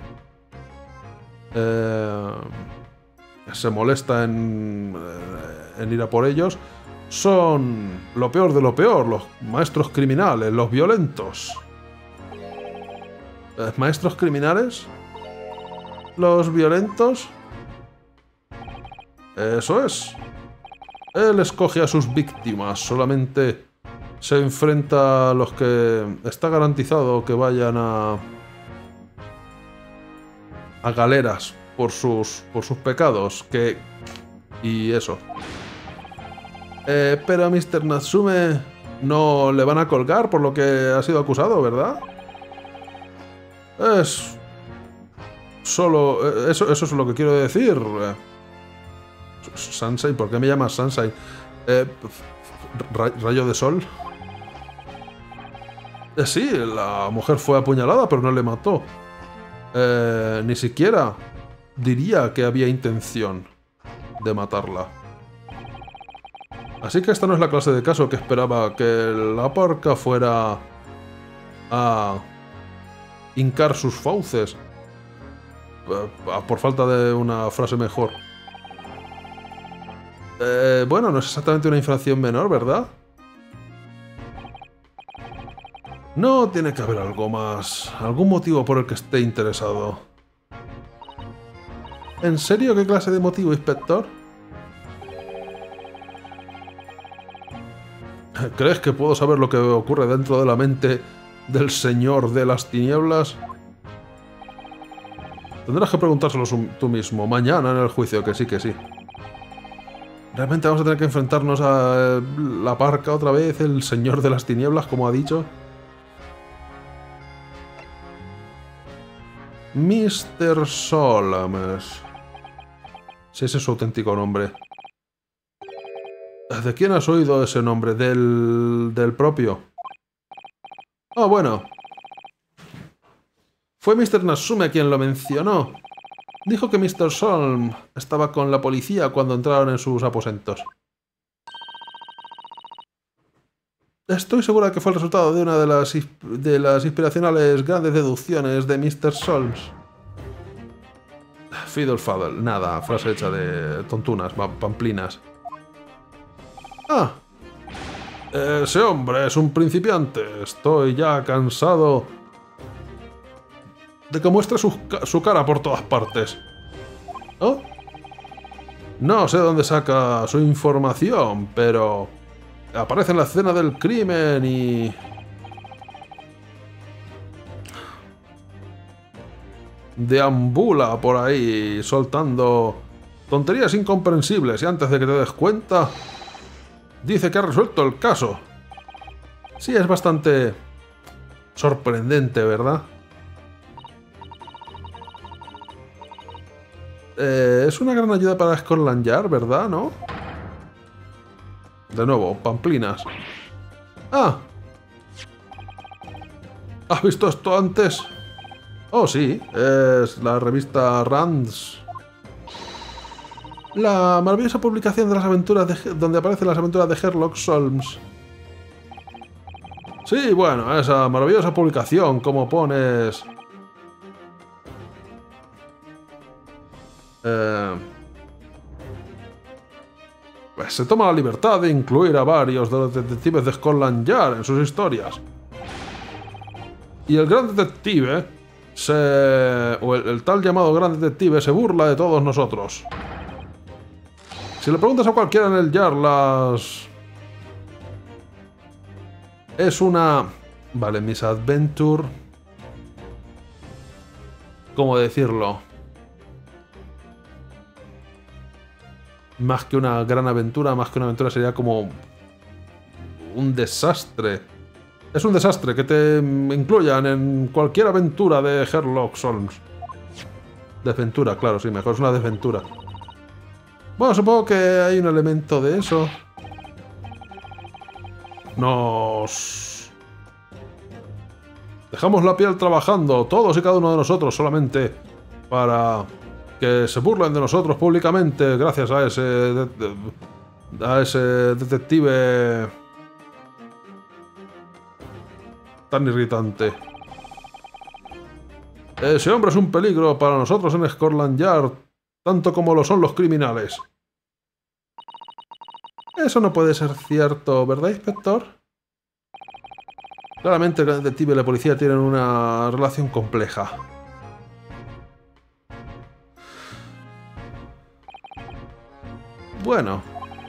eh, se molesta en, en ir a por ellos son lo peor de lo peor, los maestros criminales, los violentos. ¿Maestros criminales? ¿Los violentos? Eso es. Él escoge a sus víctimas, solamente se enfrenta a los que está garantizado que vayan a... a galeras por sus, por sus pecados, que... y eso. Eh, pero a mister Natsume no le van a colgar por lo que ha sido acusado, ¿verdad? Es... solo... Eso, eso es lo que quiero decir. Sunshine, ¿por qué me llamas Sunshine? Eh, Ra rayo de sol. Eh, sí, la mujer fue apuñalada, pero no le mató. Eh, ni siquiera diría que había intención de matarla. Así que esta no es la clase de caso que esperaba que la parca fuera a hincar sus fauces. Eh, por falta de una frase mejor. Eh, bueno, no es exactamente una infracción menor, ¿verdad? No tiene que haber algo más. Algún motivo por el que esté interesado. ¿En serio? ¿Qué clase de motivo, inspector? ¿Crees que puedo saber lo que ocurre dentro de la mente del señor de las tinieblas? Tendrás que preguntárselo tú mismo. Mañana en el juicio, que sí, que sí. ¿Realmente vamos a tener que enfrentarnos a la parca otra vez? El señor de las tinieblas, como ha dicho. mister Solms. Si ese es su auténtico nombre. ¿De quién has oído ese nombre? ¿Del, del propio? Ah, oh, bueno. Fue mister Natsume quien lo mencionó. Dijo que mister Solm estaba con la policía cuando entraron en sus aposentos. Estoy segura que fue el resultado de una de las, de las inspiracionales grandes deducciones de mister Solms. Fiddle faddle, nada, frase hecha de tontunas, pamplinas. Ah, ese hombre es un principiante. Estoy ya cansado de que muestre su, su cara por todas partes. ¿Oh? No sé dónde saca su información, pero aparece en la escena del crimen y... deambula por ahí soltando tonterías incomprensibles y antes de que te des cuenta dice que ha resuelto el caso. Sí, es bastante sorprendente, ¿verdad? Eh, es una gran ayuda para Scotland Yard, ¿verdad? ¿No? De nuevo, pamplinas. ¡Ah! ¿Has visto esto antes? Oh, sí, es la revista Rands. La maravillosa publicación de las aventuras de, donde aparecen las aventuras de Sherlock Holmes. Sí, bueno, esa maravillosa publicación, como pones... Eh... Pues se toma la libertad de incluir a varios de los detectives de Scotland Yard en sus historias. Y el gran detective, se... o el, el tal llamado gran detective, se burla de todos nosotros. Si le preguntas a cualquiera en el Yard, las... Es una... Vale, misadventure... ¿Cómo decirlo? Más que una gran aventura, más que una aventura sería como... un desastre. Es un desastre que te incluyan en cualquier aventura de Sherlock Holmes. Desventura, claro, sí, mejor es una desventura. Bueno, supongo que hay un elemento de eso. Nos... dejamos la piel trabajando, todos y cada uno de nosotros, solamente para que se burlen de nosotros públicamente gracias a ese... De, de, a ese detective... tan irritante. Ese hombre es un peligro para nosotros en Scotland Yard, tanto como lo son los criminales. Eso no puede ser cierto, ¿verdad, inspector? Claramente el detective y la policía tienen una relación compleja. Bueno.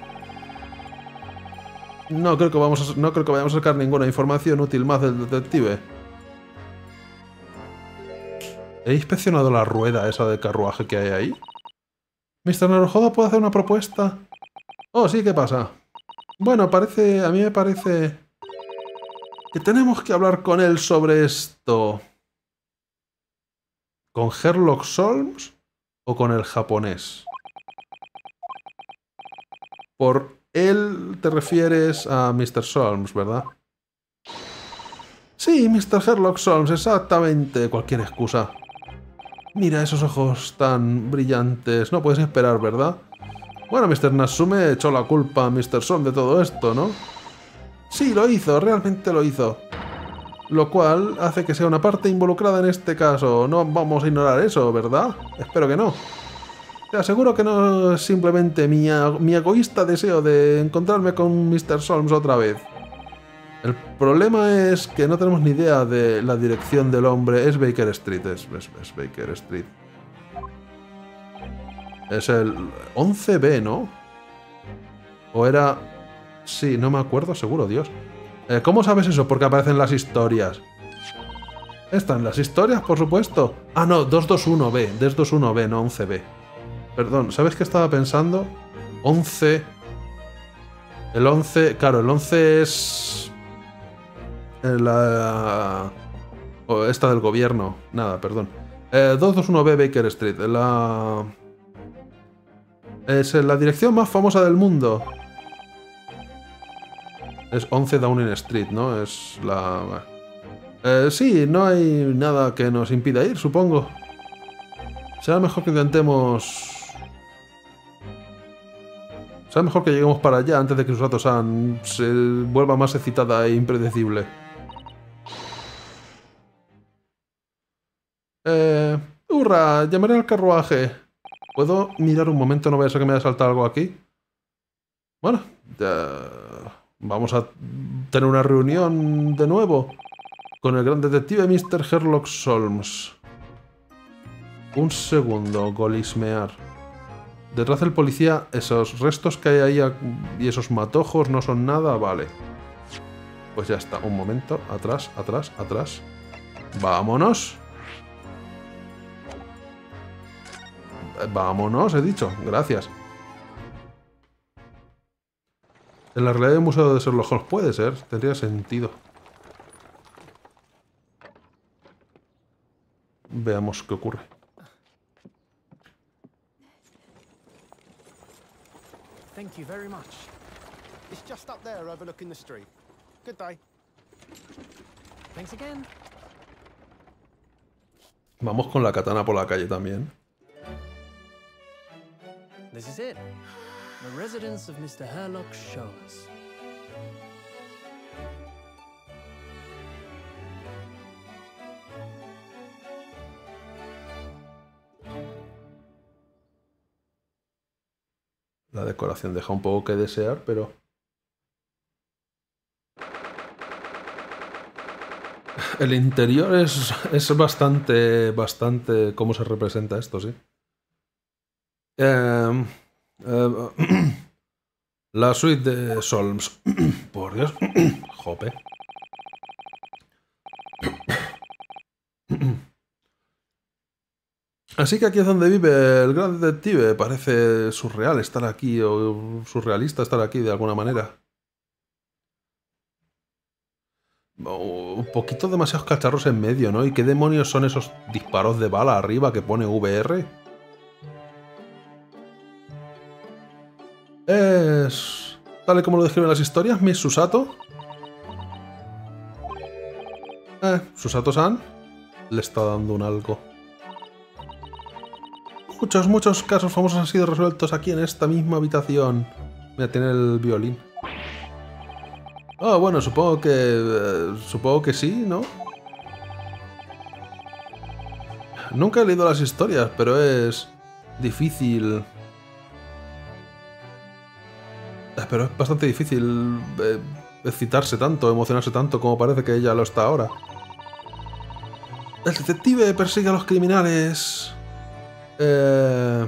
No creo que vamos a, no creo que vayamos a sacar ninguna información útil más del detective. ¿He inspeccionado la rueda esa de carruaje que hay ahí? ¿mister Naruhodo puede hacer una propuesta? Oh, sí, ¿qué pasa? Bueno, parece... a mí me parece... que tenemos que hablar con él sobre esto. ¿Con Sherlock Holmes o con el japonés? Por Él te refieres a mister Solms, ¿verdad? Sí, mister Sherlock Holmes, exactamente. Cualquier excusa. Mira esos ojos tan brillantes. No puedes esperar, ¿verdad? Bueno, mister Natsume echó la culpa a mister Solms de todo esto, ¿no? Sí, lo hizo, realmente lo hizo. Lo cual hace que sea una parte involucrada en este caso. No vamos a ignorar eso, ¿verdad? Espero que no. Te aseguro que no es simplemente mi, mi egoísta deseo de encontrarme con mister Solms otra vez. El problema es que no tenemos ni idea de la dirección del hombre. Es Baker Street, es, es, es Baker Street. Es el once B, ¿no? O era... Sí, no me acuerdo, seguro, Dios. Eh, ¿Cómo sabes eso? Porque aparecen las historias. ¿Están las historias, por supuesto? Ah, no, doscientos veintiuno B. doscientos veintiuno B, no once B. Perdón, ¿sabes qué estaba pensando? once... El once... Claro, el once es... La... Oh, esta del gobierno. Nada, perdón. Eh, doscientos veintiuno B Baker Street. La... Es la dirección más famosa del mundo. Es once Downing Street, ¿no? Es la... Eh, sí, no hay nada que nos impida ir, supongo. Será mejor que intentemos... Será mejor que lleguemos para allá antes de que Susato-san se vuelva más excitada e impredecible. Eh... ¡Hurra! Llamaré al carruaje. ¿Puedo mirar un momento? No vaya a ser que me haya saltado algo aquí. Bueno, ya... Vamos a tener una reunión de nuevo con el gran detective mister Sherlock Holmes. Un segundo, golismear. Detrás del policía, esos restos que hay ahí y esos matojos no son nada, vale. Pues ya está, un momento, atrás, atrás, atrás. ¡Vámonos! Vámonos, he dicho, gracias. En la realidad del Museo de Sherlock Holmes puede ser, tendría sentido. Veamos qué ocurre. Thank you very much. It's just up there overlooking the street. Good day. Thanks again. Vamos con la katana por la calle también. This is it. The residence of mister Sherlock Holmes. La decoración deja un poco que desear, pero... El interior es, es bastante, bastante... ¿Cómo se representa esto, sí? Eh, eh, la suite de Solms. Por Dios. Jope. Así que aquí es donde vive el gran detective. Parece surreal estar aquí, o surrealista estar aquí de alguna manera. Oh, un poquito demasiados cacharros en medio, ¿no? ¿Y qué demonios son esos disparos de bala arriba que pone V R? Es... tal y como lo describen las historias, Miss Susato. Eh, Susato-san le está dando un algo. Muchos, muchos casos famosos han sido resueltos aquí en esta misma habitación. Mira, tiene el violín. Ah, oh, bueno, supongo que... Eh, supongo que sí, ¿no? Nunca he leído las historias, pero es... difícil... Eh, pero es bastante difícil... Eh, excitarse tanto, emocionarse tanto como parece que ella lo está ahora. El detective persigue a los criminales... Eh...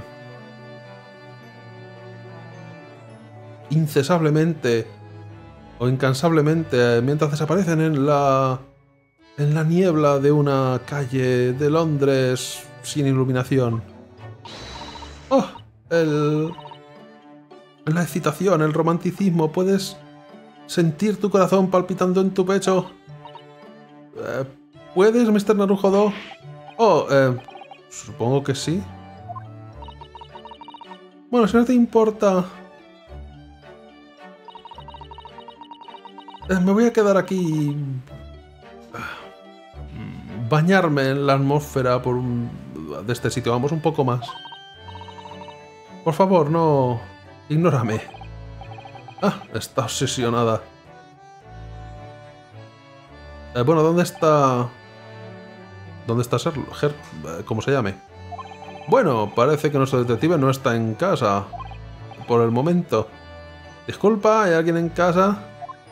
incesablemente o incansablemente mientras desaparecen en la en la niebla de una calle de Londres sin iluminación. ¡Oh! El... la excitación, el romanticismo, puedes sentir tu corazón palpitando en tu pecho. Eh, ¿Puedes, mister Naruhodo? Oh, eh, supongo que sí. Bueno, si no te importa... Eh, me voy a quedar aquí... bañarme en la atmósfera por un... de este sitio. Vamos un poco más. Por favor, no... ignórame. Ah, está obsesionada. Eh, bueno, ¿dónde está...? ¿Dónde está Ser... Her... ¿Cómo se llame? Bueno, parece que nuestro detective no está en casa. Por el momento. Disculpa, ¿hay alguien en casa?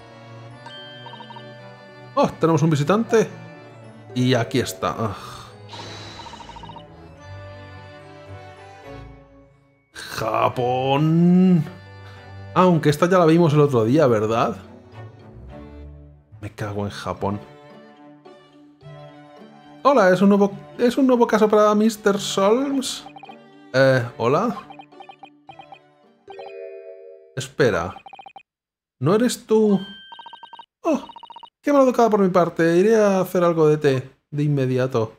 Oh, tenemos un visitante. Y aquí está. Ah. Japón. Aunque esta ya la vimos el otro día, ¿verdad? Me cago en Japón. Hola, ¿es un nuevo, ¿es un nuevo caso para mister Solms? Eh, ¿hola? Espera. ¿No eres tú? Oh, qué mala educada por mi parte. Iré a hacer algo de té, de inmediato.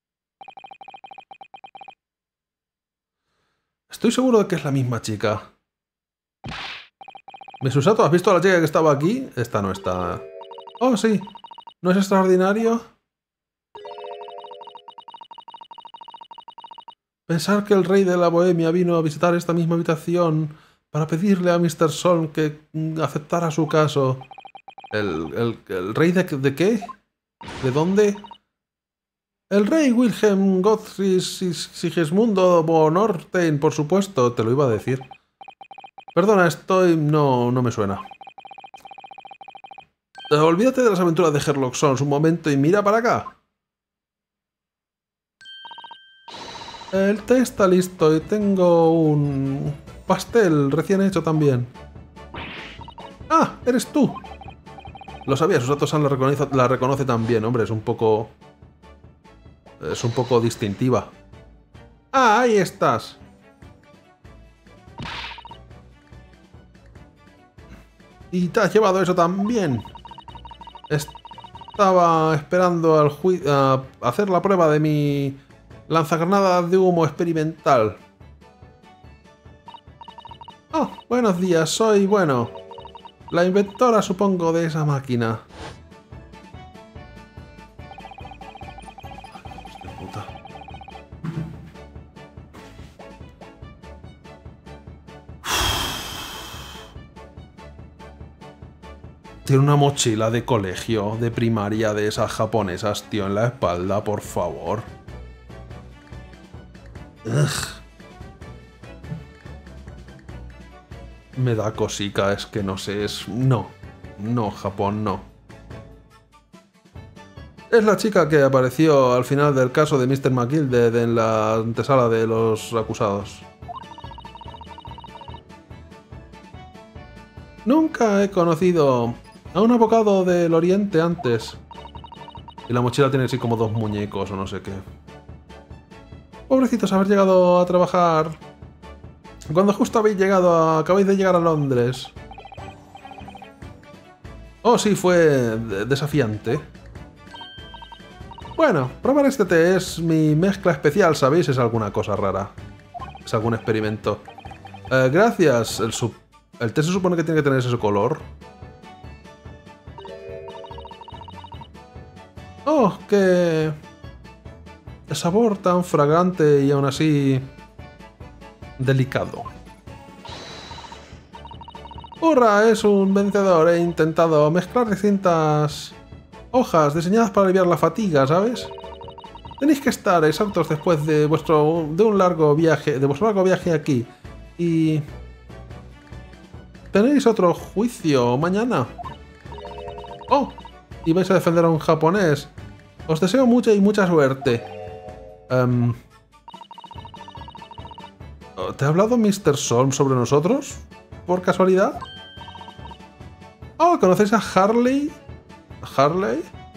Estoy seguro de que es la misma chica. Misusato, ¿has visto a la chica que estaba aquí? Esta no está... Oh, sí. ¿No es extraordinario? Pensar que el rey de la Bohemia vino a visitar esta misma habitación para pedirle a mister Solm que aceptara su caso. ¿El, el, el rey de, de qué? ¿De dónde? El rey Wilhelm Gottfried Sigismundo von Ortein, por supuesto, te lo iba a decir. Perdona, estoy... no, no me suena. Eh, olvídate de las aventuras de Sherlock Holmes un momento y mira para acá. El té está listo y tengo un pastel recién hecho también. ¡Ah! ¡Eres tú! Lo sabía, Susato-san la reconoce, la reconoce también, hombre, es un poco... Es un poco distintiva. ¡Ah, ahí estás! Y te has llevado eso también. Estaba esperando al ju- a hacer la prueba de mi... lanzagranadas de humo experimental. Oh, buenos días, soy, bueno, la inventora, supongo, de esa máquina. Hostia puta. Tiene una mochila de colegio, de primaria, de esas japonesas, tío, en la espalda, por favor. Ugh. Me da cosica, es que no sé, es... No, no, Japón, no. Es la chica que apareció al final del caso de mister McGilde en la antesala de los acusados. Nunca he conocido a un abogado del Oriente antes. Y la mochila tiene así como dos muñecos o no sé qué. Pobrecitos, haber llegado a trabajar cuando justo habéis llegado a... acabáis de llegar a Londres. Oh, sí, fue desafiante. Bueno, probar este té es mi mezcla especial, ¿sabéis? Es alguna cosa rara. Es algún experimento. Eh, gracias. El, sub... el té se supone que tiene que tener ese color. Oh, qué... el sabor tan fragante y aún así... delicado. ¡Hurra! Es un vencedor. He intentado mezclar distintas hojas diseñadas para aliviar la fatiga, ¿sabes? Tenéis que estar exhaustos después de vuestro de un largo viaje, de vuestro largo viaje aquí. Y tenéis otro juicio mañana. Oh, y vais a defender a un japonés. Os deseo mucha y mucha suerte. Um, ¿Te ha hablado mister Solms sobre nosotros? ¿Por casualidad? Oh, ¿conocéis a Harley? ¿Harley?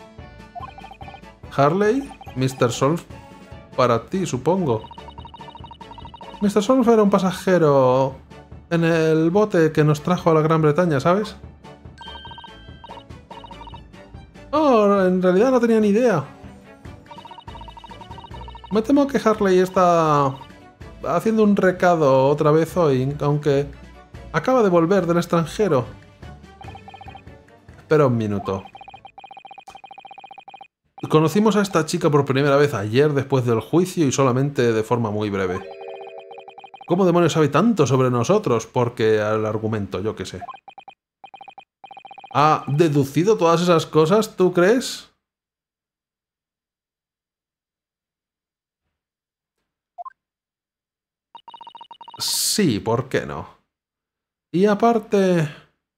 ¿Harley? mister Solms para ti, supongo. mister Solms era un pasajero en el bote que nos trajo a la Gran Bretaña, ¿sabes? Oh, en realidad no tenía ni idea. Me temo que Harley está haciendo un recado otra vez hoy, aunque acaba de volver del extranjero. espera un minuto. Conocimos a esta chica por primera vez ayer después del juicio y solamente de forma muy breve. ¿Cómo demonios sabe tanto sobre nosotros? Porque al argumento, yo qué sé. ¿Ha deducido todas esas cosas, tú crees? Sí, ¿por qué no? Y aparte...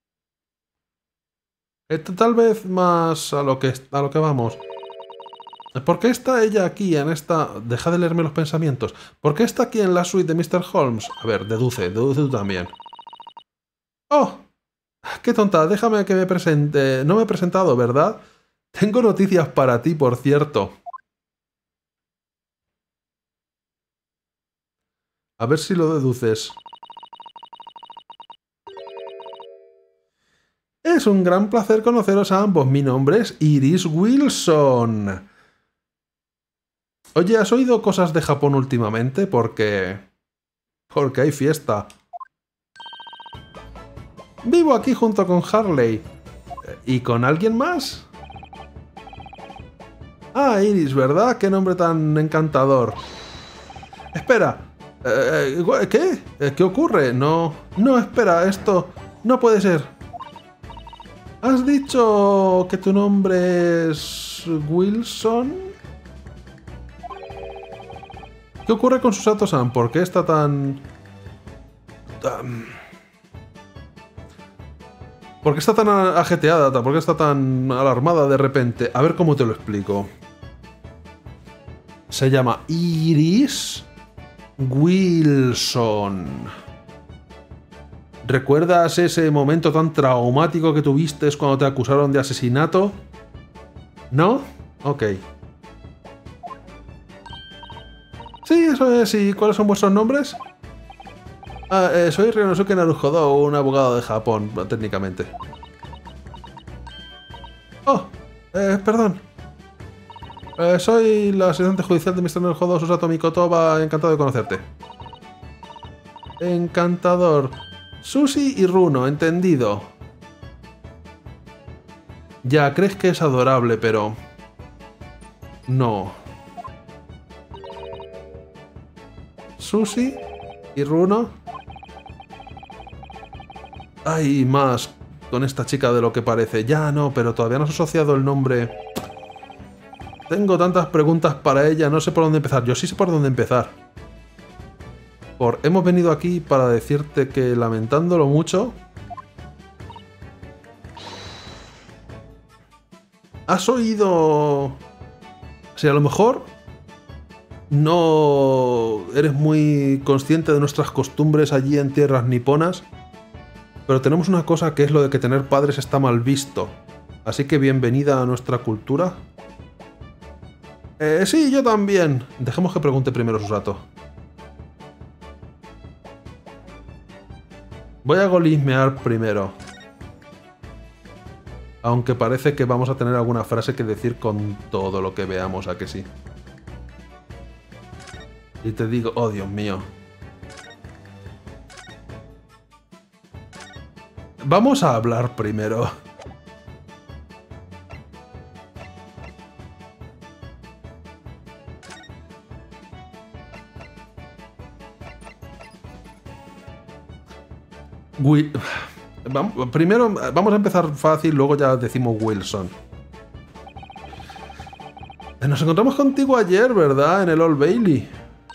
Eh, tal vez más a lo que, a lo que vamos. ¿Por qué está ella aquí en esta... Deja de leerme los pensamientos. ¿Por qué está aquí en la suite de mister Holmes? A ver, deduce, deduce tú también. ¡Oh! ¡Qué tonta! Déjame que me presente... No me he presentado, ¿verdad? Tengo noticias para ti, por cierto. A ver si lo deduces. Es un gran placer conoceros a ambos. Mi nombre es Iris Wilson. Oye, ¿has oído cosas de Japón últimamente? Porque... Porque hay fiesta. Vivo aquí junto con Harley. ¿Y con alguien más? Ah, Iris, ¿verdad? Qué nombre tan encantador. Espera. Eh, ¿Qué? ¿Qué ocurre? No... No, espera, esto... No puede ser. ¿Has dicho que tu nombre es... Wilson? ¿Qué ocurre con Susato-san? ¿Por qué está tan... tan... ¿Por qué está tan ajeteada? ¿Por qué está tan alarmada de repente? A ver cómo te lo explico. Se llama Iris Wilson. ¿Recuerdas ese momento tan traumático que tuviste cuando te acusaron de asesinato? ¿No? Ok. Sí, eso es. ¿Y cuáles son vuestros nombres? Ah, eh, soy Ryonosuke Naruhodo, un abogado de Japón, técnicamente. Oh, eh, perdón. Eh, soy la asistente judicial de mister Naruhodo, Susato Mikotoba. Encantado de conocerte. Encantador. Sushi y Runo, entendido. Ya, crees que es adorable, pero... No. Sushi y Runo. Hay más con esta chica de lo que parece. Ya no, pero todavía no has asociado el nombre. Tengo tantas preguntas para ella, no sé por dónde empezar. Yo sí sé por dónde empezar. Por, hemos venido aquí para decirte que, lamentándolo mucho, has oído... Si a lo mejor no eres muy consciente de nuestras costumbres allí en tierras niponas, pero tenemos una cosa que es lo de que tener padres está mal visto. Así que bienvenida a nuestra cultura. Eh, sí, yo también. Dejemos que pregunte primero Susato. Voy a golismear primero. Aunque parece que vamos a tener alguna frase que decir con todo lo que veamos, ¿a que sí? Y te digo... Oh, Dios mío. Vamos a hablar primero. Will... Vamos, primero vamos a empezar fácil, luego ya decimos Wilson. Nos encontramos contigo ayer, ¿verdad? En el Old Bailey.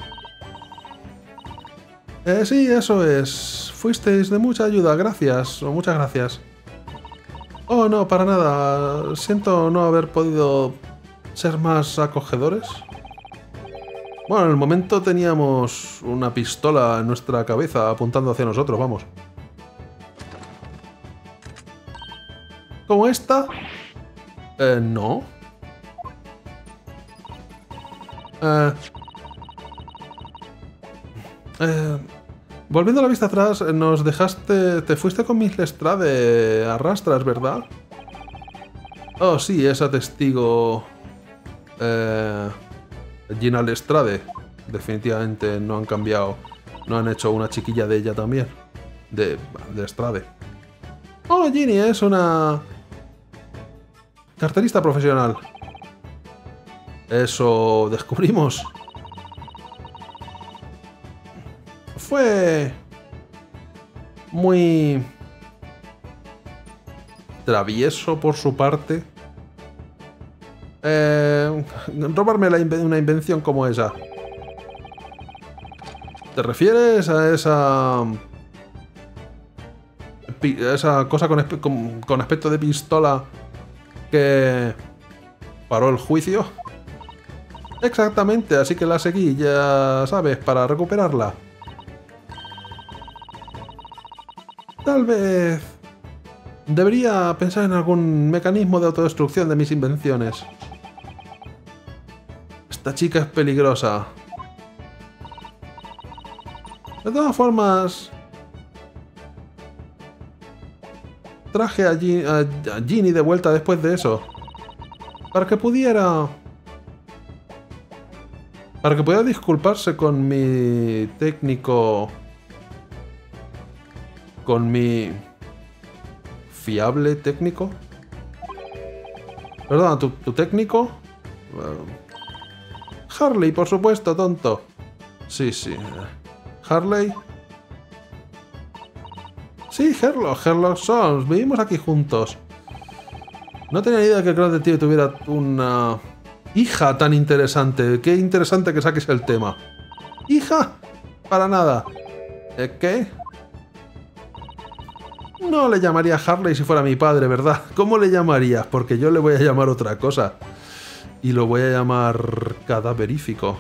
Eh, sí, eso es. Fuisteis de mucha ayuda, gracias. O muchas gracias. Oh, no, para nada. Siento no haber podido ser más acogedores. Bueno, en el momento teníamos una pistola en nuestra cabeza apuntando hacia nosotros, vamos. ¿Como esta? Eh, no. Eh, eh, volviendo a la vista atrás, nos dejaste... Te fuiste con Miss Lestrade a rastras, ¿verdad? Oh, sí, esa testigo... Eh, Gina Lestrade. Definitivamente no han cambiado. No han hecho una chiquilla de ella también. De, de Lestrade. Oh, Ginny es una... Carterista profesional. Eso descubrimos. Fue muy travieso por su parte. Eh, robarme la inven- una invención como esa. ¿Te refieres a esa... esa cosa con, con, con aspecto de pistola que paró el juicio? Exactamente, así que la seguí, ya sabes, para recuperarla. Tal vez debería pensar en algún mecanismo de autodestrucción de mis invenciones. Esta chica es peligrosa. De todas formas, traje a, Gin a, a Ginny de vuelta después de eso. Para que pudiera... Para que pudiera disculparse con mi técnico... Con mi... ¿Fiable técnico? Perdona, ¿tu, tu técnico? Uh, Harley, por supuesto, tonto. Sí, sí. ¿Harley? Sí, Herlock, Herlock Sholmes. Vivimos aquí juntos. No tenía ni idea de que el gran detective tuviera una hija tan interesante. Qué interesante que saques el tema. ¿Hija? Para nada. ¿Eh, ¿Qué? No le llamaría Harley si fuera mi padre, ¿verdad? ¿Cómo le llamarías? Porque yo le voy a llamar otra cosa. Y lo voy a llamar cadaverífico.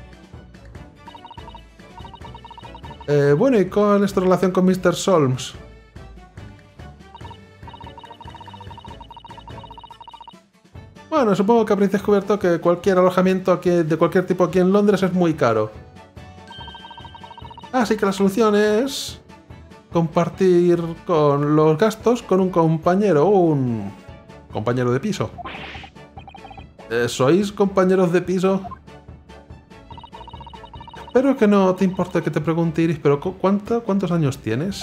Eh, bueno, ¿y cuál es tu relación con mister Sholmes? Bueno, supongo que habréis descubierto que cualquier alojamiento aquí, de cualquier tipo aquí en Londres es muy caro. Así que la solución es... compartir con los gastos con un compañero, un compañero de piso. Eh, ¿Sois compañeros de piso? Espero que no te importe que te pregunte, Iris, pero ¿cuánta, ¿cuántos años tienes?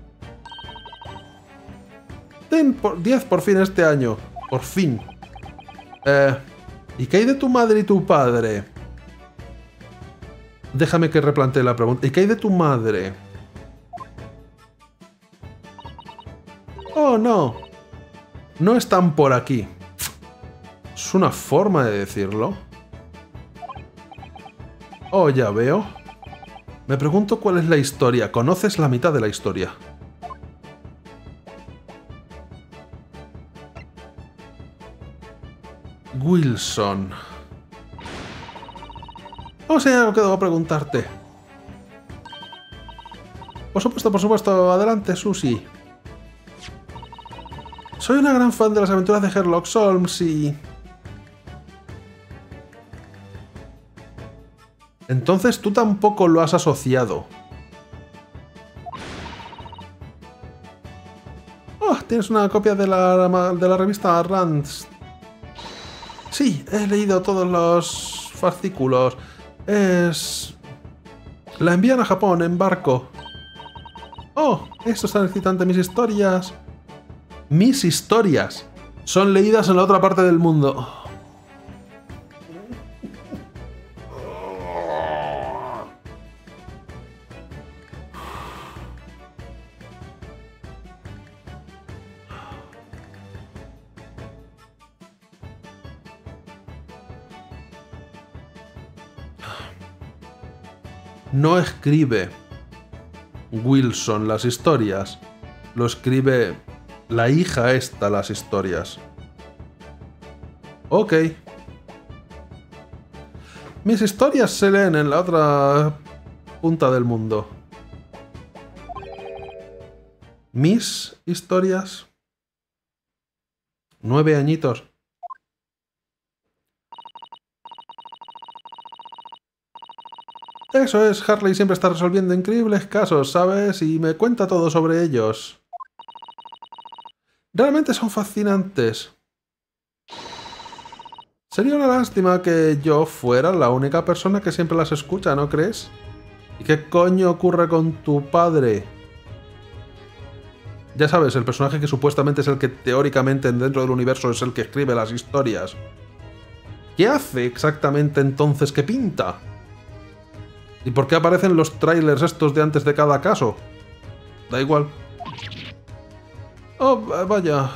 Ten por, diez por fin este año. Por fin. Eh, ¿Y qué hay de tu madre y tu padre? Déjame que replantee la pregunta. ¿Y qué hay de tu madre? Oh, no. No están por aquí. Es una forma de decirlo. Oh, ya veo. Me pregunto cuál es la historia. Conoces la mitad de la historia. Wilson. Oh, sí, algo que debo preguntarte. Por supuesto, por supuesto. Adelante, Susie. Soy una gran fan de las aventuras de Sherlock Holmes y... Entonces tú tampoco lo has asociado. Oh, tienes una copia de la, de la revista Rand's. Sí, he leído todos los fascículos. Es... La envían a Japón en barco. Oh, eso es tan excitante, mis historias. Mis historias son leídas en la otra parte del mundo. No escribe Wilson las historias, lo escribe la hija esta las historias. Ok. Mis historias se leen en la otra punta del mundo. Mis historias. Nueve añitos. Eso es, Harley siempre está resolviendo increíbles casos, ¿sabes? Y me cuenta todo sobre ellos. Realmente son fascinantes. Sería una lástima que yo fuera la única persona que siempre las escucha, ¿no crees? ¿Y qué coño ocurre con tu padre? Ya sabes, el personaje que supuestamente es el que teóricamente dentro del universo es el que escribe las historias. ¿Qué hace exactamente entonces que pinta? ¿Y por qué aparecen los trailers estos de antes de cada caso? Da igual. Oh, vaya.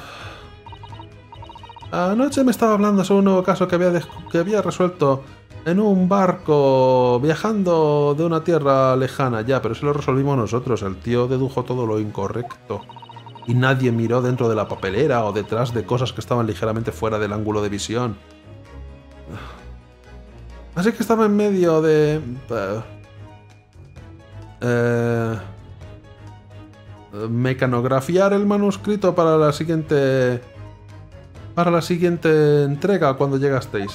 Anoche me estaba hablando sobre un nuevo caso que había, que había resuelto en un barco viajando de una tierra lejana. Ya, pero eso lo resolvimos nosotros. El tío dedujo todo lo incorrecto. Y nadie miró dentro de la papelera o detrás de cosas que estaban ligeramente fuera del ángulo de visión. Así que estaba en medio de... Uh, eh, mecanografiar el manuscrito para la siguiente... Para la siguiente entrega cuando llegasteis.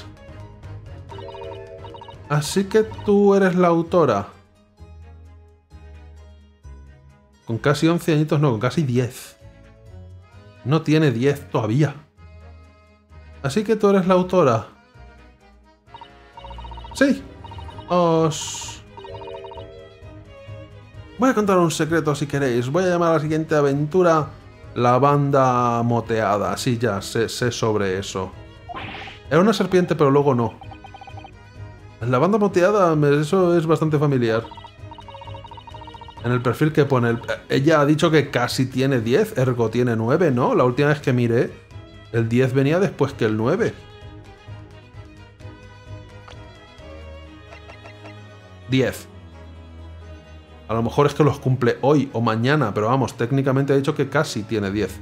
Así que tú eres la autora. Con casi once añitos, no, con casi diez. No tiene diez todavía. Así que tú eres la autora. Sí. Os... Voy a contar un secreto si queréis. Voy a llamar a la siguiente aventura La Banda Moteada. Sí, ya, sé, sé sobre eso. Era una serpiente, pero luego no. La Banda Moteada, eso es bastante familiar. En el perfil que pone... El, ella ha dicho que casi tiene diez, ergo tiene nueve, ¿no? La última vez que miré, el diez venía después que el nueve. diez. A lo mejor es que los cumple hoy o mañana, pero vamos, técnicamente ha dicho que casi tiene diez.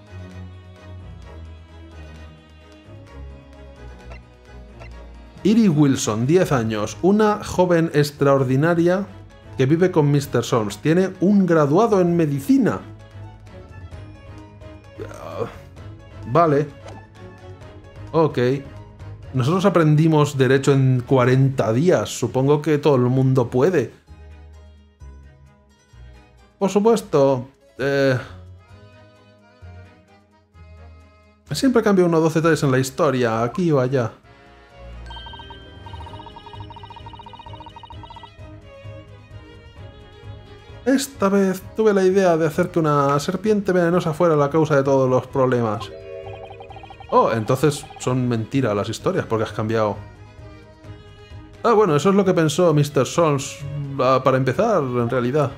Iris Wilson, diez años, una joven extraordinaria que vive con mister Solms. Tiene un graduado en medicina. Uh, vale. Ok. Nosotros aprendimos derecho en cuarenta días. Supongo que todo el mundo puede. Por supuesto. Eh... Siempre cambia uno o dos detalles en la historia, aquí o allá. Esta vez tuve la idea de hacer que una serpiente venenosa fuera la causa de todos los problemas. Oh, entonces son mentiras las historias, porque has cambiado. Ah, bueno, eso es lo que pensó mister Solms para empezar, en realidad.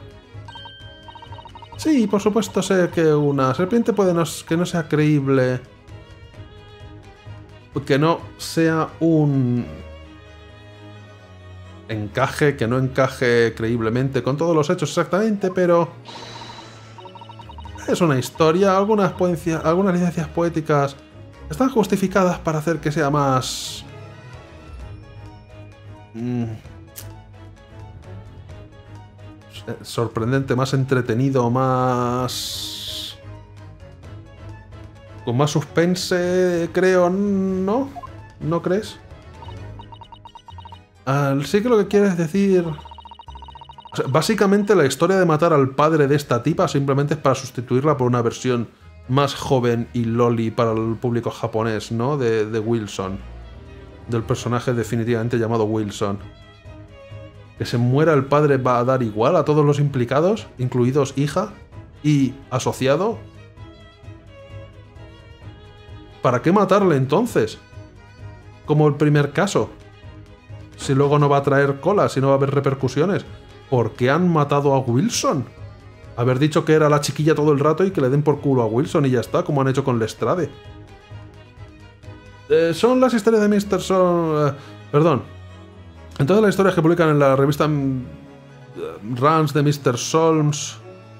Sí, por supuesto sé que una serpiente puede no, que no sea creíble. Que no sea un... encaje, que no encaje creíblemente con todos los hechos exactamente, pero... es una historia, algunas, poencias, algunas licencias poéticas están justificadas para hacer que sea más... Mm, sorprendente, más entretenido, más... con más suspense, creo, ¿no? ¿No crees? Uh, sí que lo que quieres decir... O sea, básicamente la historia de matar al padre de esta tipa simplemente es para sustituirla por una versión más joven y loli para el público japonés, ¿no? De, de Wilson. Del personaje definitivamente llamado Wilson. Que se muera el padre va a dar igual a todos los implicados, incluidos hija y asociado. ¿Para qué matarle entonces? Como el primer caso. Si luego no va a traer cola, si no va a haber repercusiones. ¿Por qué han matado a Wilson? Haber dicho que era la chiquilla todo el rato y que le den por culo a Wilson y ya está, como han hecho con Lestrade. Eh, son las historias de mister Son... Eh, perdón. En todas las historias que publican en la revista um, Runs de mister Solms.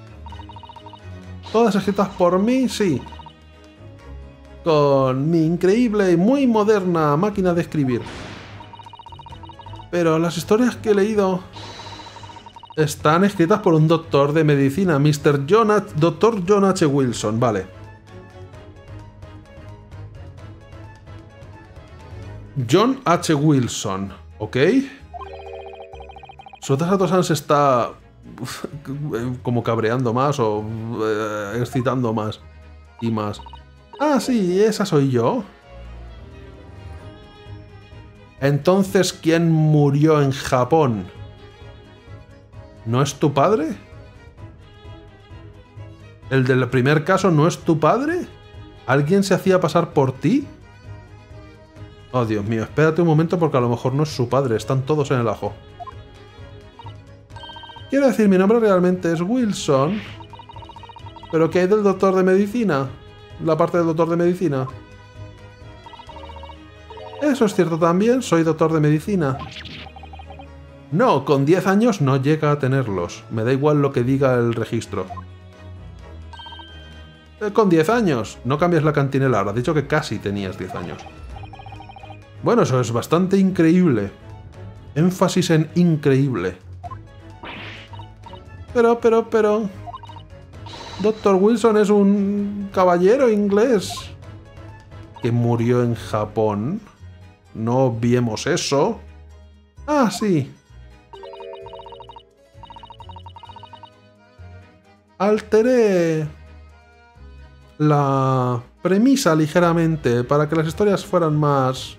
Todas escritas por mí, sí. Con mi increíble y muy moderna máquina de escribir. Pero las historias que he leído están escritas por un doctor de medicina, mister John H. doctor John H. Wilson, vale. John H. Wilson, ¿ok? Sotasato-san se está como cabreando más o eh, excitando más y más. Ah, sí, esa soy yo. Entonces, ¿quién murió en Japón? ¿No es tu padre? ¿El del primer caso no es tu padre? ¿Alguien se hacía pasar por ti? Oh, Dios mío, espérate un momento porque a lo mejor no es su padre, están todos en el ajo. Quiero decir, mi nombre realmente es Wilson. ¿Pero qué hay del doctor de medicina? La parte del doctor de medicina. Eso es cierto también, soy doctor de medicina. No, con diez años no llega a tenerlos. Me da igual lo que diga el registro. Eh, con diez años. No cambies la cantinela, ahora has dicho que casi tenías diez años. Bueno, eso es bastante increíble. Énfasis en increíble. Pero, pero, pero... doctor Wilson es un caballero inglés que murió en Japón. No obviemos eso. Ah, sí. Alteré la premisa ligeramente para que las historias fueran más...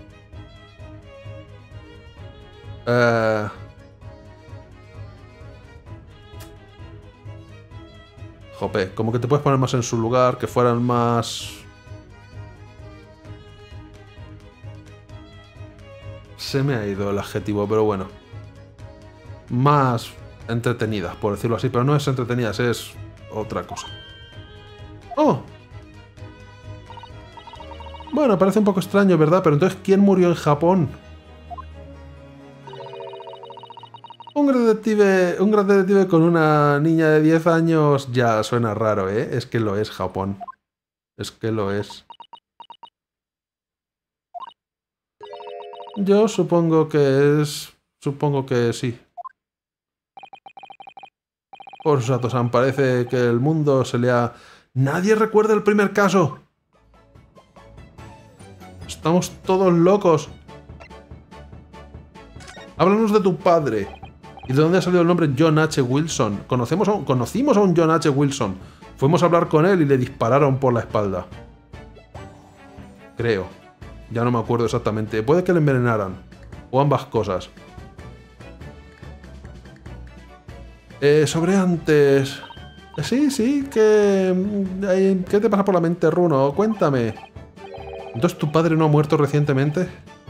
Eh... Jope, como que te puedes poner más en su lugar, que fueran más... Se me ha ido el adjetivo, pero bueno. Más entretenidas, por decirlo así, pero no es entretenidas, es otra cosa. ¡Oh! Bueno, parece un poco extraño, ¿verdad? Pero entonces, ¿quién murió en Japón? Un gran detective, un gran detective con una niña de diez años ya suena raro, ¿eh? Es que lo es Japón. Es que lo es. Yo supongo que es... Supongo que sí. Por Sato-san, parece que el mundo se le ha... ¡Nadie recuerda el primer caso! Estamos todos locos. Háblanos de tu padre. ¿Y de dónde ha salido el nombre John H. Wilson? Conocemos a un, conocimos a un John H. Wilson. Fuimos a hablar con él y le dispararon por la espalda. Creo. Ya no me acuerdo exactamente. Puede que le envenenaran. O ambas cosas. Eh, sobre antes... Sí, sí, que... ¿Qué te pasa por la mente, Runo? Cuéntame. ¿Entonces tu padre no ha muerto recientemente?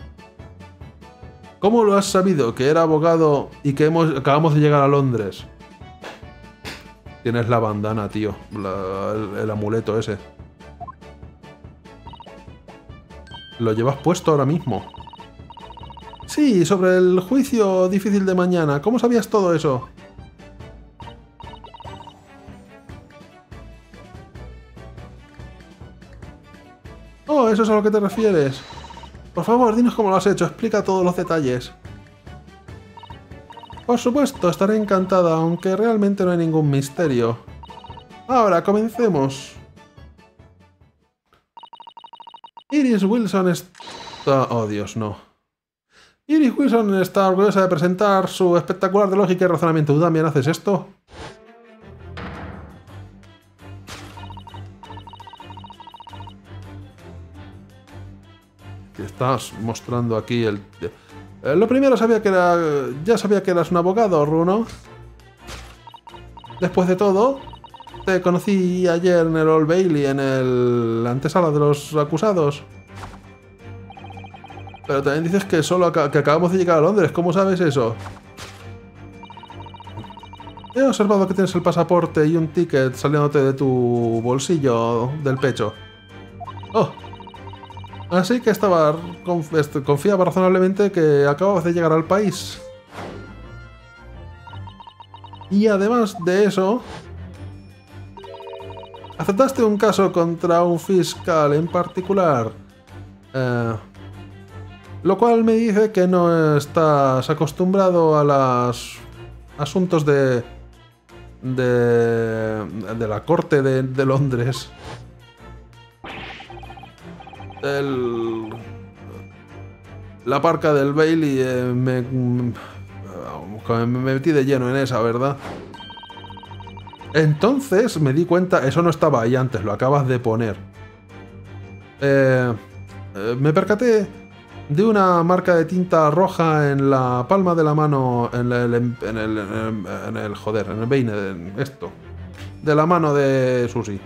¿Cómo lo has sabido? Que era abogado y que hemos, acabamos de llegar a Londres. Tienes la bandana, tío. La, el, el amuleto ese. Lo llevas puesto ahora mismo. Sí, sobre el juicio difícil de mañana. ¿Cómo sabías todo eso? Oh, ¿eso es a lo que te refieres? Por favor, dinos cómo lo has hecho. Explica todos los detalles. Por supuesto, estaré encantada, aunque realmente no hay ningún misterio. Ahora, comencemos. Iris Wilson está... Oh, Dios, no. Iris Wilson está orgullosa de presentar su espectacular de lógica y razonamiento. ¿Tú también haces esto? Que estás mostrando aquí el... Eh, lo primero sabía que era... Ya sabía que eras un abogado, Runo. Después de todo, te conocí ayer en el Old Bailey, en el antesala de los acusados. Pero también dices que solo ac que acabamos de llegar a Londres. ¿Cómo sabes eso? He observado que tienes el pasaporte y un ticket saliéndote de tu bolsillo del pecho. Oh. Así que estaba... Conf confiaba razonablemente que acababas de llegar al país. Y además de eso... ¿Aceptaste un caso contra un fiscal en particular? Eh, lo cual me dice que no estás acostumbrado a los asuntos de... De, de la corte de, de Londres. El, la parca del Bailey eh, me, me metí de lleno en esa, ¿verdad? Entonces me di cuenta, eso no estaba ahí antes, lo acabas de poner. Eh, eh, me percaté de una marca de tinta roja en la palma de la mano, en el, en el, en el, en el joder, en el veine, en esto. de la mano de Susie.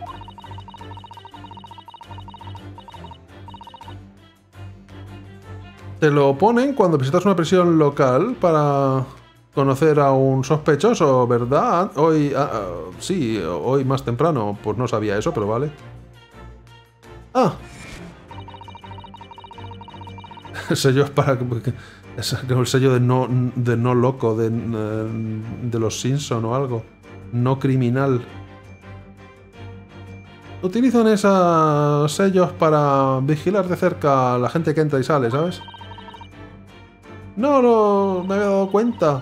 Te lo ponen cuando visitas una prisión local para conocer a un sospechoso, ¿verdad? Hoy... Ah, ah, sí, hoy más temprano. Pues no sabía eso, pero vale. Ah. El sello es para... Es el sello de no, de no loco, de, de los Simpson o algo. No criminal. Utilizan esos sellos para vigilar de cerca a la gente que entra y sale, ¿sabes? No, no me había dado cuenta.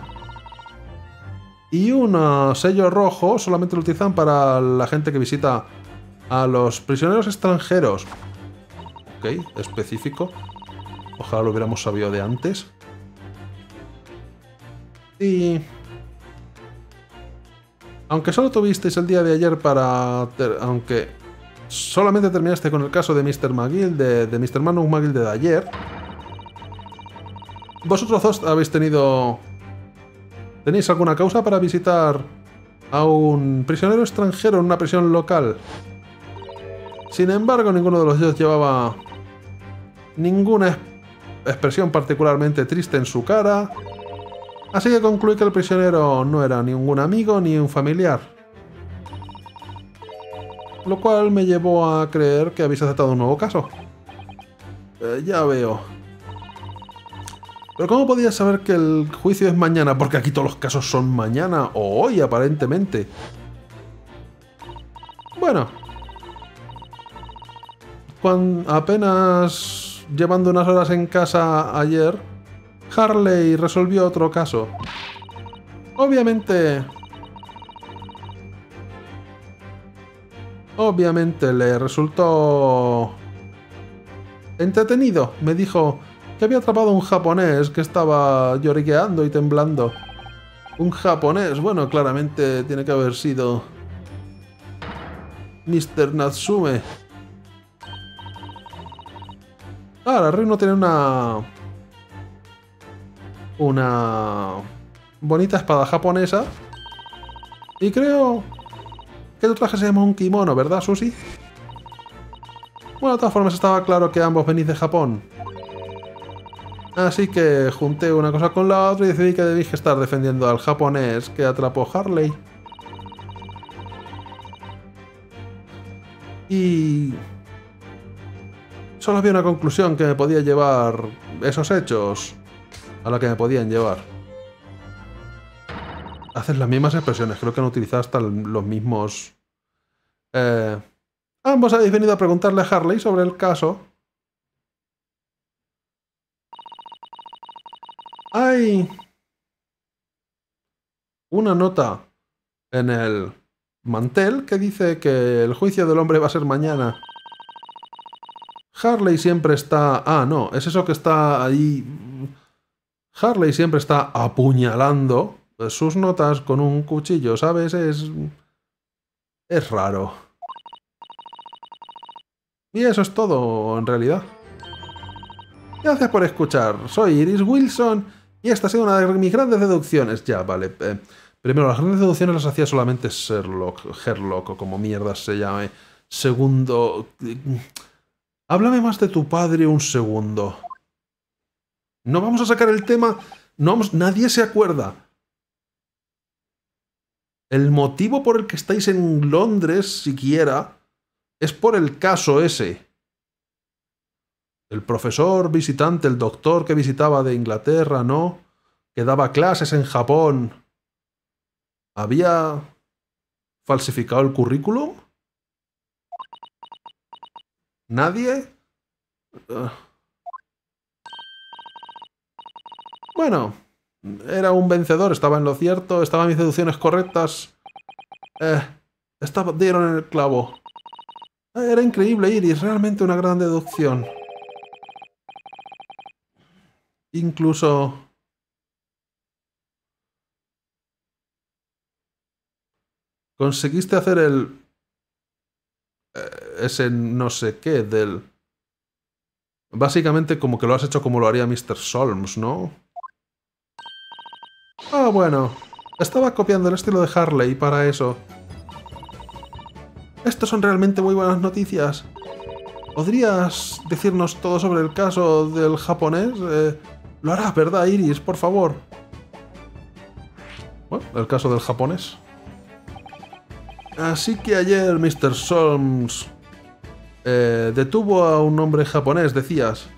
Y un sello rojo solamente lo utilizan para la gente que visita a los prisioneros extranjeros. Ok, específico. Ojalá lo hubiéramos sabido de antes. Y... aunque solo tuvisteis el día de ayer para... Aunque solamente terminaste con el caso de mister McGill, de, de mister Manu McGill de ayer... Vosotros dos habéis tenido... ¿Tenéis alguna causa para visitar a un prisionero extranjero en una prisión local? Sin embargo, ninguno de los dos llevaba ninguna expresión particularmente triste en su cara, así que concluí que el prisionero no era ningún amigo ni un familiar. Lo cual me llevó a creer que habéis aceptado un nuevo caso. Eh, ya veo. Pero ¿cómo podías saber que el juicio es mañana? Porque aquí todos los casos son mañana o hoy, aparentemente. Bueno. Cuando apenas llevando unas horas en casa ayer, Harley resolvió otro caso. Obviamente... Obviamente le resultó... entretenido. Me dijo... que había atrapado a un japonés que estaba lloriqueando y temblando. Un japonés, bueno, claramente tiene que haber sido mister Natsume. Ahora, Rino tiene una... Una... bonita espada japonesa. Y creo que tu traje se llama un kimono, ¿verdad, Susie? Bueno, de todas formas estaba claro que ambos venís de Japón. Así que junté una cosa con la otra y decidí que debí estar defendiendo al japonés que atrapó Harley. Y... solo había una conclusión que me podía llevar esos hechos a la que me podían llevar. Haces las mismas expresiones, creo que han utilizado hasta los mismos... Eh... Ambos habéis venido a preguntarle a Harley sobre el caso. Hay una nota en el mantel que dice que el juicio del hombre va a ser mañana. Harley siempre está... Ah, no, es eso que está ahí... Harley siempre está apuñalando sus notas con un cuchillo, ¿sabes? Es... es raro. Y eso es todo, en realidad. Gracias por escuchar. Soy Iris Wilson y esta ha sido una de mis grandes deducciones. Ya, vale. Eh, primero, las grandes deducciones las hacía solamente Sherlock, Sherlock o como mierda se llame. Segundo... Háblame más de tu padre un segundo. No vamos a sacar el tema... No vamos... Nadie se acuerda. El motivo por el que estáis en Londres, siquiera, es por el caso ese. El profesor visitante, el doctor que visitaba de Inglaterra, ¿no? Que daba clases en Japón. ¿Había falsificado el currículum? ¿Nadie? Uh. Bueno, era un vencedor, estaba en lo cierto, estaban mis deducciones correctas. Eh, estaba, dieron en el clavo. Era increíble, Iris, realmente una gran deducción. Incluso... conseguiste hacer el... ese no sé qué del... Básicamente como que lo has hecho como lo haría mister Solms, ¿no? Ah, bueno. Estaba copiando el estilo de Harley para eso. Estas son realmente muy buenas noticias. ¿Podrías decirnos todo sobre el caso del japonés? Eh, lo harás, ¿verdad, Iris? Por favor. Bueno, el caso del japonés. Así que ayer mister Solms eh, detuvo a un hombre japonés, decías.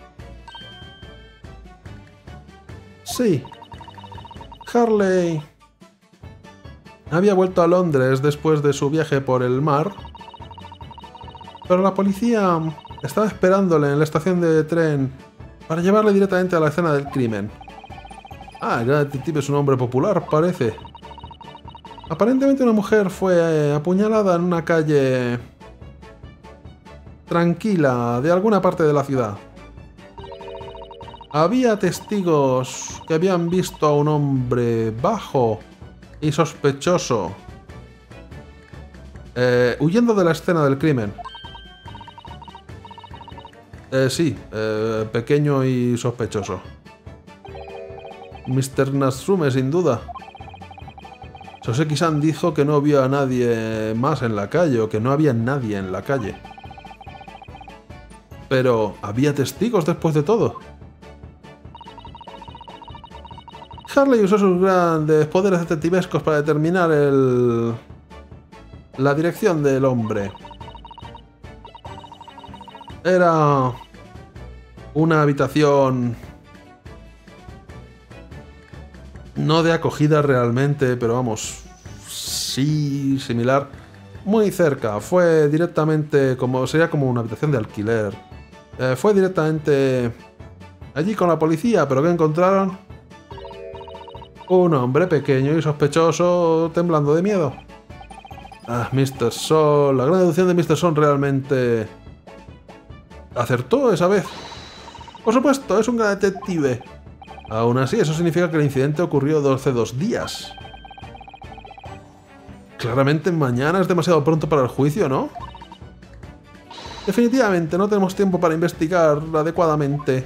Sí. Harley había vuelto a Londres después de su viaje por el mar, pero la policía estaba esperándole en la estación de tren para llevarle directamente a la escena del crimen. Ah, el gran detective es un hombre popular, parece. Aparentemente una mujer fue apuñalada en una calle tranquila de alguna parte de la ciudad. Había testigos que habían visto a un hombre bajo y sospechoso eh, huyendo de la escena del crimen. Eh, sí, eh, pequeño y sospechoso. mister Natsume, sin duda. Soseki-san dijo que no vio a nadie más en la calle, o que no había nadie en la calle. Pero había testigos después de todo. Harley usó sus grandes poderes detectivescos para determinar el... la dirección del hombre. Era una habitación no de acogida realmente, pero vamos, sí, similar, muy cerca. Fue directamente como sería como una habitación de alquiler. Eh, fue directamente allí con la policía, pero ¿qué encontraron? Un hombre pequeño y sospechoso temblando de miedo. Ah, mister Sol, la gran deducción de mister Sol realmente acertó esa vez. Por supuesto, es un gran detective. Aún así, eso significa que el incidente ocurrió hace dos días. Claramente mañana es demasiado pronto para el juicio, ¿no? Definitivamente, no tenemos tiempo para investigar adecuadamente.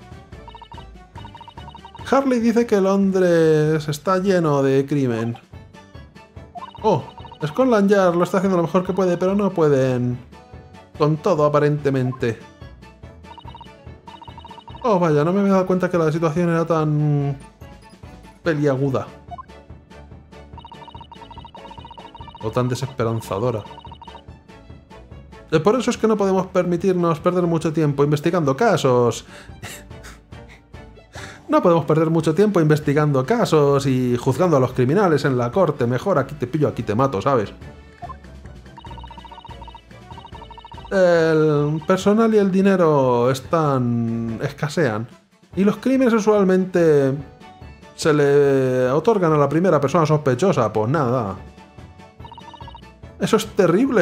Harley dice que Londres está lleno de crimen. Oh, Scotland Yard lo está haciendo lo mejor que puede, pero no pueden con todo, aparentemente. Oh, vaya, no me había dado cuenta que la situación era tan peliaguda. O tan desesperanzadora. Por eso es que no podemos permitirnos perder mucho tiempo investigando casos. No podemos perder mucho tiempo investigando casos y juzgando a los criminales en la corte. Mejor aquí te pillo, aquí te mato, ¿sabes? El personal y el dinero están... escasean. Y los crímenes usualmente se le otorgan a la primera persona sospechosa. Pues nada. Eso es terrible.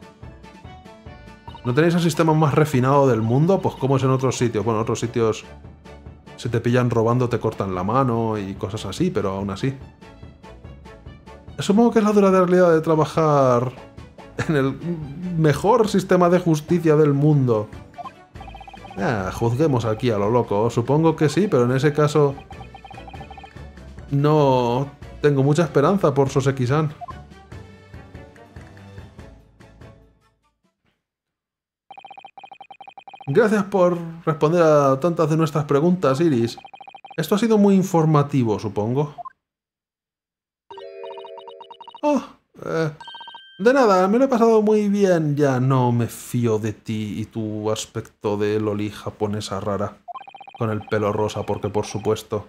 ¿No tenéis el sistema más refinado del mundo? Pues como es en otros sitios. Bueno, en otros sitios... si te pillan robando te cortan la mano y cosas así, pero aún así. Supongo que es la dura realidad de trabajar en el mejor sistema de justicia del mundo. Ah, juzguemos aquí a lo loco. Supongo que sí, pero en ese caso no tengo mucha esperanza por Soseki-san. Gracias por responder a tantas de nuestras preguntas, Iris. Esto ha sido muy informativo, supongo. Oh, eh, de nada, me lo he pasado muy bien. Ya no me fío de ti y tu aspecto de loli japonesa rara. Con el pelo rosa, porque por supuesto.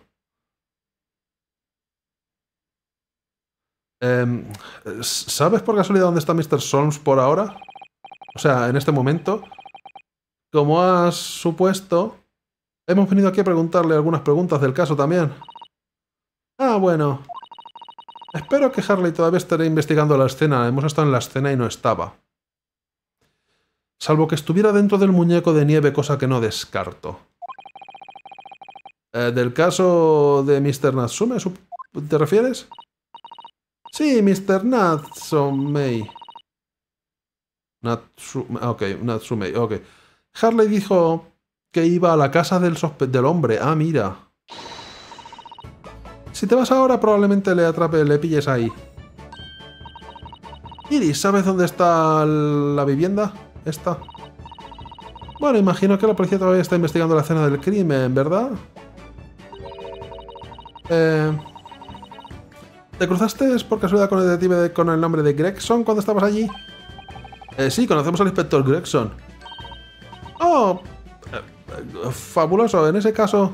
Eh, ¿Sabes por casualidad dónde está mister Solms por ahora? O sea, en este momento... Como has supuesto, hemos venido aquí a preguntarle algunas preguntas del caso también. Ah, bueno. Espero que Harley todavía esté investigando la escena. Hemos estado en la escena y no estaba. Salvo que estuviera dentro del muñeco de nieve, cosa que no descarto. Eh, ¿Del caso de mister Natsume, te refieres? Sí, mister Natsume. Natsume, ok, Natsume, ok. Harley dijo que iba a la casa del, del hombre. Ah, mira. Si te vas ahora, probablemente le atrape, le pilles ahí. Iris, ¿sabes dónde está la vivienda? Esta. Bueno, imagino que la policía todavía está investigando la escena del crimen, ¿verdad? Eh... ¿Te cruzaste por casualidad con el detective con el nombre de Gregson cuando estabas allí? Eh, sí, conocemos al inspector Gregson. Oh, eh, fabuloso. En ese caso,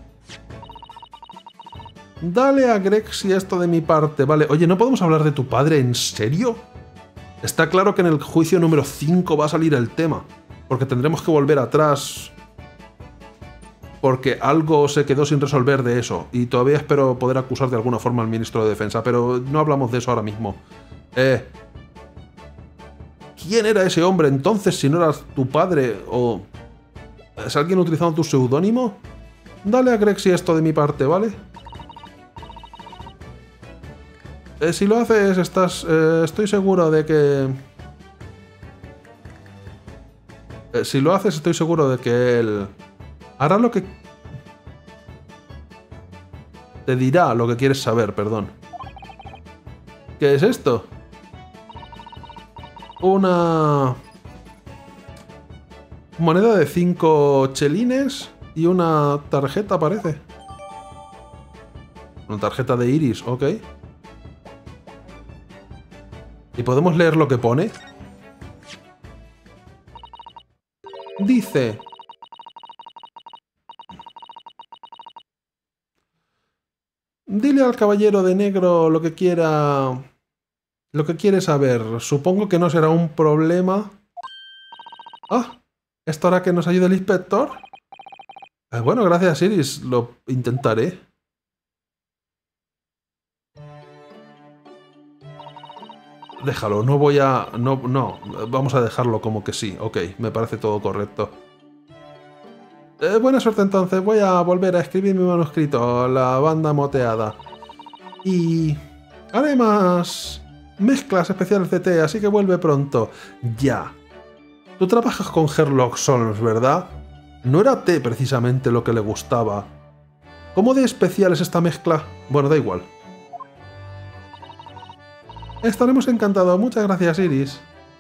dale a Grexy esto de mi parte, vale. Oye, ¿no podemos hablar de tu padre? ¿En serio? Está claro que en el juicio número cinco va a salir el tema, porque tendremos que volver atrás, porque algo se quedó sin resolver de eso, y todavía espero poder acusar de alguna forma al ministro de Defensa, pero no hablamos de eso ahora mismo. Eh... ¿Quién era ese hombre entonces si no eras tu padre? ¿O es alguien utilizando tu seudónimo? Dale a Grexy esto de mi parte, ¿vale? Eh, si lo haces, estás... Eh, estoy seguro de que... Eh, si lo haces, estoy seguro de que él... hará lo que... Te dirá lo que quieres saber, perdón. ¿Qué es esto? Una... moneda de cinco chelines y una tarjeta, parece. Una tarjeta de Iris, ok. ¿Y podemos leer lo que pone? Dice... Dile al caballero de negro lo que quiera... Lo que quiere saber. Supongo que no será un problema. Ah, ¿esto hará que nos ayude el inspector? Eh, bueno, gracias, Iris. Lo intentaré. Déjalo, no voy a... No, no, vamos a dejarlo como que sí. Ok, me parece todo correcto. Eh, buena suerte entonces. Voy a volver a escribir mi manuscrito, La banda moteada. Y... haré más... mezclas especiales de té, así que vuelve pronto. Ya. Tú trabajas con Sherlock Holmes, ¿verdad? No era té precisamente lo que le gustaba. ¿Cómo de especial es esta mezcla? Bueno, da igual. Estaremos encantados. Muchas gracias, Iris.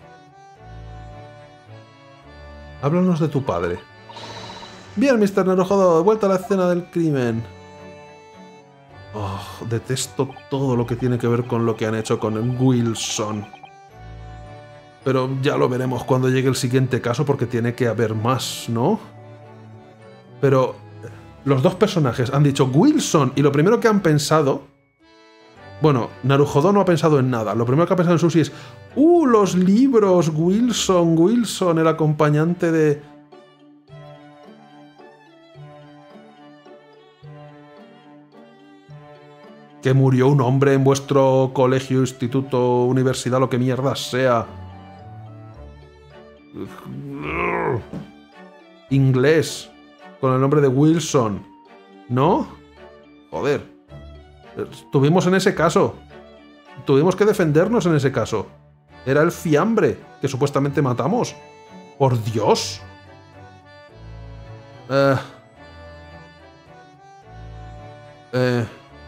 Háblanos de tu padre. Bien, mister Narujodo, de vuelta a la escena del crimen. Oh, detesto todo lo que tiene que ver con lo que han hecho con Wilson. Pero ya lo veremos cuando llegue el siguiente caso porque tiene que haber más, ¿no? Pero los dos personajes han dicho Wilson y lo primero que han pensado... Bueno, Narujodo no ha pensado en nada. Lo primero que ha pensado en Susie es ¡Uh, los libros! Wilson, Wilson, el acompañante de... Que murió un hombre en vuestro colegio, instituto, universidad, lo que mierda sea. Inglés. Con el nombre de Wilson. ¿No? Joder. Estuvimos en ese caso. Tuvimos que defendernos en ese caso. Era el fiambre que supuestamente matamos. ¡Por Dios! Eh... Eh...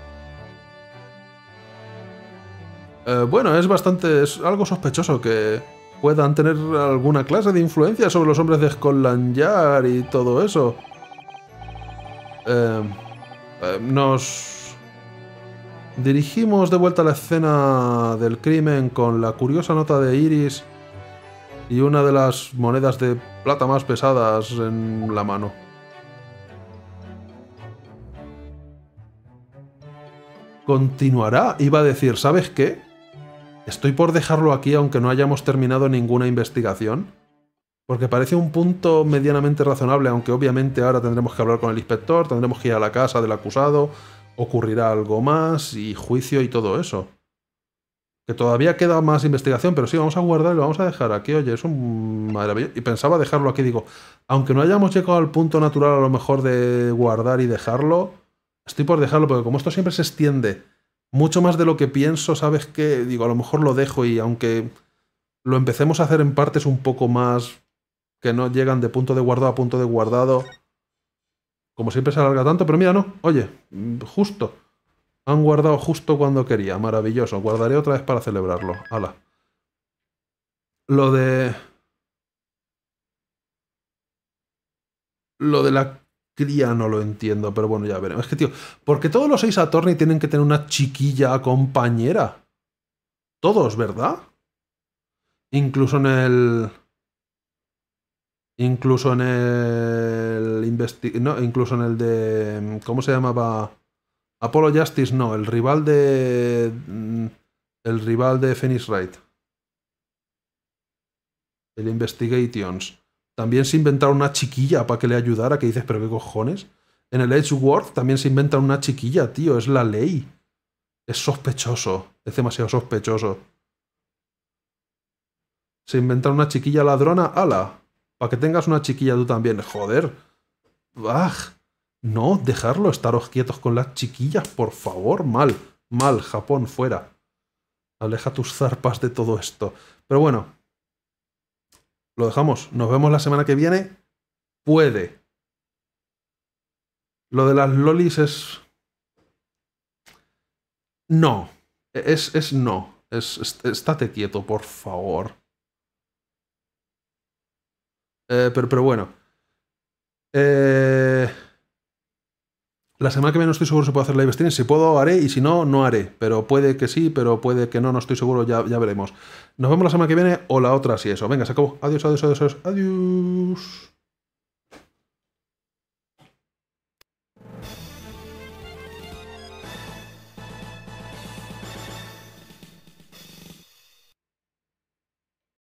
Eh, bueno, es bastante... es algo sospechoso que puedan tener alguna clase de influencia sobre los hombres de Scotland Yard y todo eso. Eh, eh, nos dirigimos de vuelta a la escena del crimen con la curiosa nota de Iris y una de las monedas de plata más pesadas en la mano. Continuará, iba a decir, ¿sabes qué? Estoy por dejarlo aquí aunque no hayamos terminado ninguna investigación, porque parece un punto medianamente razonable, aunque obviamente ahora tendremos que hablar con el inspector, tendremos que ir a la casa del acusado, ocurrirá algo más y juicio y todo eso. Que todavía queda más investigación, pero sí, vamos a guardar y lo vamos a dejar aquí. Oye, es un maravilloso. Y pensaba dejarlo aquí, digo, aunque no hayamos llegado al punto natural a lo mejor de guardar y dejarlo, estoy por dejarlo, porque como esto siempre se extiende mucho más de lo que pienso, ¿sabes qué? Digo, a lo mejor lo dejo y aunque lo empecemos a hacer en partes un poco más que no llegan de punto de guardado a punto de guardado, como siempre se alarga tanto, pero mira, no, oye, justo. Han guardado justo cuando quería, maravilloso. Guardaré otra vez para celebrarlo. Hala. Lo de... Lo de la cría no lo entiendo, pero bueno, ya veremos. Es que, tío, ¿por qué todos los Ace Attorney tienen que tener una chiquilla compañera? Todos, ¿verdad? Incluso en el... Incluso en el... Investi... No, incluso en el de... ¿Cómo se llamaba? Apollo Justice, no. El rival de... El rival de Phoenix Wright. El Investigations. También se inventaron una chiquilla para que le ayudara, que dices, pero qué cojones. En el Edgeworth también se inventa una chiquilla, tío, es la ley. Es sospechoso, es demasiado sospechoso. Se inventa una chiquilla ladrona, ala. Para que tengas una chiquilla tú también, joder. ¡Ah! No, dejarlo, estaros quietos con las chiquillas, por favor, mal. Mal, Japón, fuera. Aleja tus zarpas de todo esto. Pero bueno. Lo dejamos. Nos vemos la semana que viene. Puede. Lo de las lolis es... No. Es, es no. Es, es, estate quieto, por favor. Eh, pero, pero bueno. Eh... La semana que viene no estoy seguro si puedo hacer live stream. Si puedo, haré. Y si no, no haré. Pero puede que sí, pero puede que no. No estoy seguro. Ya, ya veremos. Nos vemos la semana que viene o la otra si eso. Venga, se acabó. Adiós, adiós, adiós, adiós. Adiós.